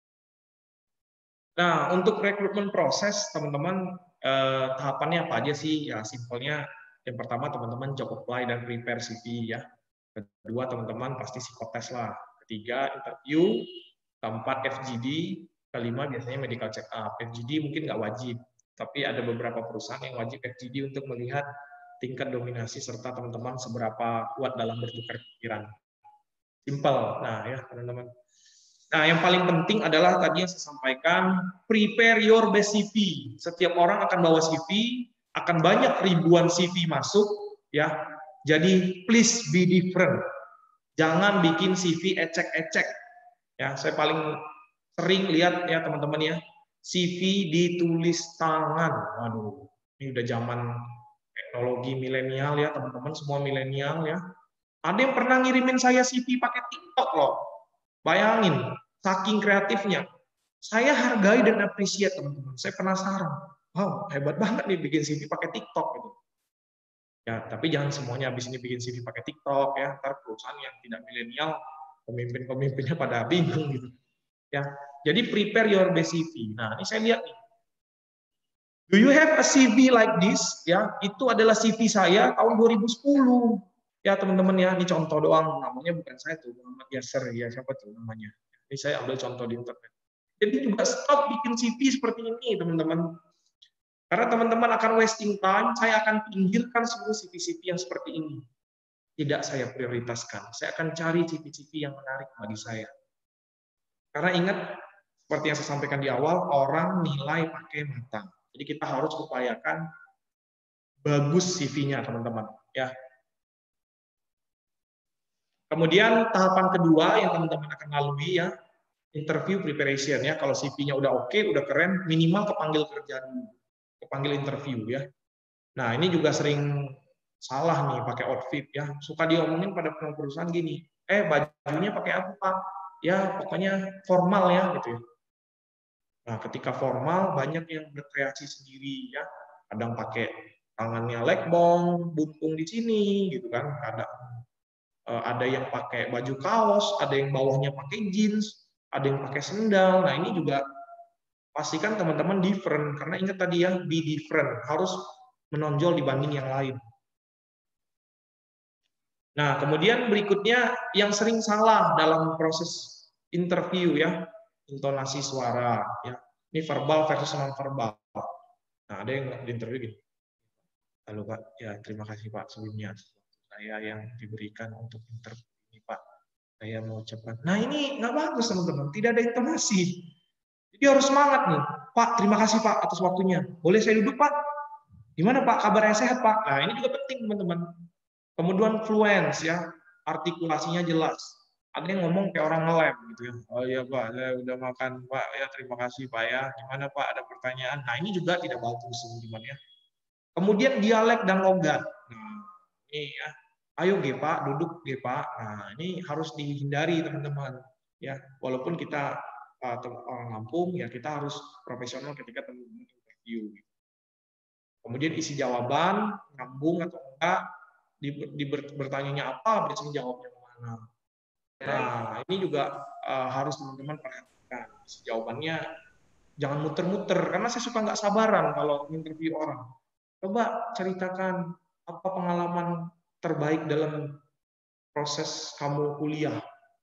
Nah, untuk rekrutmen proses, teman-teman eh, tahapannya apa aja sih? Ya, simpelnya yang pertama teman-teman job apply dan prepare C V ya. Kedua, teman-teman pasti psikotes lah. Ketiga, interview. Keempat, F G D. Kelima, biasanya medical check up. F G D mungkin nggak wajib, tapi ada beberapa perusahaan yang wajib F G D untuk melihat tingkat dominasi serta teman-teman seberapa kuat dalam bertukar pikiran. Simple. Nah, ya teman-teman. Nah, yang paling penting adalah tadi yang saya sampaikan, prepare your best C V. Setiap orang akan bawa C V, akan banyak ribuan C V masuk, ya. Jadi please be different. Jangan bikin C V ecek-ecek. Ya, saya paling sering lihat ya teman-teman ya, C V ditulis tangan. Waduh, ini udah zaman teknologi milenial ya teman-teman, semua milenial ya. Ada yang pernah ngirimin saya C V pakai TikTok loh. Bayangin, saking kreatifnya. Saya hargai dan appreciate teman-teman. Saya penasaran. Wow, hebat banget nih bikin C V pakai TikTok gitu. Ya, tapi jangan semuanya habis ini bikin C V pakai TikTok ya. Ntar perusahaan yang tidak milenial, pemimpin-pemimpinnya pada bingung gitu. Ya, jadi prepare your best C V. Nah, ini saya lihat nih. Do you have a C V like this? Ya, itu adalah C V saya tahun dua ribu sepuluh. Ya teman-teman ya, ini contoh doang, namanya bukan saya tuh, Muhammad Yasser ya, siapa tuh namanya. Ini saya ambil contoh di internet. Jadi juga stop bikin C V seperti ini teman-teman. Karena teman-teman akan wasting time, saya akan pinggirkan semua C V-C V yang seperti ini. Tidak saya prioritaskan, saya akan cari C V-C V yang menarik bagi saya. Karena ingat, seperti yang saya sampaikan di awal, orang nilai pakai mata. Jadi kita harus upayakan bagus C V-nya teman-teman. Ya. Kemudian tahapan kedua yang teman-teman akan lalui ya, interview preparation ya. Kalau C V-nya udah oke, udah keren, minimal kepanggil kerja dulu, kepanggil interview ya. Nah ini juga sering salah nih pakai outfit ya. Suka diomongin pada perusahaan gini, eh bajunya pakai apa Pak? Ya pokoknya formal ya gitu ya. Nah ketika formal banyak yang berkreasi sendiri ya. Kadang pakai tangannya legbong, bumpung di sini gitu kan. Kadang eh, ada yang pakai baju kaos, ada yang bawahnya pakai jeans, ada yang pakai sendal. Nah ini juga pastikan teman-teman different karena ingat tadi ya be different, harus menonjol dibanding yang lain. Nah, kemudian berikutnya yang sering salah dalam proses interview ya, intonasi suara ya. Ini verbal versus non verbal. Nah, ada yang di interview gini. Halo Pak, ya terima kasih Pak sebelumnya saya yang diberikan untuk interview ini Pak. Saya mau ucapkan. Nah, ini nggak bagus teman-teman, tidak ada intonasi. Jadi harus semangat nih. Pak, terima kasih Pak atas waktunya. Boleh saya duduk Pak? Gimana Pak? Kabarnya sehat Pak? Nah, ini juga penting teman-teman. Kemudian fluence ya, artikulasinya jelas. Ada yang ngomong kayak orang ngelem gitu ya. Oh iya Pak, saya udah makan Pak. Ya terima kasih Pak ya. Gimana Pak? Ada pertanyaan? Nah ini juga tidak bagus teman-teman ya. Kemudian dialek dan logat. Nah ini ya. Ayo G Pak, duduk G Pak. Nah ini harus dihindari teman-teman. Ya, walaupun kita uh, orang Lampung ya kita harus profesional ketika teman-teman interview. Kemudian isi jawaban nyambung atau enggak. Di, di bertanyanya apa, biasanya jawabnya kemana. Nah, ini juga uh, harus teman-teman perhatikan. Jawabannya jangan muter-muter, karena saya suka nggak sabaran kalau interview orang. Coba ceritakan apa pengalaman terbaik dalam proses kamu kuliah.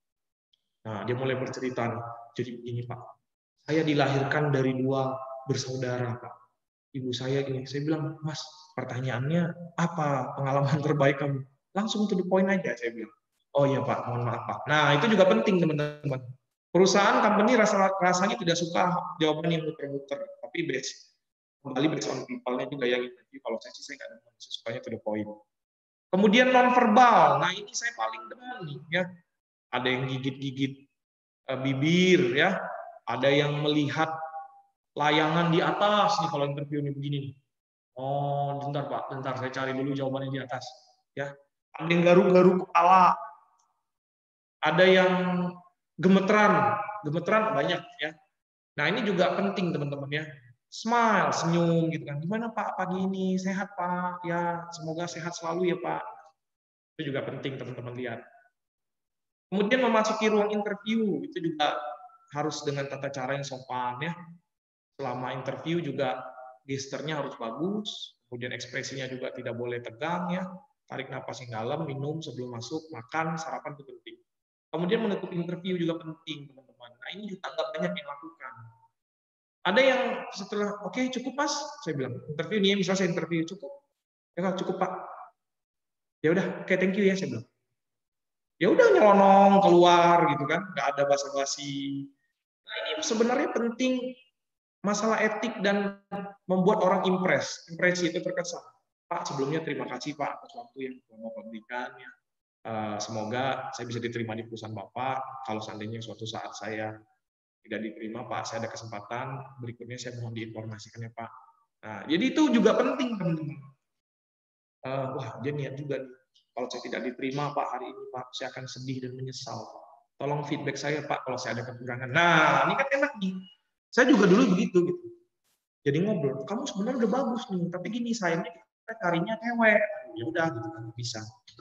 Nah, dia mulai bercerita, jadi begini Pak, saya dilahirkan dari dua bersaudara Pak. Ibu saya gini, saya bilang, Mas, pertanyaannya apa pengalaman terbaik kamu? Langsung to the point aja, saya bilang. Oh iya Pak, mohon maaf Pak. Nah itu juga penting teman-teman. Perusahaan, company rasa, rasanya tidak suka jawaban yang muter-muter, tapi based kembali based on people-nya juga yang interview. Kalau saya sih saya nggak demen, saya sukanya to the point. Kemudian non-verbal, nah ini saya paling demen nih ya. Ada yang gigit-gigit uh, bibir ya, ada yang melihat layangan di atas nih kalau interview ini begini nih. Oh, bentar Pak, bentar saya cari dulu jawabannya di atas. Ya, ada yang garuk-garuk kepala, ada yang gemeteran, gemeteran banyak ya. Nah ini juga penting teman-teman ya. Smile, senyum gitu kan. Gimana Pak pagi ini? Sehat Pak? Ya, semoga sehat selalu ya Pak. Itu juga penting teman-teman lihat. Kemudian memasuki ruang interview itu juga harus dengan tata cara yang sopan ya. Selama interview juga gesternya harus bagus, kemudian ekspresinya juga tidak boleh tegang ya, tarik napas yang dalam, minum sebelum masuk, makan, sarapan itu penting. Kemudian menutup interview juga penting teman-teman. Nah ini juga nggak banyak yang lakukan. Ada yang setelah oke okay, cukup Mas, saya bilang interview nih, misalnya saya interview cukup, ya cukup Pak. Ya udah, oke okay, thank you ya saya bilang. Ya udah nyelonong keluar gitu kan, nggak ada basa-basi. Nah ini sebenarnya penting. Masalah etik dan membuat orang impress. Impresi itu terkesan. Pak, sebelumnya terima kasih Pak atas waktu yang Bapak berikan. Ya. Uh, semoga saya bisa diterima di perusahaan Bapak. Kalau seandainya suatu saat saya tidak diterima, Pak, saya ada kesempatan. Berikutnya saya mohon diinformasikan ya Pak. Nah, jadi itu juga penting teman-teman. Uh, wah, dia niat juga nih. Kalau saya tidak diterima Pak hari ini Pak, saya akan sedih dan menyesal. Tolong feedback saya Pak kalau saya ada kekurangan. Nah, ini kan enak nih. Saya juga dulu begitu gitu. Jadi ngobrol, kamu sebenarnya udah bagus nih, tapi gini sayangnya kita carinya cewek. Ya udah gitu kan bisa.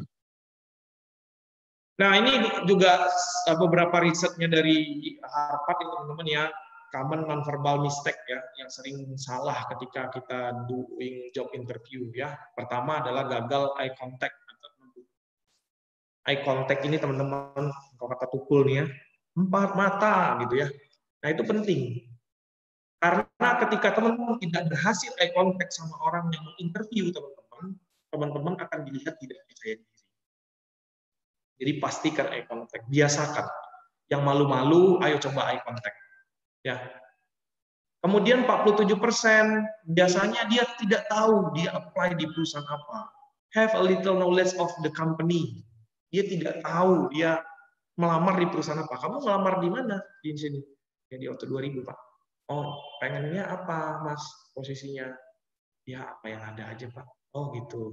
Nah, ini juga beberapa risetnya dari Harvard ya teman-teman ya, common nonverbal mistake ya yang sering salah ketika kita doing job interview ya. Pertama adalah gagal eye contact. Eye contact ini teman-teman kalau kata Tukul nih ya, empat mata gitu ya. Nah, itu penting. Karena ketika teman-teman tidak berhasil eye contact sama orang yang menginterview teman-teman, teman-teman akan dilihat tidak percaya diri. Jadi pastikan eye contact, biasakan. Yang malu-malu, ayo coba eye contact. Ya. Kemudian empat puluh tujuh persen biasanya dia tidak tahu dia apply di perusahaan apa. Have a little knowledge of the company. Dia tidak tahu dia melamar di perusahaan apa. Kamu melamar di mana di sini? Ya di Auto dua ribu, Pak. Oh, pengennya apa, Mas, posisinya? Ya, apa yang ada aja, Pak. Oh, gitu.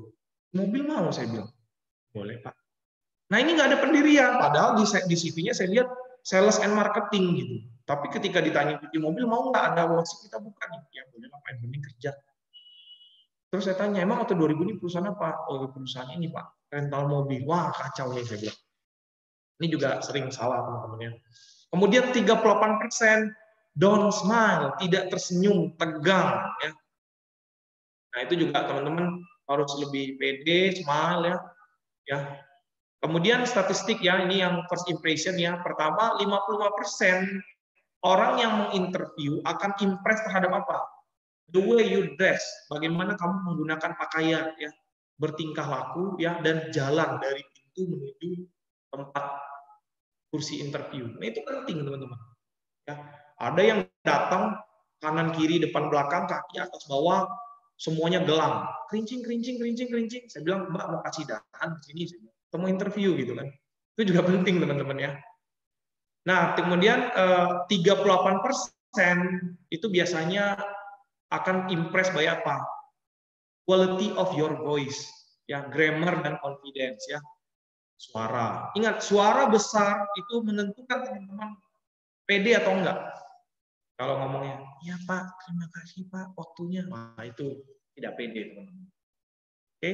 Mobil mau, saya bilang. Boleh, Pak. Nah, ini nggak ada pendirian. Padahal di, di C V-nya saya lihat sales and marketing gitu. Tapi ketika ditanya cuci mobil, mau nggak Anda workshop kita buka nih? Ya, boleh lah, Pak. Yang penting kerja. Terus saya tanya, emang waktu dua ribu ini perusahaan apa? Oh, perusahaan ini, Pak. Rental mobil. Wah, kacau nih, saya bilang. Ini juga sering salah, teman-teman ya. Kemudian tiga puluh delapan persen don't smile, tidak tersenyum, tegang. Ya. Nah, itu juga teman-teman harus lebih pede, smile ya. Ya. Kemudian statistik ya, ini yang first impression ya. Pertama, lima puluh lima persen orang yang menginterview akan impress terhadap apa? The way you dress, bagaimana kamu menggunakan pakaian ya, bertingkah laku ya, dan jalan dari pintu menuju tempat kursi interview. Nah, itu penting teman-teman. Ya, ada yang datang kanan kiri depan belakang kaki atas bawah semuanya gelang, kerincing kerincing kerincing kerincing. Saya bilang, Mbak mau kasih dahan di sini, mau interview gitu kan. Itu juga penting teman-teman ya. Nah, kemudian tiga puluh delapan persen itu biasanya akan impress by apa? Quality of your voice, ya, grammar dan confidence ya. Suara. Ingat, suara besar itu menentukan teman-teman pede atau enggak. Kalau ngomongnya, ya Pak, terima kasih Pak, waktunya. Nah, itu tidak pede, teman-teman. Oke.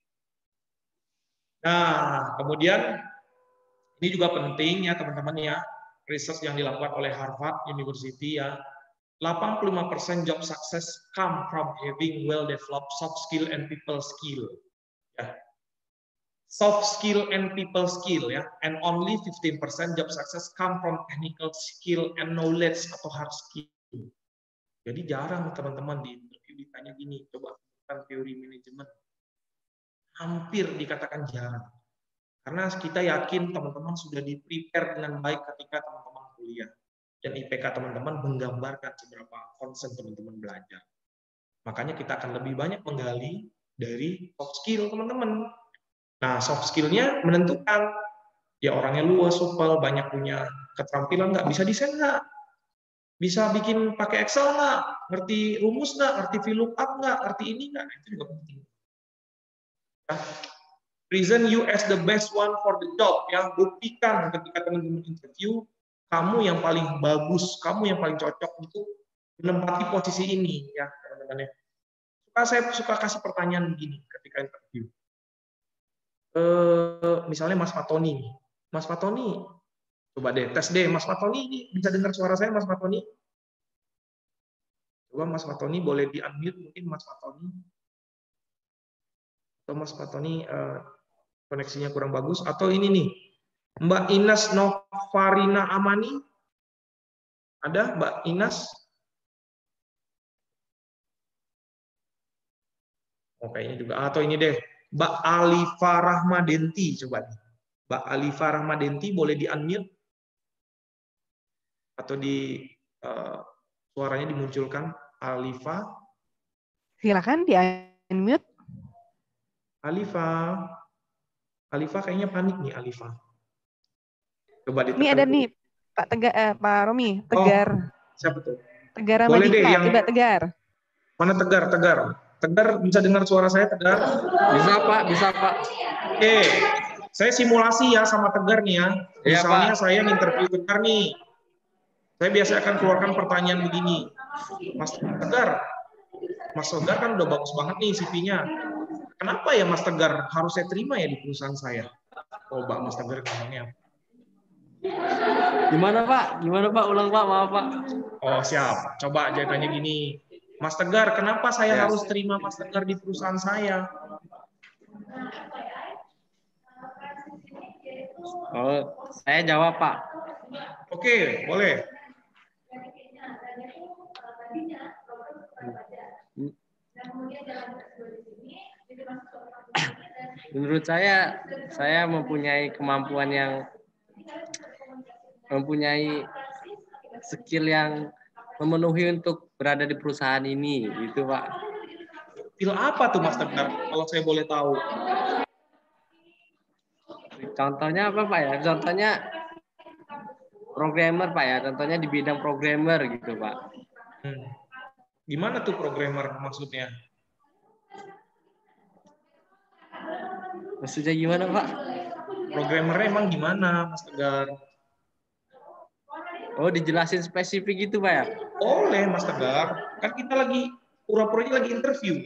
Nah, kemudian ini juga penting ya, teman-teman ya. Research yang dilakukan oleh Harvard University ya. delapan puluh lima persen job success come from having well-developed soft skill and people skill. Ya. Soft skill and people skill ya, and only fifteen percent job success come from technical skill and knowledge atau hard skill. Jadi jarang teman-teman di interview ditanya gini, coba tentang teori manajemen. Hampir dikatakan jarang. Karena kita yakin teman-teman sudah di-prepare dengan baik ketika teman-teman kuliah. Dan I P K teman-teman menggambarkan seberapa concern teman-teman belajar. Makanya kita akan lebih banyak menggali dari soft skill teman-teman. Nah, soft skill-nya menentukan ya orangnya luas, supel, banyak punya keterampilan nggak, bisa desain nggak, bisa bikin pakai Excel nggak, ngerti rumus nggak, ngerti VLOOKUP nggak, ngerti ini nggak, itu juga penting. Ya. Present you as the best one for the job, ya, buktikan ketika teman-teman interview kamu yang paling bagus, kamu yang paling cocok untuk menempati posisi ini, ya teman-teman ya. Suka saya suka kasih pertanyaan begini ketika interview. Eh, misalnya Mas Fatoni, Mas Fatoni, coba deh tes deh, Mas Fatoni ini bisa dengar suara saya, Mas Fatoni? Coba Mas Fatoni boleh di unmute mungkin Mas Fatoni? Atau Mas Fatoni eh, koneksinya kurang bagus? Atau ini nih, Mbak Inas Novarina Amani, ada Mbak Inas? Oh kayaknya juga. Atau ini deh, Mbak Alifa Rahmadenti, coba nih. Mbak Alifa Rahmadenti boleh di-unmute? Atau di uh, suaranya dimunculkan, Alifa? Silakan di-unmute. Alifa. Alifa kayaknya panik nih, Alifa. Coba ditekan. Ini ada nih, Pak Tegar, eh, Pak Romi, Tegar. Oh, siapa tuh? Tegar boleh Ramadika, deh, yang... coba Tegar. Mana Tegar, Tegar? Tegar bisa dengar suara saya, Tegar? Bisa Pak, bisa Pak. Oke, saya simulasi ya sama Tegar nih ya. Misalnya ya, saya interview Tegar nih. Saya biasa akan keluarkan pertanyaan begini. Mas Tegar, Mas Tegar kan udah bagus banget nih C V-nya. Kenapa ya Mas Tegar harus saya terima ya di perusahaan saya? Coba Mas Tegar ngomongnya. Gimana Pak? Gimana Pak? Ulang Pak, maaf Pak. Oh siap. Coba jawabannya gini. Mas Tegar, kenapa saya Yes. harus terima Mas Tegar di perusahaan saya? Oh, saya jawab Pak. Oke, boleh. Menurut saya, saya mempunyai kemampuan yang mempunyai skill yang memenuhi untuk berada di perusahaan ini, gitu Pak. Skill apa tuh Mas Tegar, kalau saya boleh tahu? Contohnya apa Pak ya? Contohnya programmer Pak ya. Contohnya di bidang programmer gitu Pak. Hmm. Gimana tuh programmer maksudnya? Maksudnya gimana, Pak? Programmernya emang gimana, Mas Tegar? Oh, dijelasin spesifik itu, Pak ya? Boleh, Mas Tegar. Kan kita lagi, pura-puranya lagi interview.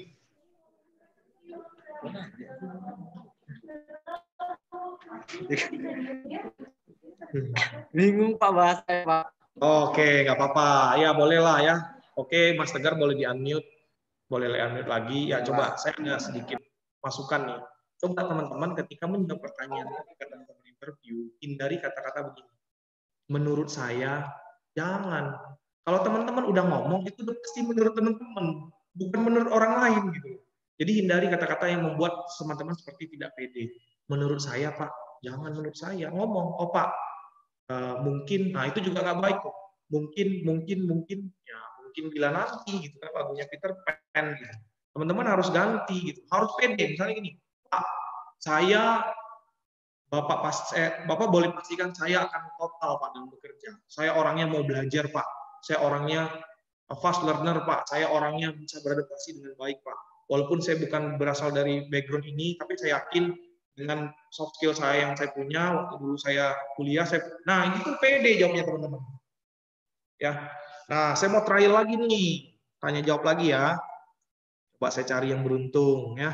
Bingung, Pak, bahasanya, Pak. Oke, nggak apa-apa. Ya, boleh lah ya. Oke, Mas Tegar boleh di-unmute. Boleh di-unmute lagi. Ya, coba saya ada sedikit masukan nih. Coba teman-teman ketika menjawab pertanyaan, ketika teman-teman interview, hindari kata-kata begini. Menurut saya, jangan. Kalau teman-teman udah ngomong, itu udah pasti menurut teman-teman, bukan menurut orang lain gitu. Jadi hindari kata-kata yang membuat teman-teman seperti tidak pede. Menurut saya, Pak, jangan menurut saya. Ngomong, oh Pak, uh, mungkin, nah itu juga nggak baik kok. Mungkin, mungkin, mungkin, ya mungkin bila nanti gitu kan lagunya Peter Pan gitu. Teman-teman harus ganti gitu, harus pede. Misalnya gini, Pak, saya Bapak pas eh, Bapak boleh pastikan saya akan total Pak dalam bekerja. Saya orangnya mau belajar Pak. Saya orangnya fast learner Pak. Saya orangnya bisa beradaptasi dengan baik Pak. Walaupun saya bukan berasal dari background ini, tapi saya yakin dengan soft skill saya yang saya punya waktu dulu saya kuliah, saya nah itu pede jawabnya teman-teman. Ya. Nah, saya mau trial lagi nih. Tanya jawab lagi ya. Coba saya cari yang beruntung ya.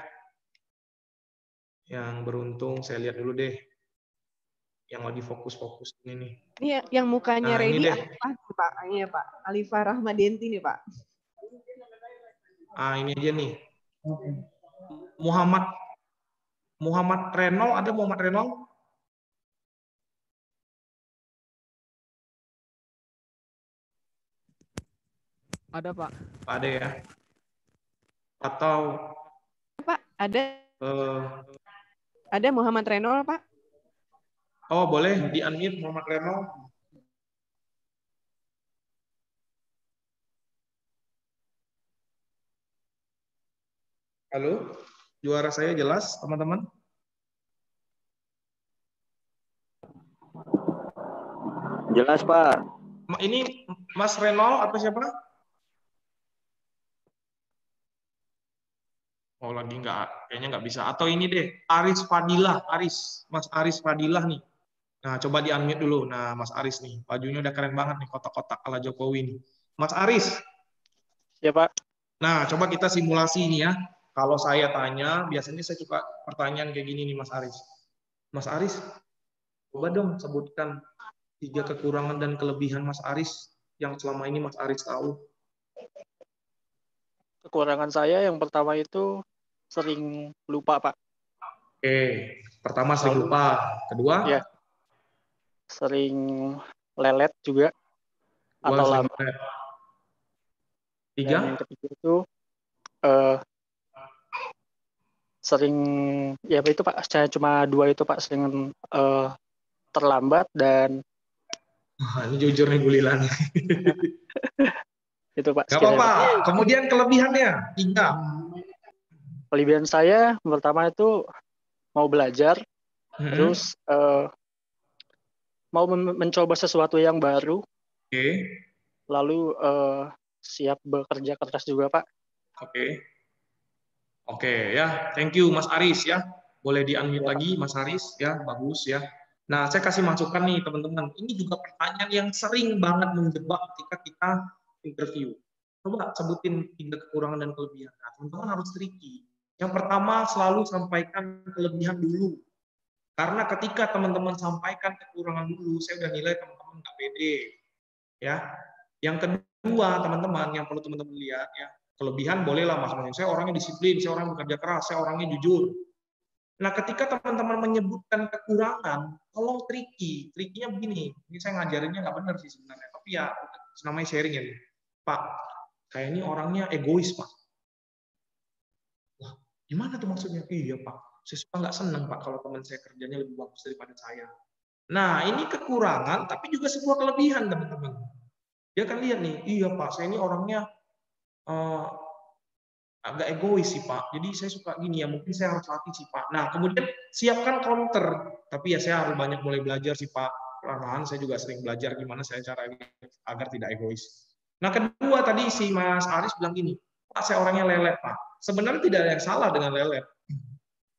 Yang beruntung saya lihat dulu deh. Yang lagi fokus-fokus ini nih. Ini yang mukanya nah, ready Alifah, Pak. Ini Pak. Alifah Rahmadenti nih, Pak. Ah, ini aja nih. Muhammad Muhammad Renol, ada Muhammad Renol? Ada, Pak. Ada ya. Atau Pak, ada uh, ada Muhammad Renol, Pak. Oh, boleh di-unmute Muhammad Renol. Halo, juara saya jelas, teman-teman? Jelas, Pak. Ini Mas Renol atau siapa? Oh, lagi nggak, kayaknya nggak bisa. Atau ini deh, Aris Fadilah, Aris, Mas Aris Fadilah nih. Nah, coba di-unmute dulu. Nah, Mas Aris nih, bajunya udah keren banget nih, kotak-kotak ala Jokowi nih. Mas Aris. Ya, Pak. Nah, coba kita simulasi nih ya. Kalau saya tanya, biasanya saya suka pertanyaan kayak gini nih, Mas Aris. Mas Aris, coba dong sebutkan tiga kekurangan dan kelebihan Mas Aris yang selama ini Mas Aris tahu. Kekurangan saya yang pertama itu sering lupa, Pak. Oke, pertama sering lupa. Kedua? Ya. Sering lelet juga. Kedua, atau lama. Lelet. Tiga? Dan yang ketiga itu uh, sering, ya itu Pak, saya cuma dua itu Pak, sering uh, terlambat dan Wah, ini jujur nih Bu Lila nih. itu Pak. Gak apa-apa. Kemudian kelebihannya tiga. Kelebihan saya pertama itu mau belajar, hmm. terus uh, mau men mencoba sesuatu yang baru. Oke. Okay. Lalu uh, siap bekerja keras juga Pak. Oke. Okay. Oke okay, ya, thank you Mas Aris ya. Boleh di-unmute ya. Lagi Mas Aris ya, bagus ya. Nah, saya kasih masukan nih teman-teman. Ini juga pertanyaan yang sering banget menjebak ketika kita interview. Coba sebutin tiga kekurangan dan kelebihan. Nah, teman-teman harus tricky. Yang pertama, selalu sampaikan kelebihan dulu. Karena ketika teman-teman sampaikan kekurangan dulu, saya udah nilai teman-teman nggak pede. Ya. Yang kedua, teman-teman, yang perlu teman-teman lihat ya, kelebihan bolehlah mas-mas. Saya orangnya disiplin, saya orang bekerja keras, saya orangnya jujur. Nah, ketika teman-teman menyebutkan kekurangan, tolong tricky. Trikinya begini, ini saya ngajarinnya nggak benar sih sebenarnya, tapi ya namanya sharing ya. Pak, kayak ini orangnya egois, Pak. Wah, gimana tuh maksudnya? Iya, Pak. Saya suka nggak senang, Pak, kalau teman saya kerjanya lebih bagus daripada saya. Nah, ini kekurangan, tapi juga sebuah kelebihan, teman-teman. Dia akan lihat nih, iya, Pak, saya ini orangnya uh, agak egois sih Pak, jadi saya suka gini ya, mungkin saya harus latih sih Pak. Nah kemudian siapkan counter, tapi ya saya harus banyak mulai belajar sih Pak. Perlahan saya juga sering belajar gimana saya cara agar tidak egois. Nah kedua tadi si Mas Aris bilang gini, Pak saya orangnya lelet Pak. Sebenarnya tidak ada yang salah dengan lelet,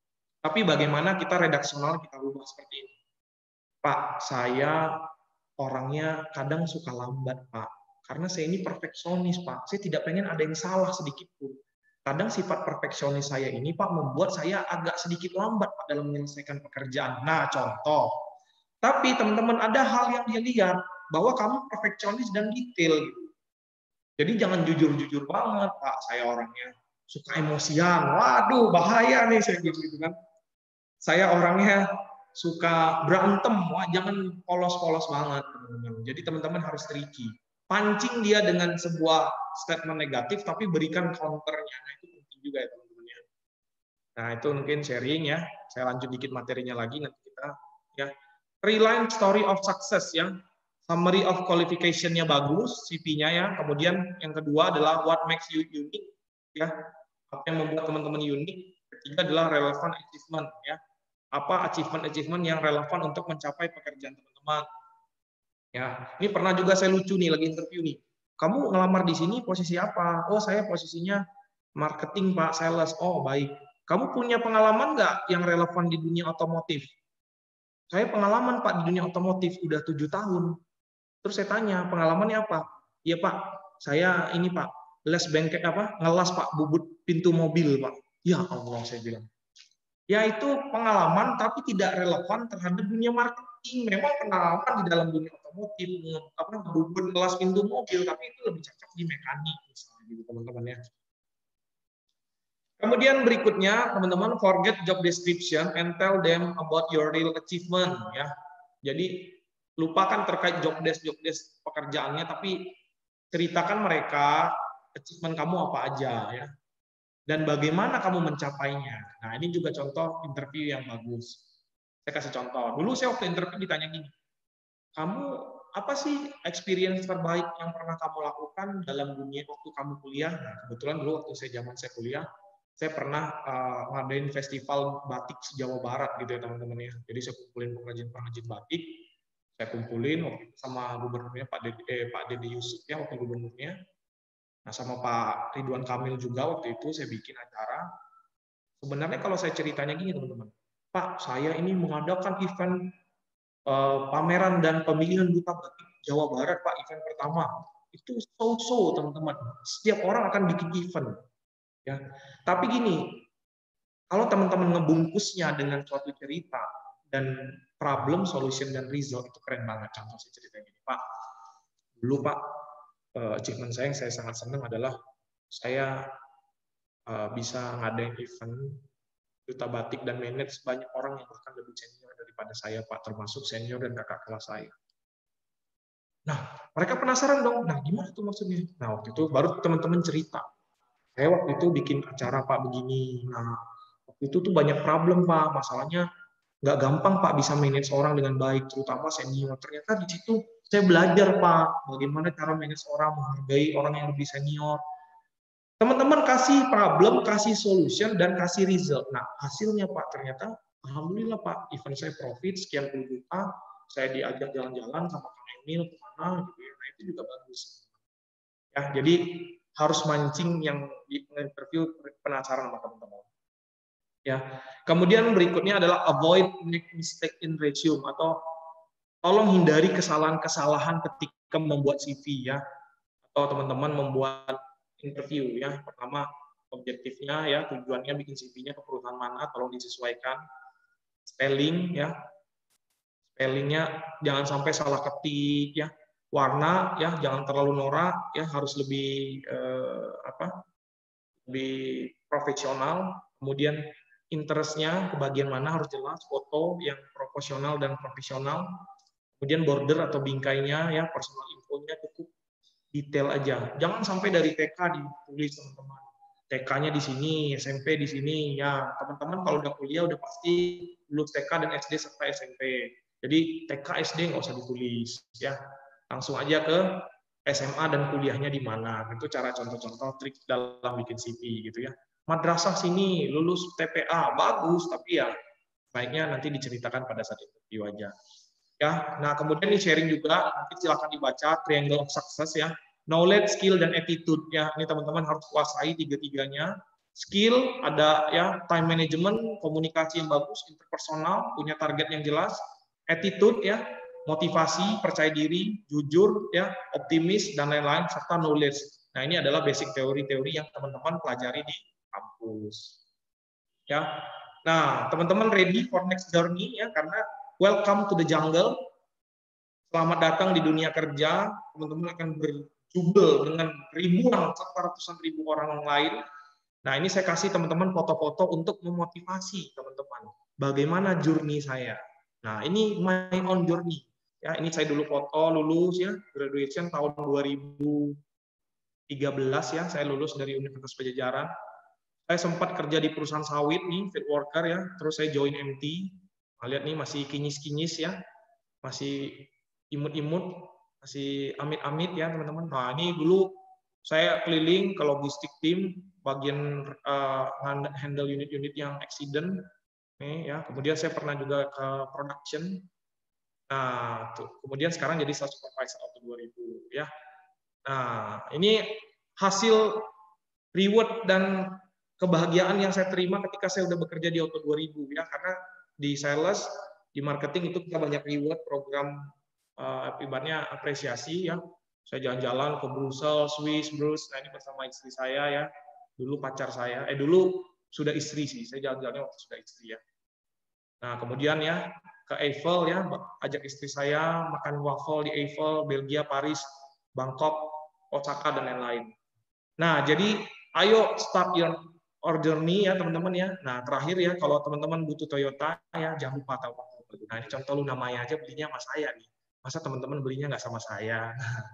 Tapi bagaimana kita redaksional kita rubah seperti ini. Pak, saya orangnya kadang suka lambat, Pak. Karena saya ini perfeksionis, Pak. Saya tidak pengen ada yang salah sedikit pun. Kadang sifat perfeksionis saya ini, Pak, membuat saya agak sedikit lambat, Pak, dalam menyelesaikan pekerjaan. Nah, contoh. Tapi teman-teman, ada hal yang dia lihat, bahwa kamu perfeksionis dan detail. Gitu. Jadi jangan jujur-jujur banget, Pak. Saya orangnya suka emosian. Waduh, bahaya nih saya gitu, gitu kan. Saya orangnya suka berantem. Wah, jangan polos-polos banget, teman-teman. Jadi teman-teman harus tricky. Pancing dia dengan sebuah statement negatif, tapi berikan counternya. Nah, itu penting juga ya teman-teman ya. Nah, itu mungkin sharing ya. Saya lanjut dikit materinya lagi nanti kita ya. Three line story of success ya. Summary of qualification-nya bagus, C V-nya ya. Kemudian yang kedua adalah what makes you unique ya. Apa yang membuat teman-teman unik. Ketiga adalah relevant achievement ya. Apa achievement-achievement yang relevan untuk mencapai pekerjaan teman-teman. Ya, ini pernah juga saya lucu nih lagi interview nih. Kamu ngelamar di sini posisi apa? Oh, saya posisinya marketing, Pak, sales. Oh, baik. Kamu punya pengalaman nggak yang relevan di dunia otomotif? Saya pengalaman, Pak, di dunia otomotif udah tujuh tahun. Terus saya tanya, pengalamannya apa? Iya, Pak. Saya ini, Pak, les bengkel apa? Ngelas, Pak, bubut pintu mobil, Pak. Ya Allah, saya bilang. Ya itu pengalaman tapi tidak relevan terhadap dunia marketing. Memang pengalaman di dalam dunia otomotif, apa bubut kelas pintu mobil, tapi itu lebih cocok di mekanik misalnya gitu teman-teman ya. Kemudian berikutnya teman-teman forget job description and tell them about your real achievement ya. Jadi lupakan terkait job desk job desk pekerjaannya, tapi ceritakan mereka achievement kamu apa aja ya. Dan bagaimana kamu mencapainya. Nah, ini juga contoh interview yang bagus. Saya kasih contoh. Dulu saya waktu interview ditanya gini, kamu apa sih experience terbaik yang pernah kamu lakukan dalam dunia waktu kamu kuliah? Nah, kebetulan dulu waktu saya zaman saya kuliah, saya pernah uh, ngadain festival batik se-Jawa Barat gitu ya teman-teman ya. Jadi saya kumpulin pengrajin-pengrajin batik, saya kumpulin waktu itu sama gubernurnya Pak Dede, eh, Pak Dede Yusuf ya waktu gubernurnya. Nah, sama Pak Ridwan Kamil juga waktu itu saya bikin acara. Sebenarnya kalau saya ceritanya gini teman-teman, Pak, saya ini mengadakan event uh, pameran dan pemilihan duta batik Jawa Barat, Pak, event pertama. Itu so-so teman-teman. Setiap orang akan bikin event. Ya. Tapi gini, kalau teman-teman ngebungkusnya dengan suatu cerita dan problem, solution, dan result, itu keren banget. Contoh saya cerita gini, Pak. Dulu, Pak, achievement saya yang saya sangat senang adalah saya uh, bisa ngadain event duta batik dan manage banyak orang yang bahkan lebih senior daripada saya, Pak, termasuk senior dan kakak kelas saya. Nah, mereka penasaran dong, nah gimana tuh maksudnya? Nah, waktu itu baru teman-teman cerita. Saya waktu itu bikin acara, Pak, begini. Nah, waktu itu tuh banyak problem, Pak. Masalahnya nggak gampang, Pak, bisa manage orang dengan baik, terutama senior. Ternyata di situ saya belajar, Pak, bagaimana cara manage orang, menghargai orang yang lebih senior. Teman-teman kasih problem, kasih solution, dan kasih result. Nah, hasilnya, Pak, ternyata, alhamdulillah, Pak, event saya profit, sekian puluh juta, saya diajak jalan-jalan sama Kang Emil, kemana, gitu ya. Nah, itu juga bagus. Ya, jadi harus mancing yang di interview penasaran sama teman-teman. Ya, kemudian berikutnya adalah avoid make mistake in resume atau tolong hindari kesalahan-kesalahan ketika membuat C V ya, atau teman-teman membuat interview ya. Pertama objektifnya ya, tujuannya bikin C V-nya ke perusahaan mana, tolong disesuaikan. Spelling ya, spellingnya jangan sampai salah ketik ya. Warna ya, jangan terlalu norak ya, harus lebih eh, apa? Lebih profesional. Kemudian interestnya ke bagian mana harus jelas, foto yang proporsional dan profesional. Kemudian border atau bingkainya ya, personal info-nya cukup detail aja. Jangan sampai dari T K ditulis teman-teman. T K-nya di sini, S M P di sini ya. Teman-teman kalau udah kuliah udah pasti lulus T K dan S D serta S M P. Jadi T K S D nggak usah ditulis ya. Langsung aja ke S M A dan kuliahnya di mana. Itu cara contoh-contoh trik dalam bikin C V gitu ya. Madrasah sini lulus T P A bagus, tapi ya baiknya nanti diceritakan pada saat interview aja. Ya, nah kemudian ini sharing juga, nanti silakan dibaca Triangle of Success ya, knowledge, skill, dan attitude ya. Ini teman-teman harus kuasai tiga-tiganya skill, ada ya time management, komunikasi yang bagus, interpersonal, punya target yang jelas, attitude ya, motivasi, percaya diri, jujur ya, optimis dan lain-lain, serta knowledge. Nah, ini adalah basic teori-teori yang teman-teman pelajari di kampus. Ya. Nah, teman-teman ready for next journey ya, karena welcome to the jungle. Selamat datang di dunia kerja. Teman-teman akan berjubel dengan ribuan, ratusan ribu orang lain. Nah, ini saya kasih teman-teman foto-foto untuk memotivasi teman-teman. Bagaimana journey saya? Nah, ini my own journey. Ya, ini saya dulu foto lulus ya, graduation tahun dua ribu tiga belas ya, saya lulus dari Universitas Padjadjaran. Saya sempat kerja di perusahaan sawit nih, field worker ya, terus saya join M T. Nah, lihat nih masih kinyis-kinyis ya, masih imut-imut, masih amit-amit ya teman-teman. Nah, ini dulu saya keliling ke logistik tim, bagian uh, handle unit-unit yang accident. Nih, ya. Kemudian saya pernah juga ke production. Nah, tuh. Kemudian sekarang jadi sales supervisor auto dua ribu ya. Nah, ini hasil reward dan kebahagiaan yang saya terima ketika saya udah bekerja di Auto dua ribu ya, karena di sales, di marketing itu kita banyak reward program uh, ibaratnya apresiasi ya. Saya jalan-jalan ke Brussels, Swiss, Bruce. Nah, ini bersama istri saya ya. Dulu pacar saya, eh dulu sudah istri sih. Saya jalan-jalannya waktu sudah istri ya. Nah, kemudian ya ke Eiffel ya, ajak istri saya makan waffle di Eiffel, Belgia, Paris, Bangkok, Osaka dan lain-lain. Nah, jadi ayo start your or journey ya teman-teman ya. Nah, terakhir ya, kalau teman-teman butuh Toyota ya jangan lupa tahu. Nah, ini contoh Luna Maya aja belinya sama saya nih. Masa teman-teman belinya nggak sama saya?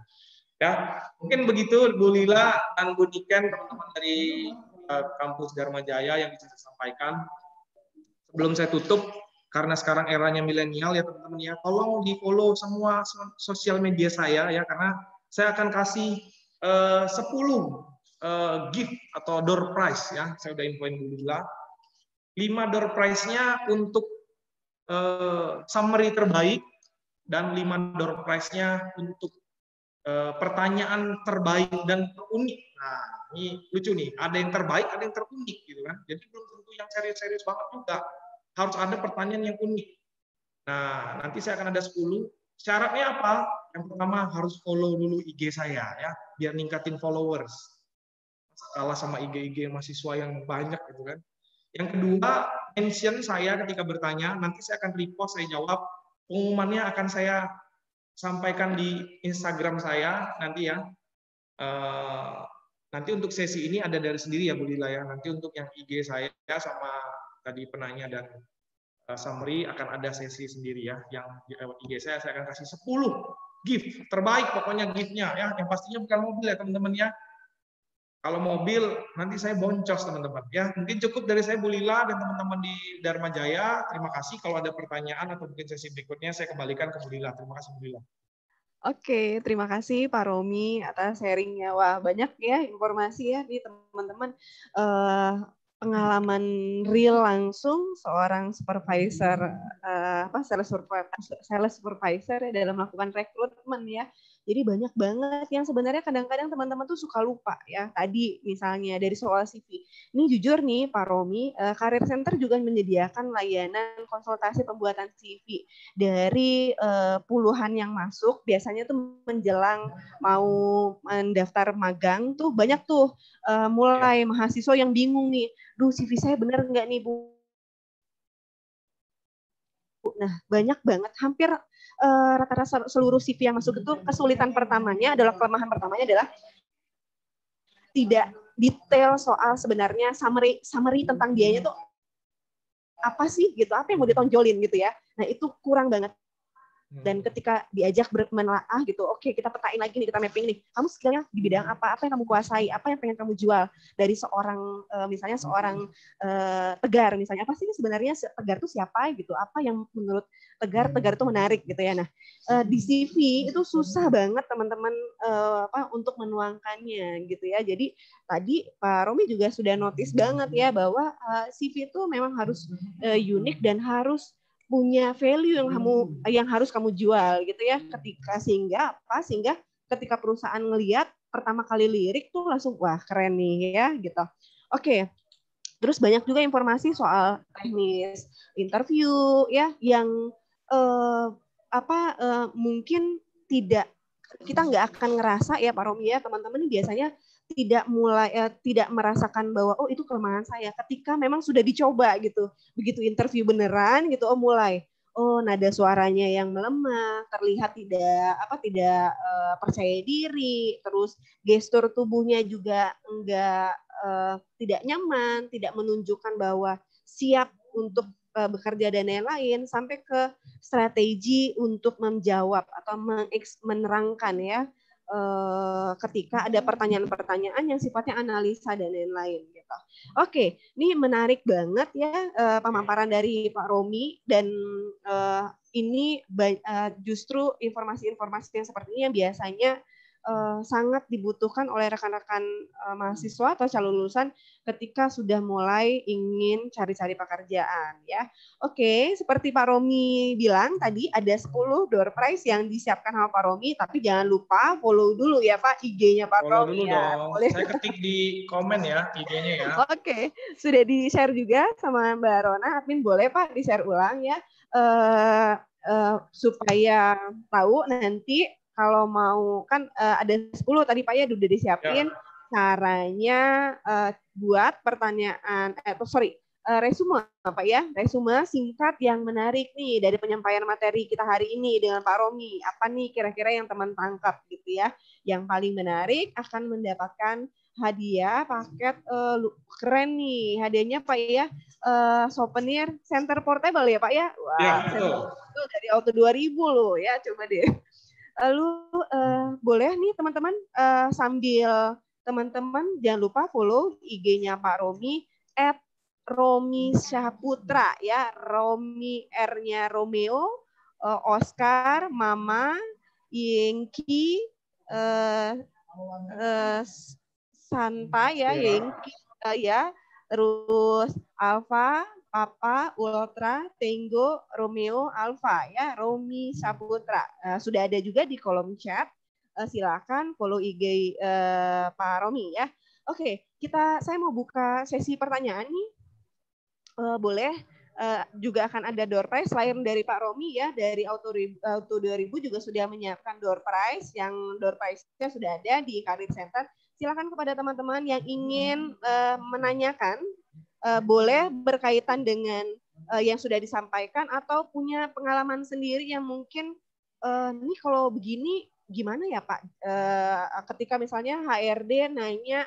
Ya, mungkin begitu Bu Lila dan Bu Niken, teman-teman dari uh, kampus Dharma Jaya yang bisa saya sampaikan. Sebelum saya tutup, karena sekarang eranya milenial ya teman-teman ya, tolong di-follow semua sosial media saya ya, karena saya akan kasih uh, sepuluh Uh, gift atau door prize ya, saya udah infoin Bu Lila. lima door prize-nya untuk uh, summary terbaik dan lima door prize-nya untuk uh, pertanyaan terbaik dan terunik. Nah, ini lucu nih, ada yang terbaik, ada yang terunik gitu kan. Jadi belum tentu yang serius-serius banget juga. Harus ada pertanyaan yang unik. Nah, nanti saya akan ada sepuluh. Syaratnya apa? Yang pertama harus follow dulu I G saya ya, biar ningkatin followers. Kalah sama I G-I G mahasiswa yang banyak gitu kan. Yang kedua, mention saya ketika bertanya, nanti saya akan repost, saya jawab. Pengumumannya akan saya sampaikan di Instagram saya nanti ya. Uh, nanti untuk sesi ini ada dari sendiri ya Bu Lila ya. Nanti untuk yang I G saya sama tadi penanya dan uh, summary akan ada sesi sendiri ya. Yang di lewat I G saya saya akan kasih sepuluh gift terbaik pokoknya gift-nya ya. Yang pastinya bukan mobil ya teman-teman ya. Kalau mobil nanti saya boncos teman-teman ya. Mungkin cukup dari saya Bu Lila dan teman-teman di Dharma Jaya. Terima kasih. Kalau ada pertanyaan atau mungkin sesi berikutnya saya kembalikan ke Bu Lila. Terima kasih Bu Lila. Oke, terima kasih Pak Romi atas sharingnya. Wah, banyak ya informasi ya nih teman-teman. Uh, pengalaman real langsung seorang supervisor uh, apa sales supervisor, sales supervisor ya, dalam melakukan rekrutmen ya. Jadi banyak banget yang sebenarnya kadang-kadang teman-teman tuh suka lupa ya. Tadi misalnya dari soal C V. Ini jujur nih Pak Romi, uh, Career Center juga menyediakan layanan konsultasi pembuatan C V dari uh, puluhan yang masuk. Biasanya tuh menjelang mau mendaftar magang tuh banyak tuh uh, mulai mahasiswa yang bingung nih. Duh, C V saya benar nggak nih Bu? Nah, banyak banget, hampir uh, rata-rata seluruh C V yang masuk itu kesulitan pertamanya adalah, kelemahan pertamanya adalah tidak detail soal sebenarnya summary summary tentang dianya tuh apa sih gitu, apa yang mau ditonjolin gitu ya. Nah, itu kurang banget. Dan ketika diajak menelaah gitu, oke okay, kita petain lagi nih, kita mapping nih, kamu skillnya di bidang apa, apa yang kamu kuasai, apa yang pengen kamu jual dari seorang uh, misalnya seorang uh, Tegar misalnya, apa sih sebenarnya Tegar itu siapa gitu, apa yang menurut Tegar Tegar itu menarik gitu ya. Nah, uh, di C V itu susah banget teman-teman uh, apa untuk menuangkannya gitu ya. Jadi tadi Pak Romi juga sudah notice banget ya bahwa uh, C V itu memang harus uh, unik dan harus punya value yang kamu yang harus kamu jual gitu ya, ketika sehingga apa sehingga ketika perusahaan ngelihat pertama kali lirik tuh langsung wah keren nih ya gitu. Oke, Terus banyak juga informasi soal teknis interview ya yang eh, apa eh, mungkin tidak kita nggak akan ngerasa ya Pak Romi ya teman-teman biasanya tidak mulai eh, tidak merasakan bahwa oh itu kelemahan saya ketika memang sudah dicoba gitu. Begitu interview beneran gitu oh mulai oh nada suaranya yang melemah, terlihat tidak apa tidak uh, percaya diri, terus gestur tubuhnya juga enggak uh, tidak nyaman, tidak menunjukkan bahwa siap untuk uh, bekerja dan lain-lain, sampai ke strategi untuk menjawab atau menerangkan ya uh, ketika ada pertanyaan-pertanyaan yang sifatnya analisa dan lain-lain gitu. Oke, ini menarik banget ya uh, pemaparan dari Pak Romi dan uh, ini uh, justru informasi-informasi yang seperti ini yang biasanya uh, sangat dibutuhkan oleh rekan-rekan uh, mahasiswa atau calon lulusan ketika sudah mulai ingin cari-cari pekerjaan ya. Oke, seperti Pak Romi bilang tadi ada sepuluh door prize yang disiapkan sama Pak Romi, tapi jangan lupa follow dulu ya Pak I G-nya Pak Follow Romi dulu ya. dong. Boleh. Saya ketik di komen ya I G-nya ya. Oke, sudah di-share juga sama Mbak Rona. Admin boleh Pak di-share ulang ya, uh, uh, supaya tahu nanti kalau mau kan uh, ada sepuluh tadi Pak ya udah disiapin ya. Caranya uh, buat pertanyaan, eh, sorry, uh, resume Pak ya, resume singkat yang menarik nih dari penyampaian materi kita hari ini dengan Pak Romi. Apa nih kira-kira yang teman tangkap gitu ya? Yang paling menarik akan mendapatkan hadiah paket uh, keren nih hadiahnya Pak ya, uh, souvenir center portable ya Pak ya. Wah, ya, betul. Dari Auto dua ribu loh ya, coba deh. Lalu uh, boleh nih teman-teman uh, sambil teman-teman jangan lupa follow I G-nya Pak Romi at Romi Syaputra ya, Romi R-nya Romeo, uh, Oscar, Mama, Yengki, uh, uh, Santa ya, Yengki uh, ya, terus Alpha, Papa, Ultra, Tango, Romeo, Alpha ya, Romi Saputra. Uh, sudah ada juga di kolom chat. Uh, silakan follow I G uh, Pak Romi ya. Oke, kita saya mau buka sesi pertanyaan nih. Uh, boleh. Uh, juga akan ada door prize selain dari Pak Romi ya, dari Auto, Auto dua ribu juga sudah menyiapkan door prize, yang door prize-nya sudah ada di Career Center. Silakan kepada teman-teman yang ingin uh, menanyakan, uh, boleh berkaitan dengan uh, yang sudah disampaikan atau punya pengalaman sendiri yang mungkin uh, nih kalau begini gimana ya Pak? Uh, ketika misalnya H R D nanya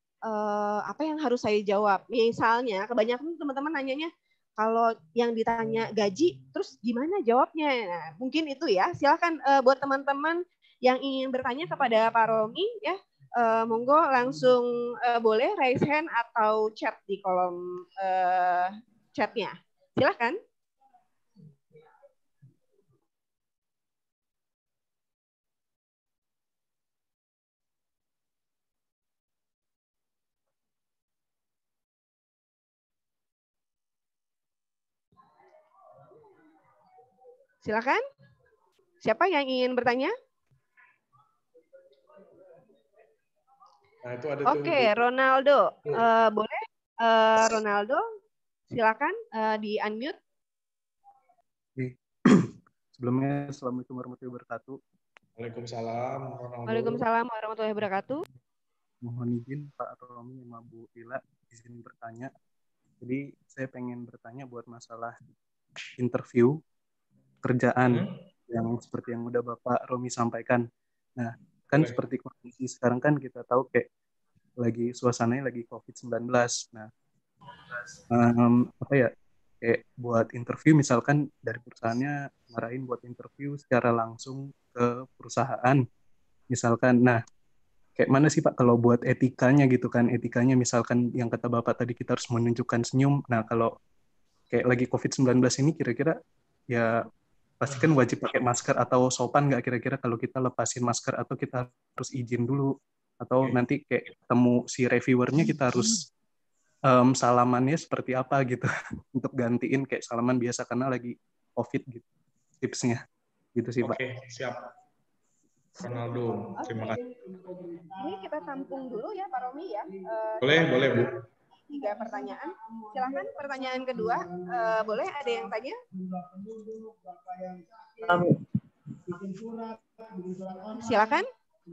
uh, apa yang harus saya jawab? Misalnya kebanyakan teman-teman nanyanya kalau yang ditanya gaji, terus gimana jawabnya? Nah, mungkin itu ya. Silakan uh, buat teman-teman yang ingin bertanya kepada Pak Romi ya. Uh, monggo langsung uh, boleh raise hand atau chat di kolom uh, chatnya. Silakan. Silakan. Siapa yang ingin bertanya? Nah, itu ada Oke, okay, Ronaldo. Uh, boleh? Uh, Ronaldo, silakan uh, di unmute. Sebelumnya, Assalamualaikum warahmatullahi wabarakatuh. Waalaikumsalam. Ronaldo. Waalaikumsalam warahmatullahi wabarakatuh. Mohon izin Pak Romi sama Bu Lila izin bertanya. Jadi saya pengen bertanya buat masalah interview kerjaan hmm. yang seperti yang udah Bapak Romi sampaikan. Nah, kan Oke. seperti kondisi sekarang kan kita tahu kayak lagi suasananya lagi covid sembilan belas. Nah, um, apa ya, kayak buat interview misalkan dari perusahaannya marahin buat interview secara langsung ke perusahaan misalkan. Nah, kayak mana sih Pak kalau buat etikanya gitu kan, etikanya misalkan yang kata Bapak tadi kita harus menunjukkan senyum. Nah, kalau kayak lagi covid sembilan belas ini kira-kira ya pasti kan wajib pakai masker atau sopan nggak kira-kira kalau kita lepasin masker atau kita harus izin dulu atau okay. nanti kayak ketemu si reviewernya kita harus um, salamannya seperti apa gitu untuk gantiin kayak salaman biasa karena lagi COVID gitu tipsnya gitu sih Pak. Oke, okay, siap. Ronaldo, terima kasih. Ini kita tampung dulu ya Pak Romi ya. Uh, boleh, boleh Bu. tiga pertanyaan. Silahkan pertanyaan kedua, uh, boleh ada yang tanya? Um, Silakan.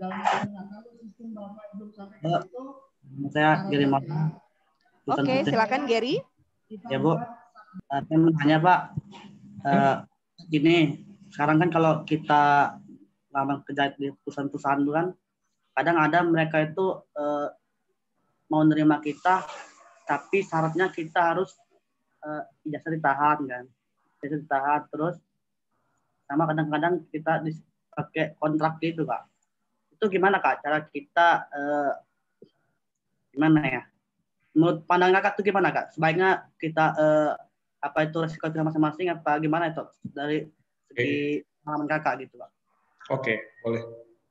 Uh, saya Gary Mas. Oke, okay, silakan Gary. Ya Bu, uh, saya mau tanya Pak, uh, gini, sekarang kan kalau kita lama kerja di perusahaan-perusahaan itu kan, kadang ada mereka itu uh, mau nerima kita, tapi syaratnya kita harus uh, ijazah ditahan kan, ijazah ditahan terus, sama kadang-kadang kita pakai kontrak gitu Kak. Itu gimana Kak cara kita uh, gimana ya? Menurut pandangan Kakak itu gimana Kak? Sebaiknya kita uh, apa itu resiko kita masing-masing apa gimana itu dari segi pengalaman Kakak gitu Kak? Oke, boleh.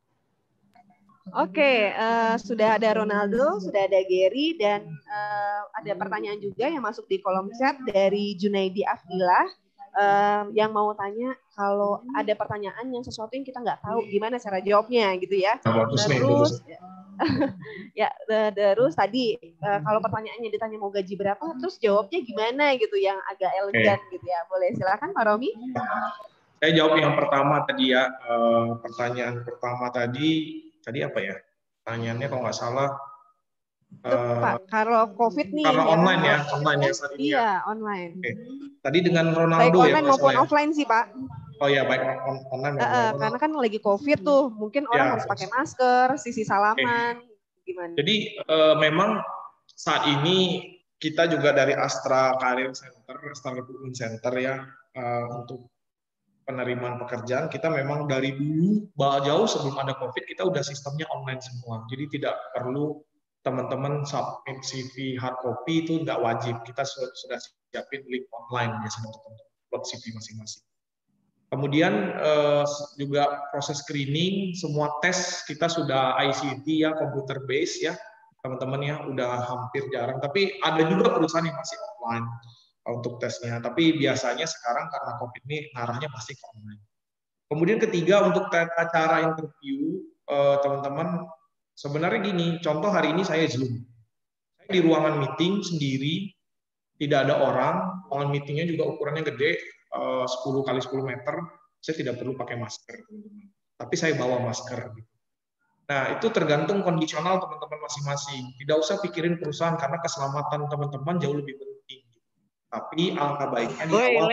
Oke, uh, sudah ada Ronaldo, sudah ada Gary, dan uh, ada pertanyaan juga yang masuk di kolom chat dari Junaidi Afdilah uh, yang mau tanya kalau ada pertanyaan yang sesuatu yang kita nggak tahu, gimana cara jawabnya gitu ya. Terus, ya terus tadi uh, kalau pertanyaannya ditanya mau gaji berapa, terus jawabnya gimana gitu yang agak elegan gitu ya. Boleh silakan Pak Romi. Saya jawab yang pertama tadi ya. Uh, pertanyaan pertama tadi. Tadi apa ya? Pertanyaannya kalau nggak salah. Uh, Pak, kalau COVID nih. Karena ya online kan? ya, online ya saat ini. Iya, ya. online. Oke. Tadi dengan Ronaldo baik ya. online maupun ya? offline sih Pak. Oh ya, baik on online. Uh, uh, karena kan lagi COVID tuh, mungkin orang ya, harus pakai masker, sisi salaman. Okay. Gimana? Jadi uh, memang saat ini kita juga dari Astra Career Center, Astra Recruitment Center ya, uh, untuk penerimaan pekerjaan kita memang dari dulu jauh sebelum ada COVID kita udah sistemnya online semua. Jadi tidak perlu teman-teman submit C V hard copy itu nggak wajib. Kita sudah siapin link online biasanya untuk upload C V masing-masing. Kemudian juga proses screening, semua tes kita sudah I C T ya, computer based ya teman-teman ya, udah hampir jarang. Tapi ada juga perusahaan yang masih offline untuk tesnya, tapi biasanya sekarang karena COVID ini ngarahnya pasti ke online. Kemudian ketiga untuk tata cara interview, teman-teman sebenarnya gini, contoh hari ini saya Zoom, saya di ruangan meeting sendiri, tidak ada orang, ruangan meetingnya juga ukurannya gede, sepuluh kali sepuluh meter, saya tidak perlu pakai masker, teman-teman. Tapi saya bawa masker. Nah itu tergantung kondisional teman-teman masing-masing, tidak usah pikirin perusahaan karena keselamatan teman-teman jauh lebih penting. Tapi alangkah baiknya di awal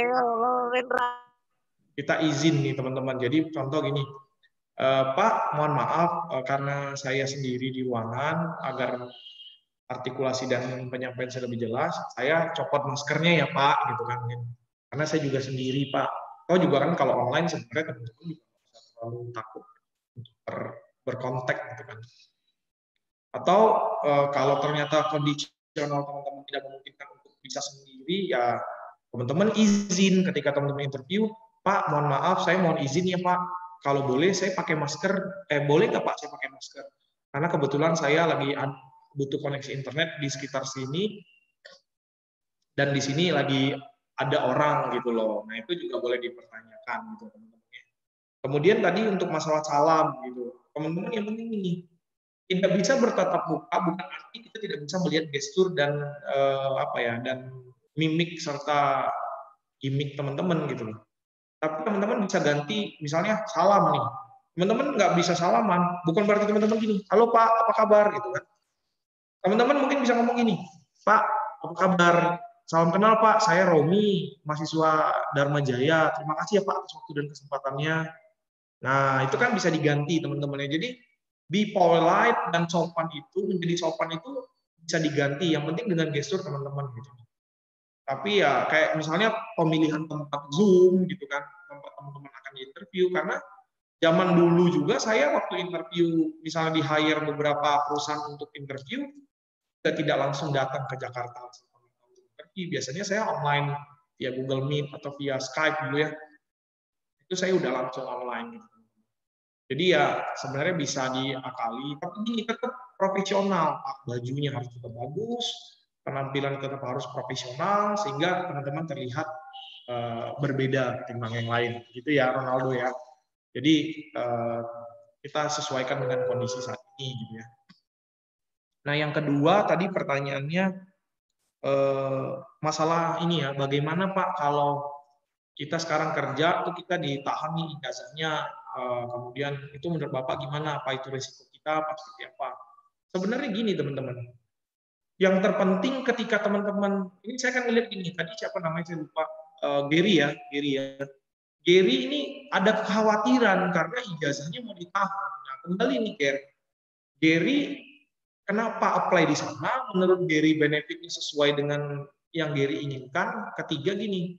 kita izin nih teman-teman. Jadi contoh gini, e, Pak, mohon maaf e, karena saya sendiri di ruangan agar artikulasi dan penyampaian saya lebih jelas, saya copot maskernya ya Pak, gitu kan? Karena saya juga sendiri Pak. Oh juga kan kalau online sebenarnya teman-teman juga bisa terlalu takut untuk ber, berkontak gitu kan. Atau e, kalau ternyata kondisional teman-teman tidak memungkinkan bisa sendiri ya teman-teman izin ketika teman-teman interview, Pak mohon maaf saya mohon izin ya Pak, kalau boleh saya pakai masker, eh boleh nggak Pak saya pakai masker karena kebetulan saya lagi butuh koneksi internet di sekitar sini dan di sini lagi ada orang gitu loh. Nah itu juga boleh dipertanyakan gitu teman-teman. Kemudian tadi untuk masalah salam gitu, teman-teman yang penting ini tidak bisa bertatap muka bukan arti kita tidak bisa melihat gestur dan eh, apa ya dan mimik serta gimmick teman-teman gitu loh. Tapi teman-teman bisa ganti misalnya salam nih. Teman-teman nggak bisa salaman, bukan berarti teman-teman gini, halo Pak, apa kabar gitu kan. Teman-teman mungkin bisa ngomong gini, Pak, apa kabar? Salam kenal Pak, saya Romi, mahasiswa Dharma Jaya. Terima kasih ya Pak atas waktu dan kesempatannya. Nah itu kan bisa diganti teman-teman ya. Jadi be polite dan sopan itu menjadi sopan itu bisa diganti. Yang penting dengan gestur teman-teman gitu. Tapi ya kayak misalnya pemilihan tempat Zoom gitu kan, tempat teman-teman akan interview karena zaman dulu juga saya waktu interview misalnya di hire beberapa perusahaan untuk interview kita tidak langsung datang ke Jakarta untuk interview. Biasanya saya online via Google Meet atau via Skype gitu ya. Itu saya udah langsung online gitu. Jadi ya sebenarnya bisa diakali, tapi ini tetap profesional, bajunya harus tetap bagus, penampilan tetap harus profesional sehingga teman-teman terlihat uh, berbeda ketimbang yang lain, gitu ya Ronaldo ya. Jadi uh, kita sesuaikan dengan kondisi saat ini, gitu ya. Nah yang kedua tadi pertanyaannya eh, masalah ini ya, bagaimana Pak kalau kita sekarang kerja tuh kita ditahan nih ijazahnya, eh, kemudian itu menurut Bapak gimana? Apa itu risiko kita? Apa seperti apa? Sebenarnya gini teman-teman, yang terpenting ketika teman-teman, ini saya kan ngeliat gini, tadi siapa namanya saya lupa, uh, Gary ya, Gary ya. Gary ini ada kekhawatiran karena ijazahnya mau ditahan. Nah, kembali nih Gary. Gary kenapa apply di sana? Menurut Gary benefitnya sesuai dengan yang Gary inginkan. Ketiga gini,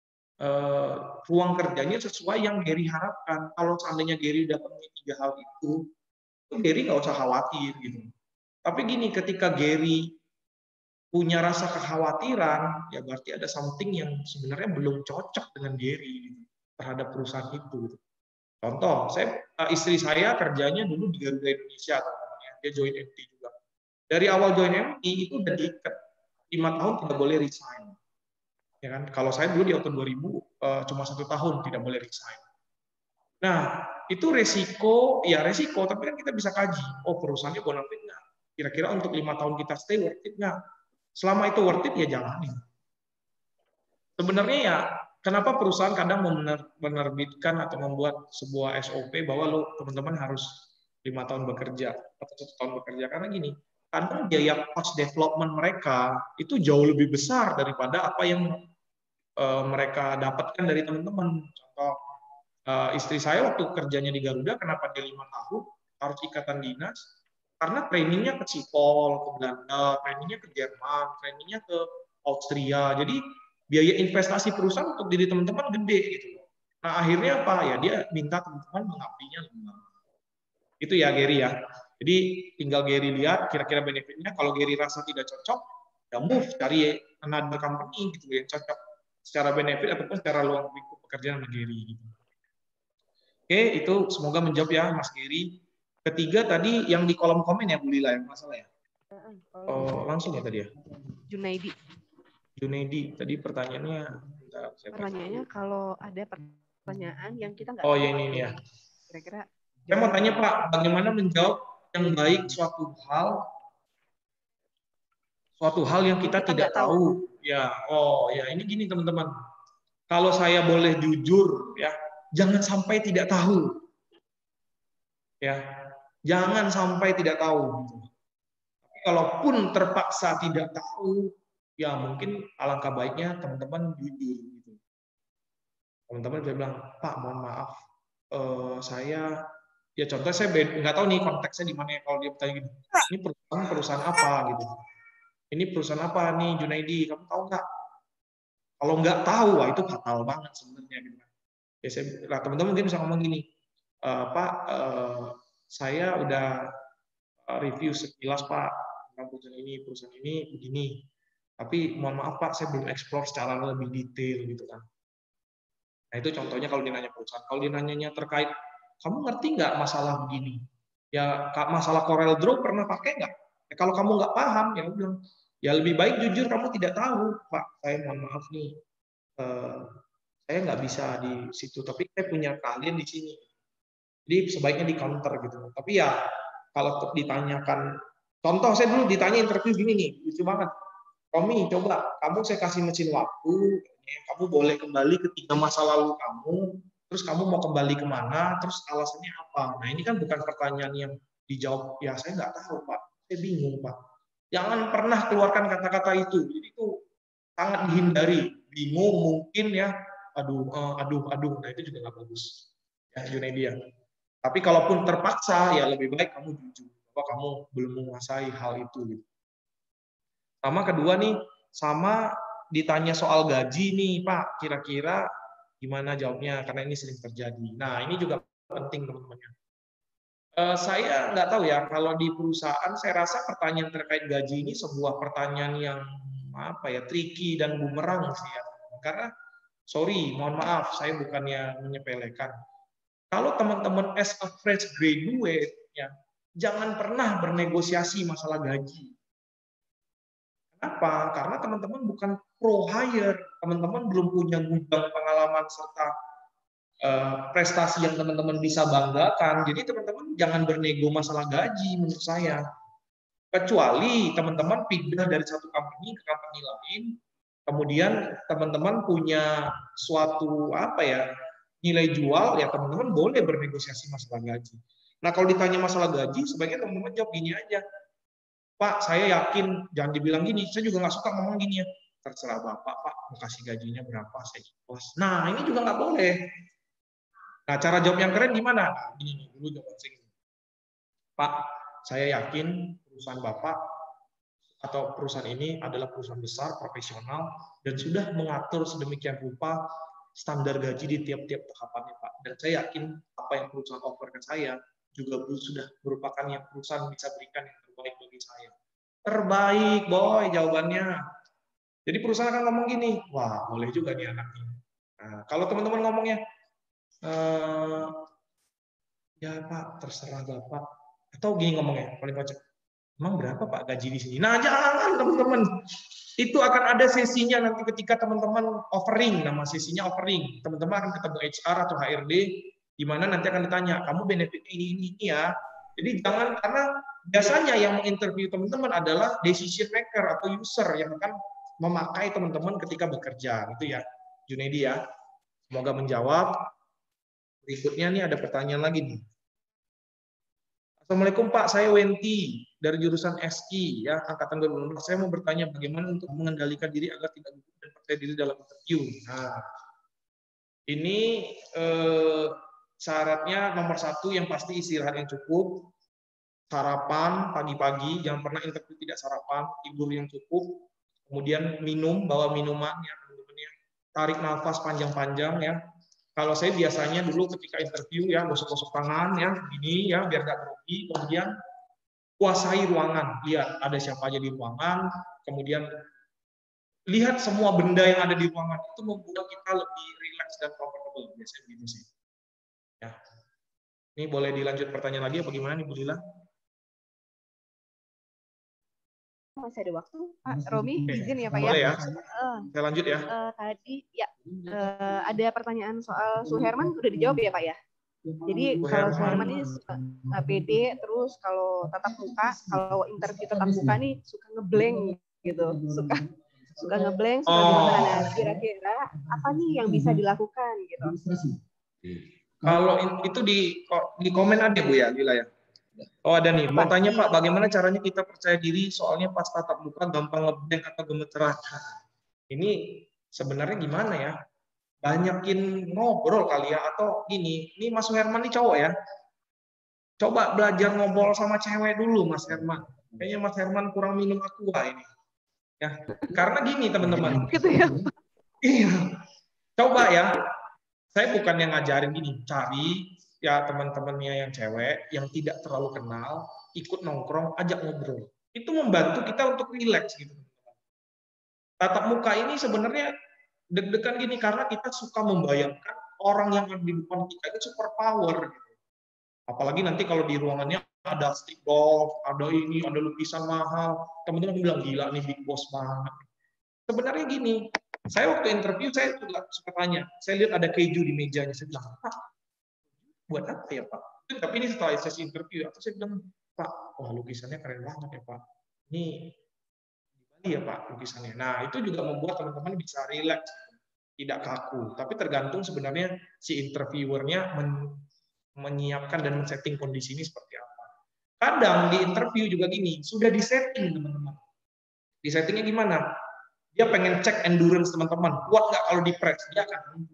uh, ruang kerjanya sesuai yang Gary harapkan. Kalau seandainya Gary udah penuhi tiga hal itu, itu Gary nggak usah khawatir gitu. Tapi gini, ketika Gary punya rasa kekhawatiran, ya berarti ada something yang sebenarnya belum cocok dengan Gary gitu, terhadap perusahaan itu. Gitu. Contoh, saya istri saya kerjanya dulu di Garuda Indonesia, teman-teman, dia join M T juga. Dari awal join M T itu udah diikat lima tahun tidak boleh resign. Ya kan? Kalau saya dulu di tahun dua ribu cuma satu tahun tidak boleh resign. Nah, itu resiko, ya resiko, tapi kan kita bisa kaji. Oh, perusahaannya bonafit nggak? Kira-kira untuk lima tahun kita stay worth it nggak? Selama itu worth it, ya jalanin. Sebenarnya ya, kenapa perusahaan kadang menerbitkan atau membuat sebuah S O P bahwa lo teman-teman harus lima tahun bekerja atau satu tahun bekerja? Karena gini, kadang biaya cost development mereka itu jauh lebih besar daripada apa yang uh, mereka dapatkan dari teman-teman. Contoh, uh, istri saya waktu kerjanya di Garuda, kenapa dia lima tahun harus ikatan dinas? Karena trainingnya ke Cipol, ke Belanda, trainingnya ke Jerman, trainingnya ke Austria. Jadi biaya investasi perusahaan untuk diri teman-teman gede gitu. Nah akhirnya apa ya, dia minta teman-teman mengabdinya lebih lama. Itu ya Gary ya. Jadi tinggal Gary lihat kira-kira benefitnya. Kalau Gary rasa tidak cocok, ya move cari another company gitu yang cocok secara benefit ataupun secara luang lingkup pekerjaan sama Gary. Gitu. Oke, itu semoga menjawab ya Mas Gary. Ketiga tadi yang di kolom komen ya Bu Lila yang masalah ya. Oh langsung ya tadi ya. Junaidi. Junaidi tadi pertanyaannya. Bentar, pertanyaannya kalau ada pertanyaan yang kita nggak. Oh ya ini, ini ya. Kira-kira. Saya mau tanya Pak, bagaimana menjawab yang baik suatu hal, suatu hal yang kita, kita tidak tahu. tahu. Ya, oh ya ini gini teman-teman. Kalau saya boleh jujur ya, jangan sampai tidak tahu. Ya. Jangan sampai tidak tahu. Tapi kalaupun terpaksa tidak tahu, ya mungkin alangkah baiknya teman-teman jujur. Gitu. Teman-teman bisa bilang, Pak, mohon maaf, uh, saya, ya contoh saya nggak tahu nih konteksnya di mana. Kalau dia bertanya gini, ini perusahaan perusahaan apa gitu? Ini perusahaan apa nih, Junaidi? Kamu tahu nggak? Kalau nggak tahu, wah itu fatal banget sebenarnya. Gitu. Ya, saya, nah, teman-teman mungkin bisa ngomong gini, uh, Pak. Uh, saya udah review sekilas Pak tentang perusahaan ini, perusahaan ini begini. Tapi mohon maaf Pak, saya belum explore secara lebih detail gitu kan. Nah itu contohnya kalau dia nanya perusahaan. Kalau dia nanyanya terkait, kamu ngerti nggak masalah begini? Ya masalah Corel Draw pernah pakai nggak? Ya, kalau kamu nggak paham, ya bilang, ya lebih baik jujur kamu tidak tahu Pak. Saya mohon maaf nih, eh, saya nggak bisa di situ. Tapi saya punya keahlian di sini. Jadi sebaiknya di counter gitu. Tapi ya kalau ditanyakan, contoh saya dulu ditanya interview gini nih, lucu banget. Romi, coba kamu saya kasih mesin waktu, kamu boleh kembali ke tiga masa lalu kamu, terus kamu mau kembali kemana, terus alasannya apa? Nah ini kan bukan pertanyaan yang dijawab, ya saya nggak tahu Pak, saya bingung Pak. Jangan pernah keluarkan kata-kata itu. Jadi itu sangat dihindari. Bingung mungkin ya, aduh, aduh, aduh. Nah itu juga nggak bagus. Ya Junaidi ya. Tapi kalaupun terpaksa, ya lebih baik kamu jujur bahwa kamu belum menguasai hal itu. Gitu. Sama kedua nih, sama ditanya soal gaji nih, Pak, kira-kira gimana jawabnya? Karena ini sering terjadi. Nah, ini juga penting teman-teman. Uh, saya nggak tahu ya, kalau di perusahaan, saya rasa pertanyaan terkait gaji ini sebuah pertanyaan yang apa ya, tricky dan bumerang sih ya. Karena, sorry, mohon maaf, saya bukannya menyepelekan. Kalau teman-teman as a fresh graduate, ya, jangan pernah bernegosiasi masalah gaji. Kenapa? Karena teman-teman bukan pro hire, teman-teman belum punya gudang pengalaman serta uh, prestasi yang teman-teman bisa banggakan. Jadi teman-teman jangan bernego masalah gaji menurut saya. Kecuali teman-teman pindah dari satu company ke company ngilain, kemudian teman-teman punya suatu apa ya nilai jual, ya teman-teman boleh bernegosiasi masalah gaji. Nah kalau ditanya masalah gaji, sebaiknya teman-teman jawab gini aja, Pak, saya yakin, jangan dibilang gini, saya juga nggak suka ngomong gini ya, terserah Bapak, Pak, mau kasih gajinya berapa, saya ikhlas. Nah ini juga nggak boleh. Nah cara jawab yang keren gimana? Nah, gini dulu jawaban saya. Pak, saya yakin perusahaan Bapak atau perusahaan ini adalah perusahaan besar, profesional, dan sudah mengatur sedemikian rupa standar gaji di tiap-tiap tahapannya, Pak. Dan saya yakin apa yang perusahaan offer ke saya juga sudah merupakan yang perusahaan bisa berikan yang terbaik bagi saya. Terbaik, boy, jawabannya. Jadi perusahaan akan ngomong gini, wah boleh juga nih anaknya. Nah, kalau teman-teman ngomongnya, ehm, ya Pak, terserah Bapak. Atau gini ngomongnya, paling kocak. Emang berapa Pak gaji di sini? Nah, jangan teman-teman. Itu akan ada sesinya nanti ketika teman-teman offering, nama sesinya offering. Teman-teman akan ketemu H R atau H R D, di mana nanti akan ditanya, kamu benefit ini, ini, ini ya. Jadi jangan, karena biasanya yang menginterview teman-teman adalah decision maker atau user yang akan memakai teman-teman ketika bekerja. Itu ya, Junedi ya. Semoga menjawab. Berikutnya nih ada pertanyaan lagi nih. Assalamualaikum Pak, saya Wenti dari jurusan S I ya, angkatan dua ribu enam belas. Saya mau bertanya bagaimana untuk mengendalikan diri agar tidak gugup dan percaya diri dalam interview. Nah, ini eh, syaratnya nomor satu yang pasti istirahat yang cukup, sarapan pagi-pagi, jangan pernah interview tidak sarapan, tidur yang cukup, kemudian minum, bawa minuman ya teman-teman ya, tarik nafas panjang-panjang ya. Kalau saya biasanya dulu ketika interview ya gosok-gosok tangan ya, gini ya biar nggak grogi. Kemudian kuasai ruangan, lihat ada siapa aja di ruangan. Kemudian lihat semua benda yang ada di ruangan itu membuat kita lebih rileks dan comfortable. Biasanya begitu sih. Ya. Ini boleh dilanjut pertanyaan lagi apa gimana nih Bu Lila? Masih ada waktu, Pak Romi, izin ya Pak ya. Boleh ya. Uh, Saya lanjut ya. Uh, tadi ya uh, ada pertanyaan soal Suherman sudah dijawab ya Pak ya. Jadi Suherman. Kalau Suherman ini uh, P D, terus kalau tatap muka, kalau interview tatap muka nih suka ngeblank gitu, suka suka ngeblank, suka oh. Nah, kira-kira apa nih yang bisa dilakukan gitu? Kalau itu di di komen ada Bu ya, Lila ya. Oh ada nih, mau tanya Pak, bagaimana caranya kita percaya diri soalnya pas tatap muka gampang ngeblank atau gemeteran? Ini sebenarnya gimana ya? Banyakin ngobrol kali ya, atau gini, ini Mas Herman ini cowok ya? Coba belajar ngobrol sama cewek dulu Mas Herman. Kayaknya Mas Herman kurang minum aqua ini. Ya, karena gini teman-teman. Gitu ya. Iya. Coba ya. Saya bukan yang ngajarin gini, cari ya teman-temannya yang cewek yang tidak terlalu kenal, ikut nongkrong, ajak ngobrol. Itu membantu kita untuk rileks gitu. Tatap muka ini sebenarnya deg-degan gini karena kita suka membayangkan orang yang ada di depan kita itu super power gitu. Apalagi nanti kalau di ruangannya ada stick golf, ada ini, ada lukisan mahal, teman-teman bilang gila nih big boss banget. Sebenarnya gini, saya waktu interview saya juga suka tanya, saya lihat ada keju di mejanya, saya bilang, Pak, buat apa ya Pak? Tapi ini setelah sesi interview, atau saya bilang, Pak, wah lukisannya keren banget ya Pak. Ini di Bali ya Pak lukisannya. Nah itu juga membuat teman-teman bisa rileks, tidak kaku. Tapi tergantung sebenarnya si interviewernya men menyiapkan dan men-setting kondisi ini seperti apa. Kadang di interview juga gini, sudah di-setting teman-teman. Di-settingnya gimana? Dia pengen cek endurance teman-teman, kuat nggak kalau di press? Dia akan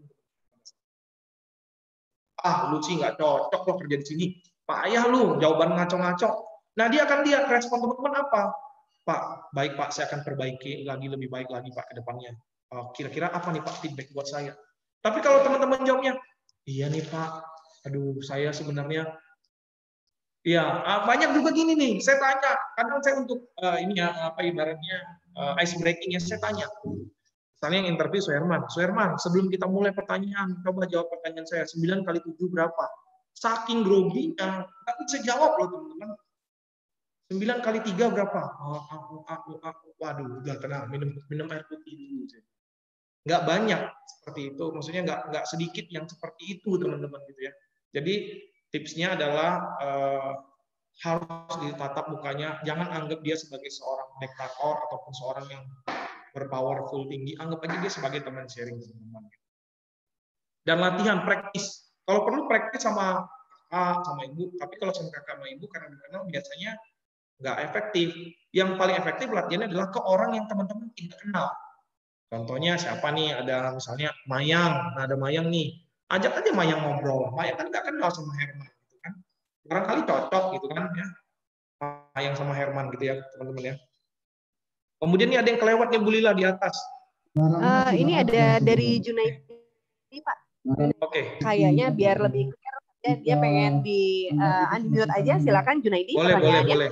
ah lu sih nggak cocok lo kerja di sini, payah lu, jawaban ngaco-ngaco. Nah dia akan lihat respon teman-teman apa, Pak, baik Pak, saya akan perbaiki lagi lebih baik lagi Pak ke depannya. Kira-kira apa nih Pak feedback buat saya? Tapi kalau teman-teman jawabnya, iya nih Pak, aduh saya sebenarnya, ya banyak juga gini nih, saya tanya, kadang saya untuk uh, ini ya apa ibaratnya uh, ice breaking ya saya tanya. Misalnya yang interview Suherman, Suherman, sebelum kita mulai pertanyaan, coba jawab pertanyaan saya, sembilan kali tujuh berapa? Saking groginya, nggak bisa jawab loh teman-teman. sembilan kali tiga berapa? Oh, aku, aku, aku, waduh, udah tenang, minum, minum air putih dulu. Nggak banyak seperti itu, maksudnya nggak, nggak sedikit yang seperti itu teman-teman gitu ya. Jadi tipsnya adalah uh, harus ditatap mukanya, jangan anggap dia sebagai seorang diktator ataupun seorang yang berpowerful tinggi, anggap aja dia sebagai teman sharing teman-teman. Dan latihan, praktis. Kalau perlu praktis sama kakak, sama ibu. Tapi kalau sama kakak sama ibu, karena dikenal biasanya nggak efektif. Yang paling efektif latihannya adalah ke orang yang teman-teman tidak kenal. Contohnya siapa nih? Ada misalnya Mayang. Nah, ada Mayang nih. Ajak aja Mayang ngobrol. Mayang kan nggak kenal sama Herman, gitu kan? Barangkali cocok gitu kan ya. Mayang sama Herman gitu ya, teman-teman ya. Kemudian ini ada yang kelewat nih Bu Lila di atas. Uh, ini ada dari Junaidi, Pak. Oke. Okay. Kayaknya biar lebih clear, dia pengen di uh, unmute aja. Silakan Junaidi. Boleh, boleh, boleh.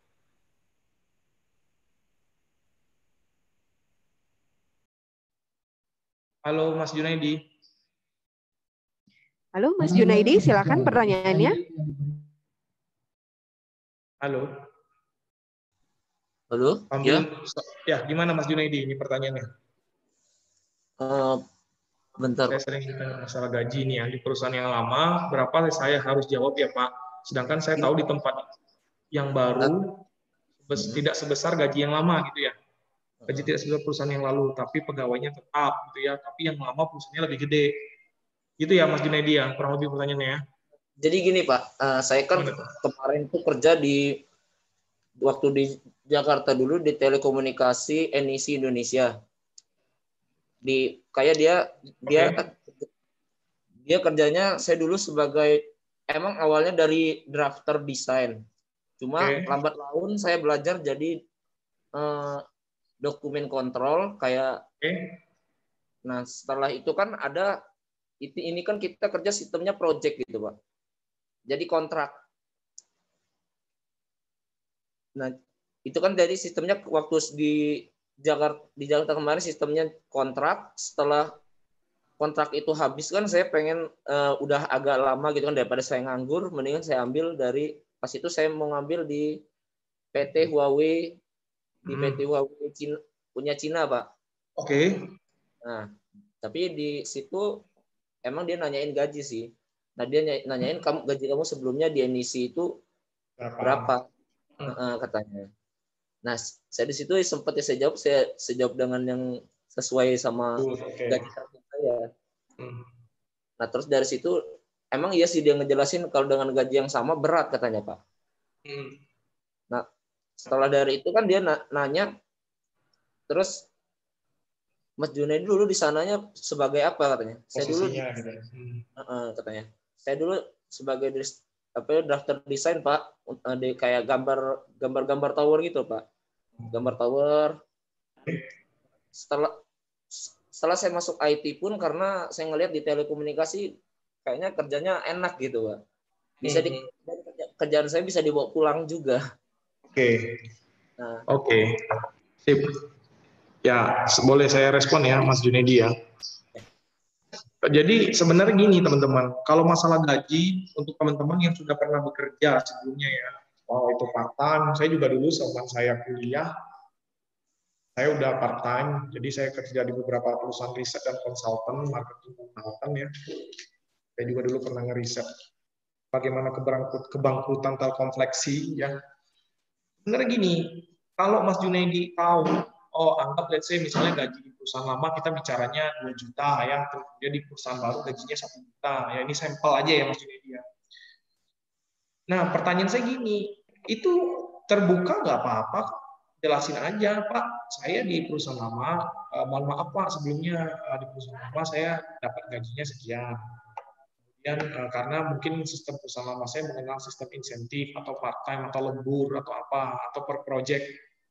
Halo Mas Junaidi. Halo Mas Junaidi, silakan pertanyaannya. Halo. Halo. Ambil, ya. Ya, gimana Mas Junaidi ini pertanyaannya? Uh, bentar. Saya sering ditanya masalah gaji nih ya di perusahaan yang lama, berapa saya harus jawab ya Pak. Sedangkan saya tahu di tempat yang baru sebes, tidak sebesar gaji yang lama gitu ya. Gaji tidak sebesar perusahaan yang lalu, tapi pegawainya tetap gitu ya. Tapi yang lama perusahaannya lebih gede. Gitu ya Mas Junaidi ya, kurang lebih pertanyaannya ya. Jadi gini Pak, uh, saya kan kemarin tuh kerja di waktu di Jakarta dulu di telekomunikasi N I C Indonesia. Di kayak dia dia okay. dia kerjanya saya dulu sebagai emang awalnya dari drafter desain. Cuma okay. lambat laun saya belajar jadi uh, dokumen kontrol kayak okay. Nah, setelah itu kan ada ini kan kita kerja sistemnya project gitu, Pak. Jadi kontrak. Nah, itu kan dari sistemnya waktu di Jakarta di Jakarta kemarin sistemnya kontrak. Setelah kontrak itu habis kan saya pengen uh, udah agak lama gitu kan daripada saya nganggur, mendingan saya ambil dari pas itu saya mau ngambil di P T Huawei di hmm. P T Huawei Cina, punya Cina, Pak. Oke. Okay. Nah, tapi di situ emang dia nanyain gaji sih. Nah, dia nanyain kamu gaji kamu sebelumnya di N I C itu berapa? berapa? Hmm. Uh, katanya. Nah, saya di situ sempat ya saya jawab, saya, saya jawab dengan yang sesuai sama uh, okay. gaji saya. Hmm. Nah, terus dari situ emang iya sih dia ngejelasin kalau dengan gaji yang sama berat katanya, Pak. Hmm. Nah, setelah dari itu kan dia nanya, terus Mas Junaidi dulu di sananya sebagai apa katanya? Saya dulu gitu. hmm. uh, katanya. Saya dulu sebagai apa ya, drafter desain, Pak, di kayak gambar gambar-gambar tower gitu, Pak. Gambar tower. Setelah setelah saya masuk I T pun karena saya ngelihat di telekomunikasi kayaknya kerjanya enak gitu, Pak. Bisa di, hmm. kerjaan saya bisa dibawa pulang juga. Oke. Okay. Nah. Oke. Okay. Sip. Ya, boleh saya respon ya, Mas Junaidi ya. Jadi sebenarnya gini teman-teman, kalau masalah gaji untuk teman-teman yang sudah pernah bekerja sebelumnya ya, oh itu part time, saya juga dulu sebelum saya kuliah, saya udah part time, jadi saya kerja di beberapa perusahaan riset dan konsultan, marketing konsultan ya. Saya juga dulu pernah ngeriset bagaimana kebangkrutan Telkomfleksi ya. Sebenarnya gini, kalau Mas Junaidi tahu, oh anggap let's say misalnya gaji di perusahaan lama kita bicaranya dua juta ya, kemudian di perusahaan baru gajinya satu juta ya, ini sampel aja ya Mas Junaidi ya. Nah pertanyaan saya gini, itu terbuka nggak apa-apa, jelasin aja Pak, saya di perusahaan lama, eh, mohon maaf Pak sebelumnya eh, di perusahaan lama saya dapat gajinya sekian, kemudian eh, karena mungkin sistem perusahaan lama saya mengenal sistem insentif atau part time atau lembur atau apa atau per project.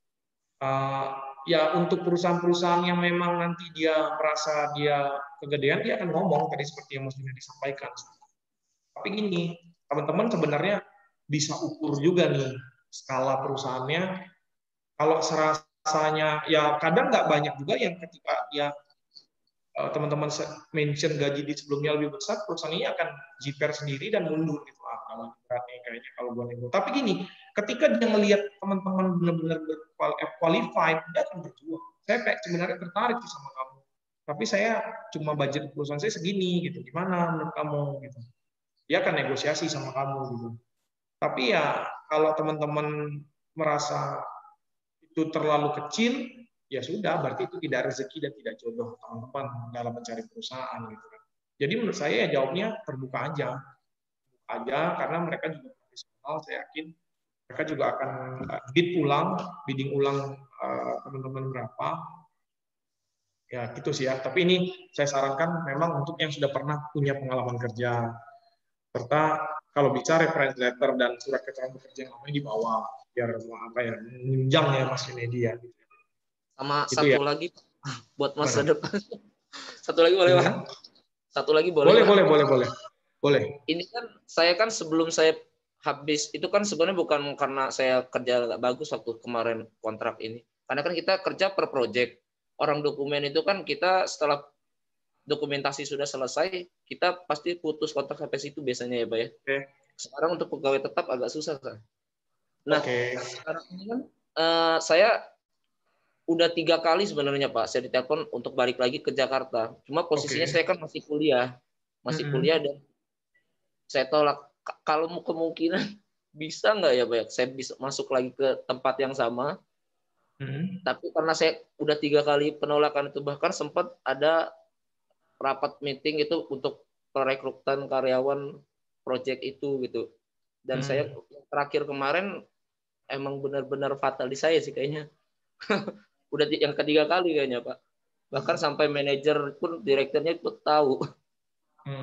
Uh, ya untuk perusahaan-perusahaan yang memang nanti dia merasa dia kegedean, dia akan ngomong tadi seperti yang Mas Junaidi disampaikan. Tapi gini, teman-teman sebenarnya bisa ukur juga nih skala perusahaannya. Kalau serasanya, ya kadang nggak banyak juga yang ketika dia teman-teman uh, mention gaji di sebelumnya lebih besar, perusahaan ini akan jiper sendiri dan mundur gitu. Ah, kalau berat nih kayaknya kalau gua nego. Tapi gini, ketika dia melihat teman-teman benar-benar qualified, dia akan berjuang. Saya sebenarnya tertarik sama kamu, tapi saya cuma budget perusahaan saya segini gitu. Gimana menurut kamu gitu? Dia akan negosiasi sama kamu gitu. Tapi ya kalau teman-teman merasa itu terlalu kecil, ya sudah, berarti itu tidak rezeki dan tidak jodoh teman-teman dalam mencari perusahaan gitu kan. Jadi menurut saya ya jawabnya terbuka aja, terbuka aja karena mereka juga profesional, saya yakin mereka juga akan bid ulang, bidding ulang uh, teman-teman berapa. Ya gitu sih ya. Tapi ini saya sarankan memang untuk yang sudah pernah punya pengalaman kerja, serta kalau bicara reference letter dan surat keterangan bekerja yang namanya dibawa biar apa ya menunjang ya Mas Junedi ya. Sama gitu satu ya. lagi buat masa depan. Satu lagi boleh Pak? Satu lagi boleh? Boleh Pak? boleh boleh boleh boleh. Ini kan saya kan sebelum saya habis itu kan sebenarnya bukan karena saya kerja nggak bagus waktu kemarin kontrak ini. Karena kan kita kerja per project. Orang dokumen itu kan kita setelah dokumentasi sudah selesai, kita pasti putus kontrak sampai situ biasanya ya Pak ya. Oke. Sekarang untuk pegawai tetap agak susah kan. Nah, Oke. sekarang ini kan uh, saya udah tiga kali sebenarnya Pak, saya ditelepon untuk balik lagi ke Jakarta. Cuma posisinya Oke. saya kan masih kuliah, masih Mm-hmm. kuliah dan saya tolak. Kalau kemungkinan bisa nggak ya Pak, ya? Saya bisa masuk lagi ke tempat yang sama. Mm-hmm. Tapi karena saya udah tiga kali penolakan itu, bahkan sempat ada rapat meeting itu untuk perekrutan karyawan proyek itu gitu. Dan Hmm. saya terakhir kemarin emang benar-benar fatal di saya sih kayaknya. Udah yang ketiga kali kayaknya Pak. Bahkan sampai manajer pun, direkturnya pun tahu. Hmm.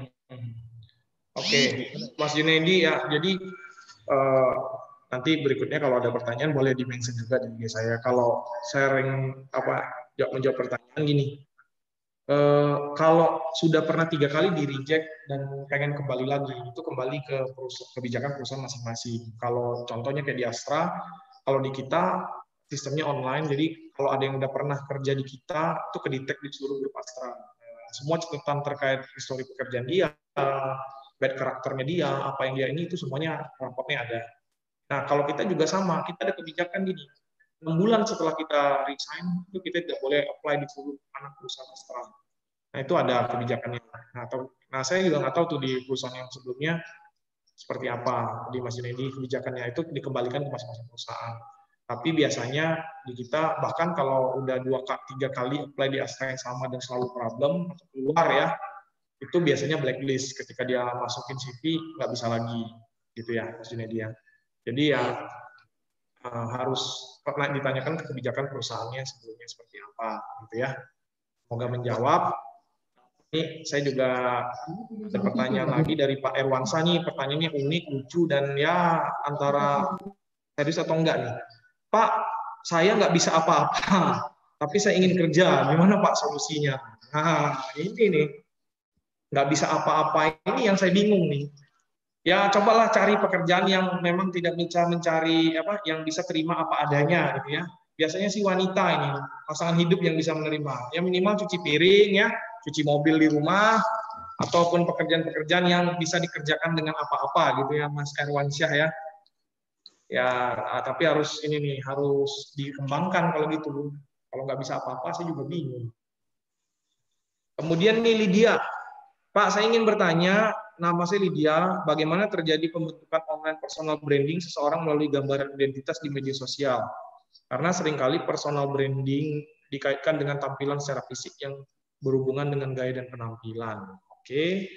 Oke, Mas Junedi ya. Jadi uh, nanti berikutnya kalau ada pertanyaan boleh di-mention juga di I G saya. Kalau sharing apa jawab menjawab pertanyaan gini. Uh, kalau sudah pernah tiga kali di reject dan pengen kembali lagi, itu kembali ke perusahaan, kebijakan perusahaan masing-masing. Kalau contohnya kayak di Astra, kalau di kita sistemnya online, jadi kalau ada yang udah pernah kerja di kita, itu kedetek di seluruh grup Astra. Uh, semua catatan terkait histori pekerjaan dia, bad karakternya dia, apa yang dia ini, itu semuanya raportnya ada. Nah, kalau kita juga sama, kita ada kebijakan gini, enam bulan setelah kita resign, itu kita tidak boleh apply di seluruh anak perusahaan Astra. Nah, itu ada kebijakannya. Nah, atau, nah saya juga nggak tahu tuh di perusahaan yang sebelumnya seperti apa. Di Mas Junedi kebijakannya itu dikembalikan ke masing-masing perusahaan. Tapi biasanya di kita, bahkan kalau udah dua, tiga kali apply di Astra yang sama dan selalu problem, atau keluar ya, itu biasanya blacklist. Ketika dia masukin C V, nggak bisa lagi. Gitu ya, Mas Junedi ya. Jadi ya, Uh, harus pernah ditanyakan ke kebijakan perusahaannya sebelumnya seperti apa, gitu ya. Semoga menjawab. Ini saya juga ada pertanyaan lagi dari Pak Erwansa nih, pertanyaannya unik, lucu, dan ya antara serius atau enggak nih. Pak, saya nggak bisa apa-apa, tapi saya ingin kerja. Gimana Pak solusinya? Nah, ini nih, nggak bisa apa-apa ini yang saya bingung nih. Ya cobalah cari pekerjaan yang memang tidak bisa mencari apa, yang bisa terima apa adanya gitu ya. Biasanya sih wanita ini, pasangan hidup yang bisa menerima. Ya minimal cuci piring ya, cuci mobil di rumah, ataupun pekerjaan-pekerjaan yang bisa dikerjakan dengan apa-apa gitu ya Mas Erwansyah ya. Ya tapi harus ini nih, harus dikembangkan kalau gitu. Kalau nggak bisa apa-apa saya juga bingung. Kemudian nih Lydia, Pak saya ingin bertanya. Nama saya Lydia, bagaimana terjadi pembentukan online personal branding seseorang melalui gambaran identitas di media sosial? Karena seringkali personal branding dikaitkan dengan tampilan secara fisik yang berhubungan dengan gaya dan penampilan. Oke.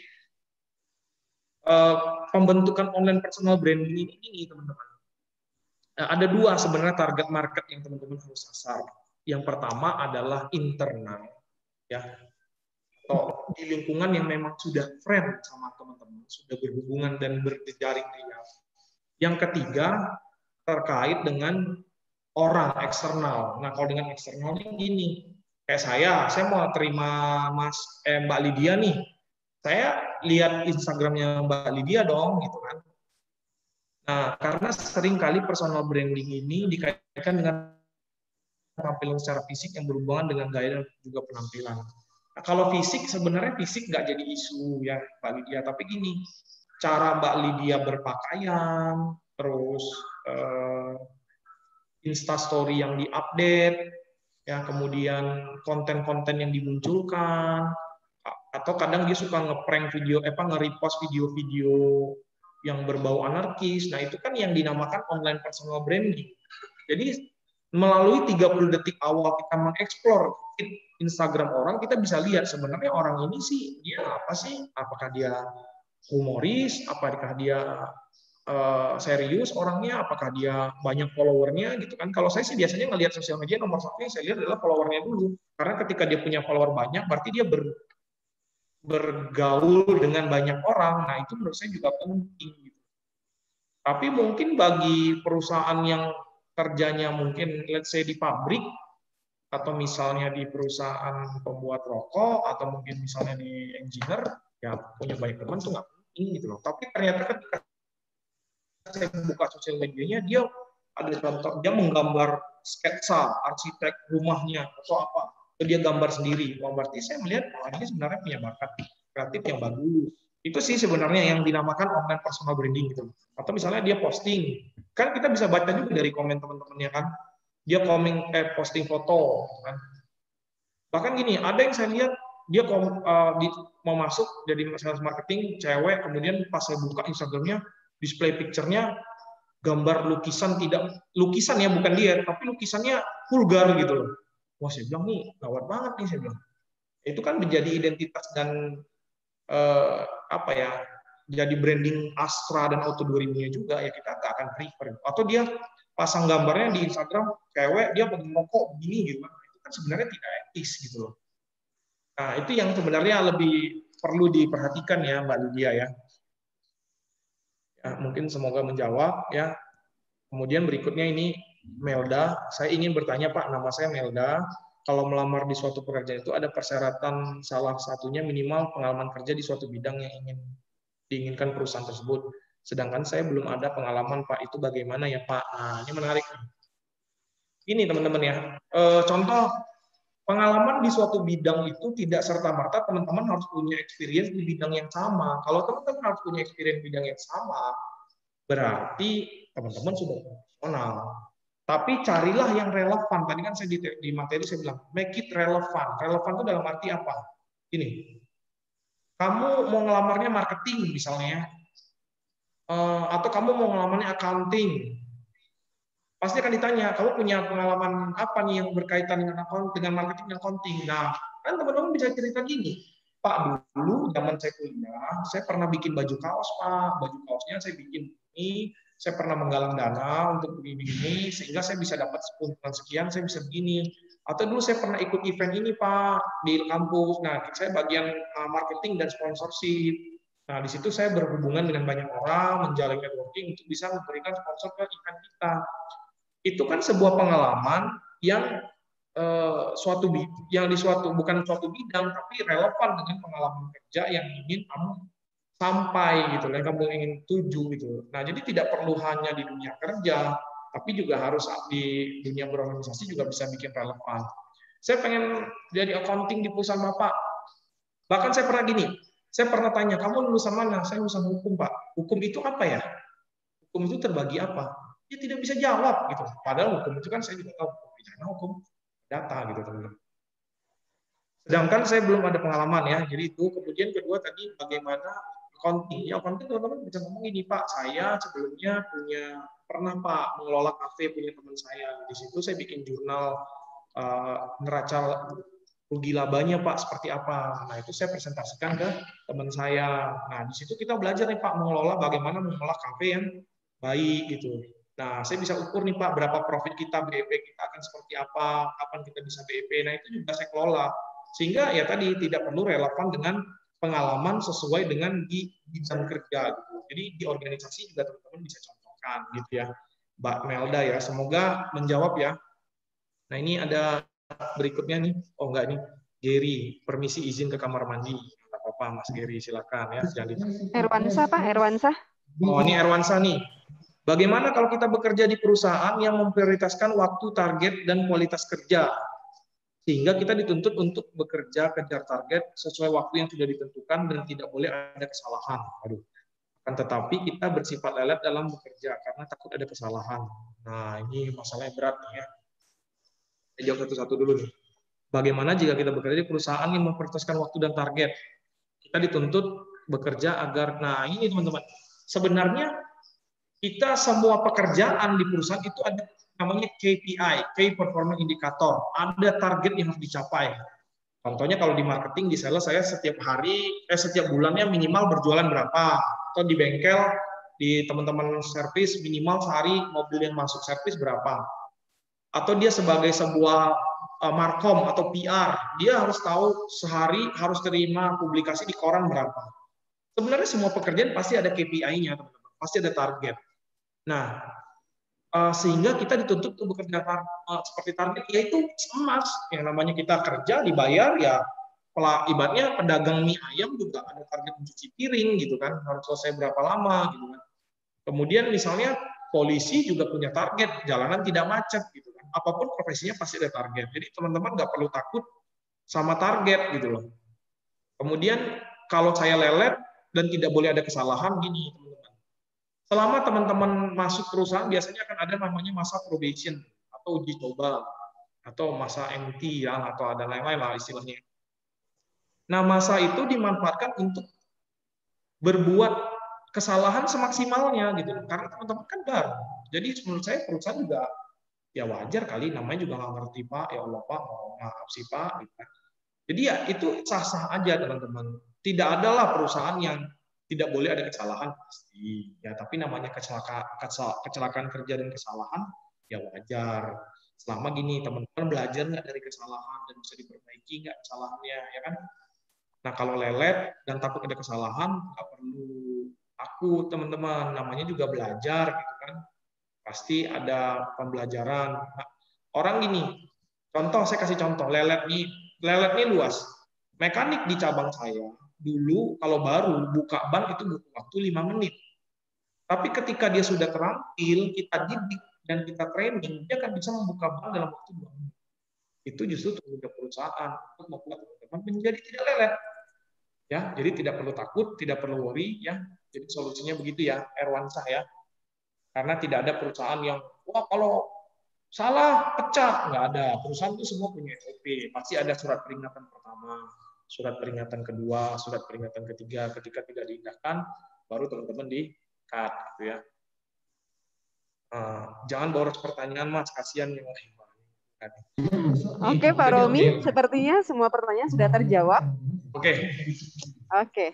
Uh, pembentukan online personal branding ini, ini teman-teman. Nah, ada dua sebenarnya target market yang teman-teman harus sasar. Yang pertama adalah internal, ya. Atau di lingkungan yang memang sudah friend sama teman-teman, sudah berhubungan dan berjejaring dia. Yang ketiga, terkait dengan orang eksternal. Nah, kalau dengan eksternalnya gini, kayak saya, saya mau terima Mas eh, Mbak Lydia nih, saya lihat Instagramnya Mbak Lydia dong, gitu kan. Nah, karena seringkali personal branding ini dikaitkan dengan penampilan secara fisik yang berhubungan dengan gaya dan juga penampilan. Nah, kalau fisik sebenarnya fisik nggak jadi isu ya Mbak Lydia, tapi gini, cara Mbak Lydia berpakaian, terus eh, Instastory yang diupdate, ya kemudian konten-konten yang dimunculkan, atau kadang dia suka ngeprank video, apa nge-repost video-video yang berbau anarkis. Nah itu kan yang dinamakan online personal branding. Jadi melalui tiga puluh detik awal kita mengeksplor Instagram orang, kita bisa lihat sebenarnya orang ini sih dia apa sih? Apakah dia humoris? Apakah dia uh, serius orangnya? Apakah dia banyak followernya gitu kan? Kalau saya sih biasanya ngelihat sosial media nomor satu yang saya lihat adalah followernya dulu. Karena ketika dia punya follower banyak, berarti dia ber, bergaul dengan banyak orang. Nah itu menurut saya juga penting. Gitu. Tapi mungkin bagi perusahaan yang kerjanya mungkin let's say di pabrik atau misalnya di perusahaan pembuat rokok atau mungkin misalnya di engineer ya punya banyak teman tuh nggak penting gitu loh. Tapi ternyata ketika saya buka sosial medianya dia ada contoh dia menggambar sketsa arsitek rumahnya atau apa atau dia gambar sendiri. Wah, berarti saya melihat oh, ini sebenarnya punya bakat kreatif yang bagus. Itu sih sebenarnya yang dinamakan online personal branding gitu. Atau misalnya dia posting, kan kita bisa baca juga dari komen teman-temannya kan, dia komen eh, posting foto, kan. Bahkan gini, ada yang saya lihat dia kom, uh, di, mau masuk jadi sales marketing cewek, kemudian pas saya buka Instagramnya, display picture-nya gambar lukisan tidak lukisan ya bukan dia, tapi lukisannya vulgar gitu loh. Wah saya bilang nih gawat banget nih saya bilang. Itu kan menjadi identitas dan Uh, apa ya jadi branding Astra dan Auto dua ribu-nya juga ya kita nggak akan prefer. Atau dia pasang gambarnya di Instagram cewek dia pegang rokok begini gitu kan itu kan sebenarnya tidak etis gitu loh. Nah itu yang sebenarnya lebih perlu diperhatikan ya Mbak Lydia ya. Ya mungkin semoga menjawab ya. Kemudian berikutnya ini Melda, saya ingin bertanya Pak, nama saya Melda. Kalau melamar di suatu pekerjaan itu ada persyaratan salah satunya minimal pengalaman kerja di suatu bidang yang ingin diinginkan perusahaan tersebut. Sedangkan saya belum ada pengalaman Pak, itu bagaimana ya Pak? Nah ini menarik. Ini teman-teman ya, e, contoh pengalaman di suatu bidang itu tidak serta-merta teman-teman harus punya experience di bidang yang sama. Kalau teman-teman harus punya experience di bidang yang sama, berarti teman-teman sudah profesional. Tapi carilah yang relevan. Tadi kan saya di, di materi saya bilang, make it relevan. Relevan itu dalam arti apa? Ini, kamu mau ngelamarnya marketing misalnya, atau kamu mau ngelamarnya accounting, pasti akan ditanya, kamu punya pengalaman apa nih yang berkaitan dengan dengan marketing dan accounting. Nah, kan teman-teman bisa cerita gini, Pak dulu zaman saya kuliah, saya pernah bikin baju kaos Pak, baju kaosnya saya bikin ini. Saya pernah menggalang dana untuk begini-begini, sehingga saya bisa dapat keuntungan sekian, saya bisa begini. Atau dulu saya pernah ikut event ini, Pak, di kampus. Nah, saya bagian marketing dan sponsorship. Nah, di situ saya berhubungan dengan banyak orang, menjalin networking untuk bisa memberikan sponsor ke event kita. Itu kan sebuah pengalaman yang eh, suatu yang di suatu bukan suatu bidang, tapi relevan dengan pengalaman kerja yang ingin kamu sampai gitu, yang kamu ingin tuju gitu. Nah, jadi tidak perlu hanya di dunia kerja, tapi juga harus di dunia berorganisasi juga bisa bikin relevan. Saya pengen jadi accounting di perusahaan Bapak. Bahkan saya pernah gini, saya pernah tanya, kamu lulusan mana? Saya lulusan hukum Pak. Hukum itu apa ya? Hukum itu terbagi apa? Dia tidak bisa jawab gitu. Padahal hukum itu kan saya juga tahu hukum pidana, hukum data gitu teman-teman. Sedangkan saya belum ada pengalaman ya. Jadi itu kemudian kedua tadi bagaimana accounting. Ya accounting teman-teman bisa ngomong ini Pak, saya sebelumnya punya pernah Pak mengelola kafe punya teman saya. Di situ saya bikin jurnal uh, neraca rugi labanya Pak seperti apa. Nah itu saya presentasikan ke teman saya. Nah di situ kita belajar nih Pak mengelola bagaimana mengelola kafe yang baik gitu. Nah saya bisa ukur nih Pak berapa profit kita, B E P kita akan seperti apa, kapan kita bisa B E P. Nah itu juga saya kelola. Sehingga ya tadi tidak perlu relevan dengan pengalaman sesuai dengan di bidang kerja gitu. Jadi di organisasi juga teman-teman bisa contohkan gitu ya. Mbak Melda ya, semoga menjawab ya. Nah, ini ada berikutnya nih. Oh enggak nih. Gary, permisi izin ke kamar mandi. Enggak apa-apa Mas Gary, silakan ya. Jadi Erwansa Pak, Erwansa. Oh, ini Erwansa nih. Bagaimana kalau kita bekerja di perusahaan yang memprioritaskan waktu, target dan kualitas kerja? Sehingga kita dituntut untuk bekerja kejar target sesuai waktu yang sudah ditentukan dan tidak boleh ada kesalahan. Aduh. Akan tetapi kita bersifat lelet dalam bekerja karena takut ada kesalahan. Nah, ini masalahnya berat nih ya. Saya jawab satu-satu dulu nih. Bagaimana jika kita bekerja di perusahaan yang memprioritaskan waktu dan target? Kita dituntut bekerja agar, nah ini teman-teman, sebenarnya kita semua pekerjaan di perusahaan itu ada namanya K P I, Key Performance Indicator. Ada target yang harus dicapai. Contohnya kalau di marketing, di sales, saya setiap hari, eh setiap bulannya minimal berjualan berapa. Atau di bengkel, di teman-teman servis minimal sehari mobil yang masuk servis berapa. Atau dia sebagai sebuah uh, markom atau P R, dia harus tahu sehari harus terima publikasi di koran berapa. Sebenarnya semua pekerjaan pasti ada K P I-nya, teman-teman. Pasti ada target. Nah, uh, sehingga kita dituntut untuk bekerja tar uh, seperti target, yaitu emas. Yang namanya kita kerja, dibayar, ya ibaratnya pedagang mie ayam juga ada target mencuci piring, gitu kan. Harus selesai berapa lama, gitu kan. Kemudian misalnya polisi juga punya target, jalanan tidak macet, gitu kan. Apapun profesinya pasti ada target. Jadi teman-teman nggak perlu takut sama target, gitu loh. Kemudian kalau saya lelet dan tidak boleh ada kesalahan, gini teman-teman. Selama teman-teman masuk perusahaan biasanya akan ada namanya masa probation atau uji coba atau masa M T ya, atau ada lain-lain lah istilahnya. Nah, masa itu dimanfaatkan untuk berbuat kesalahan semaksimalnya gitu, karena teman-teman kan baru. Jadi menurut saya perusahaan juga ya wajar kali, namanya juga nggak ngerti Pak, ya Allah Pak, mau maaf sih Pak. Gitu. Jadi ya itu sah-sah aja teman-teman. Tidak adalah perusahaan yang tidak boleh ada kesalahan pasti. Ya tapi namanya kecelakaan, kecelakaan kerja dan kesalahan ya wajar. Selama gini teman-teman belajar nggak dari kesalahan dan bisa diperbaiki nggak kesalahannya, ya kan? Nah kalau lelet dan takut ada kesalahan nggak perlu takut teman-teman. Namanya juga belajar gitu kan. Pasti ada pembelajaran. Nah, orang gini, contoh saya kasih contoh lelet nih, lelet nih luas. Mekanik di cabang saya dulu kalau baru buka ban itu butuh waktu lima menit. Tapi ketika dia sudah terampil, kita didik dan kita training, dia akan bisa membuka ban dalam waktu dua menit. Itu justru tugas perusahaan untuk membuat teman-teman menjadi tidak lelet. Ya, jadi tidak perlu takut, tidak perlu worry ya. Jadi solusinya begitu ya, Erwansyah ya. Karena tidak ada perusahaan yang wah kalau salah pecah, nggak ada. Perusahaan itu semua punya S O P. Pasti ada surat peringatan pertama, surat peringatan kedua, surat peringatan ketiga. Ketika tidak diindahkan, baru teman-teman di-cut, gitu ya. Uh, jangan boros pertanyaan, Mas. Kasihan yang lain. Oke, Pak Romi, sepertinya semua pertanyaan sudah terjawab. Oke. Oke.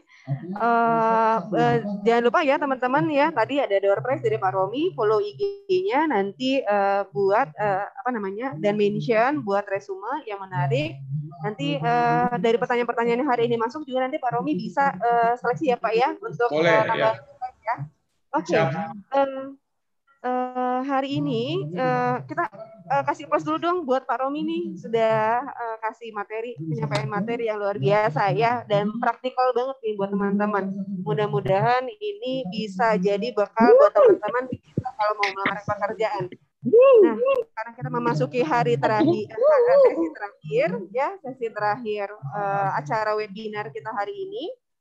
Uh, uh, jangan lupa ya teman-teman ya, tadi ada door prize dari Pak Romi, follow I G-nya nanti uh, buat uh, apa namanya dan mention buat resume yang menarik. Nanti uh, dari pertanyaan-pertanyaan yang hari ini masuk juga nanti Pak Romi bisa uh, seleksi ya Pak ya untuk Boleh, uh, tambah ya. ya. Oke. Okay. Uh, uh, hari ini uh, kita uh, kasih plus dulu dong buat Pak Romi nih, sudah uh, kasih materi, penyampaian materi yang luar biasa ya dan praktikal banget nih buat teman-teman. Mudah-mudahan ini bisa jadi bekal buat teman-teman kita kalau mau melamar pekerjaan. Nah, karena kita memasuki hari terakhir, sesi terakhir ya, sesi terakhir uh, acara webinar kita hari ini.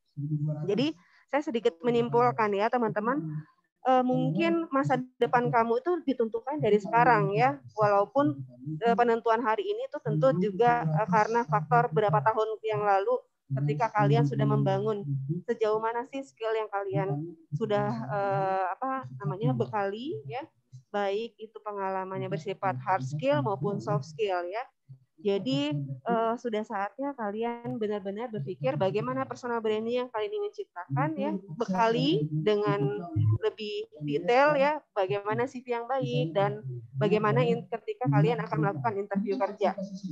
Jadi saya sedikit menyimpulkan ya teman-teman. Uh, mungkin masa depan kamu itu ditentukan dari sekarang ya, walaupun uh, penentuan hari ini itu tentu juga uh, karena faktor beberapa tahun yang lalu ketika kalian sudah membangun sejauh mana sih skill yang kalian sudah uh, apa namanya bekali ya, baik itu pengalamannya bersifat hard skill maupun soft skill ya. Jadi uh, sudah saatnya kalian benar-benar berpikir bagaimana personal branding yang kalian ingin ciptakan ya, bekali dengan lebih detail ya, bagaimana C V yang baik dan bagaimana in, ketika kalian akan melakukan interview kerja.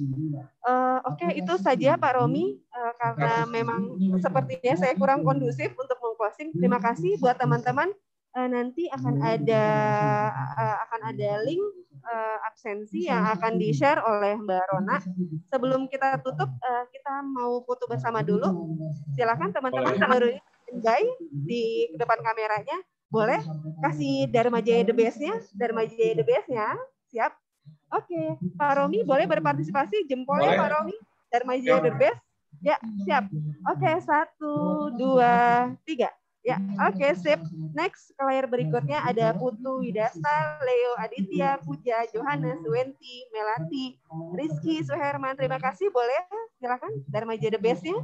Uh, Oke, okay, itu saja Pak Romi, uh, karena memang sepertinya saya kurang kondusif untuk meng-closing. Terima kasih buat teman-teman. Uh, nanti akan ada uh, akan ada link uh, absensi yang akan di-share oleh Mbak Rona. Sebelum kita tutup, uh, kita mau foto bersama dulu. Silakan teman-teman baru standby di depan kameranya. Boleh kasih Dharma Jaya the best-nya, Dharma Jaya the best-nya. Siap? Oke, okay. Pak Romi boleh berpartisipasi, jempolnya Pak Romi. Dharma Jaya the best. Ya, siap. Oke, okay, satu, dua, tiga. Ya, oke, okay, sip. Next, ke layar berikutnya ada Putu Widasta, Leo Aditya, Puja, Johannes, Wenti, Melati, Rizky, Suherman. Terima kasih, boleh? Silakan, Dharma Jaya the best-nya.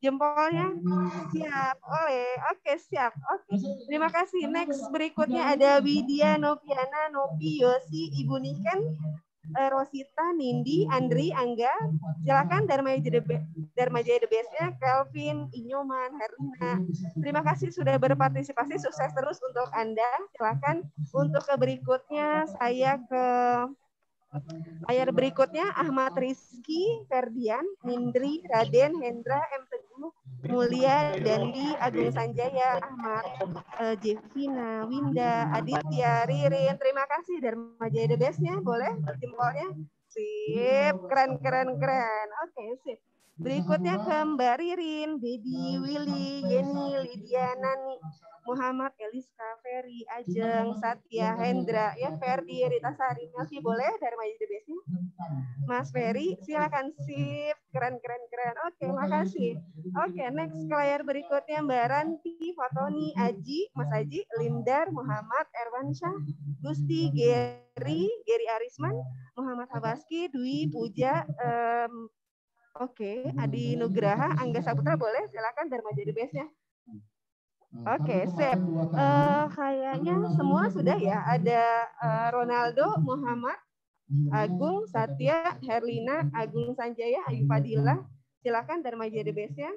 Jempolnya siap. Oleh. Oke, siap. Oke. Terima kasih. Next berikutnya ada Widya, Noviana, Novi, Yosi, Ibu Niken, uh, Rosita, Nindi, Andri, Angga. Silakan Dharma Jaya Dharma Jaya The Best-nya, Kelvin, Inyoman, Herlina. Terima kasih sudah berpartisipasi. Sukses terus untuk Anda. Silakan untuk ke berikutnya saya ke layar berikutnya Ahmad Rizky, Ferdian, Nindri, Raden, Hendra, M Teguh, Mulia, Dandi, Agung Sanjaya, Ahmad, uh, Jevina, Winda, Aditya, Ririn. Terima kasih Dharma Jaya The Best-nya. Boleh jempolnya? Sip, keren, keren, keren. Oke, sip. Berikutnya ke Mbak Ririn, Dedi, Willy, Yeni, Lydia, Nani, Muhammad, Eliska, Ferry, Ajeng, Satya, Hendra, ya Ferdi, Rita Sari, Melki, boleh dari Maju The Best-nya? Mas Ferry, silakan sip, keren, keren, keren. Oke, makasih. Oke, next ke layar berikutnya Mbak Ranti, Fatoni, Aji, Mas Aji, Lindar, Muhammad, Erwansyah, Gusti, Geri, Geri Arisman, Muhammad Habaski, Dwi, Puja, um, Oke, Adi Nugraha, Angga Saputra boleh, silakan Dharma Jaya The Best-nya. Oke, sip. Uh, kayaknya semua sudah ya. Ada uh, Ronaldo, Muhammad, Agung, Satya, Herlina, Agung Sanjaya, Ayu Fadila. Silakan Dharma Jaya The Best-nya.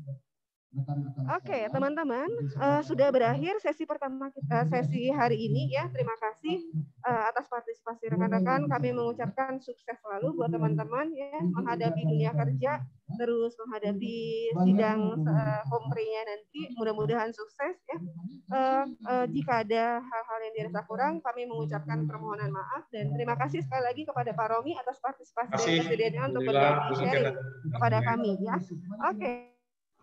Oke, teman-teman, uh, sudah berakhir sesi pertama kita, sesi hari ini ya. Terima kasih uh, atas partisipasi rekan-rekan. Kami mengucapkan sukses selalu buat teman-teman ya menghadapi dunia kerja, terus menghadapi sidang uh, komprinya nanti. Mudah-mudahan sukses ya. Uh, uh, jika ada hal-hal yang dirasa kurang, kami mengucapkan permohonan maaf dan terima kasih sekali lagi kepada Pak Romi atas partisipasi dan kesediaannya untuk berbagi sharing kepada kami ya. Oke.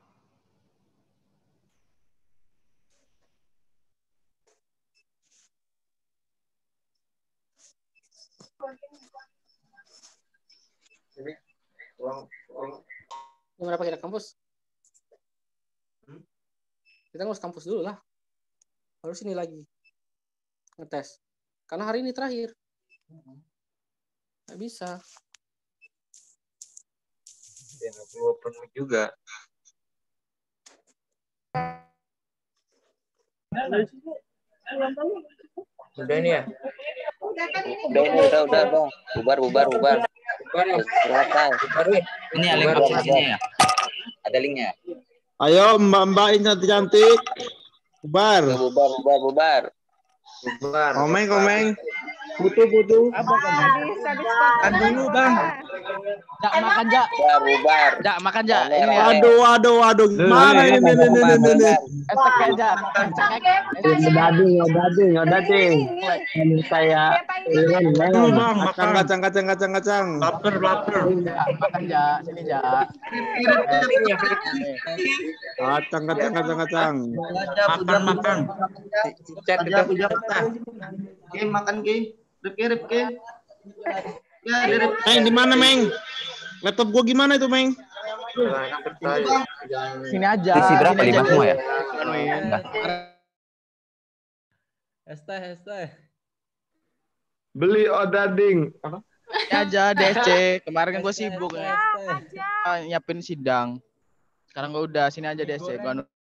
Jadi, uang, uang. Gimana Pak kita kampus? Hmm? Kita ngurus kampus dulu lah. Harus ini lagi. Ngetes. Karena hari ini terakhir. Nggak bisa. Ya, nggak perlu penuh juga. Udah ini ya? Udah ini, udah, udah, udah. Bubar, bubar, bubar. Selesai. Ini ya link aplikasinya ya? Ada linknya. Ayo mbak-mbak yang cantik-cantik. Bubar. Bubar, bubar, bubar. Bubar. Komeng, komeng. Putu-putu. Makan dulu bang. Jak makan jak. Bubar, bubar. Jak makan jak. Ini. Aduh, aduh, aduh. Gimana ini, ini, ini, ini, ini. Esek aja. Dading, ya dading, ya dading. Ini saya. Tuh bang, makan kacang, kacang, kacang, kacang. Lapar, lapar. Makan jak, sini jak. Kacang, kacang, kacang, kacang. Makan, makan. Chat kita punya peta. Oke, makan Ki. Rifki, Rifki. Ya, Rifki. Meng, di mana Meng? Laptop gua gimana itu Meng? Sini aja. Isi berapa? Lima semua ya? S T, S T. Beli odading. Ini aja D S C. Kemarin kan gue sibuk ya. Nyiapin sidang. Sekarang gue udah sini aja D S C. Gua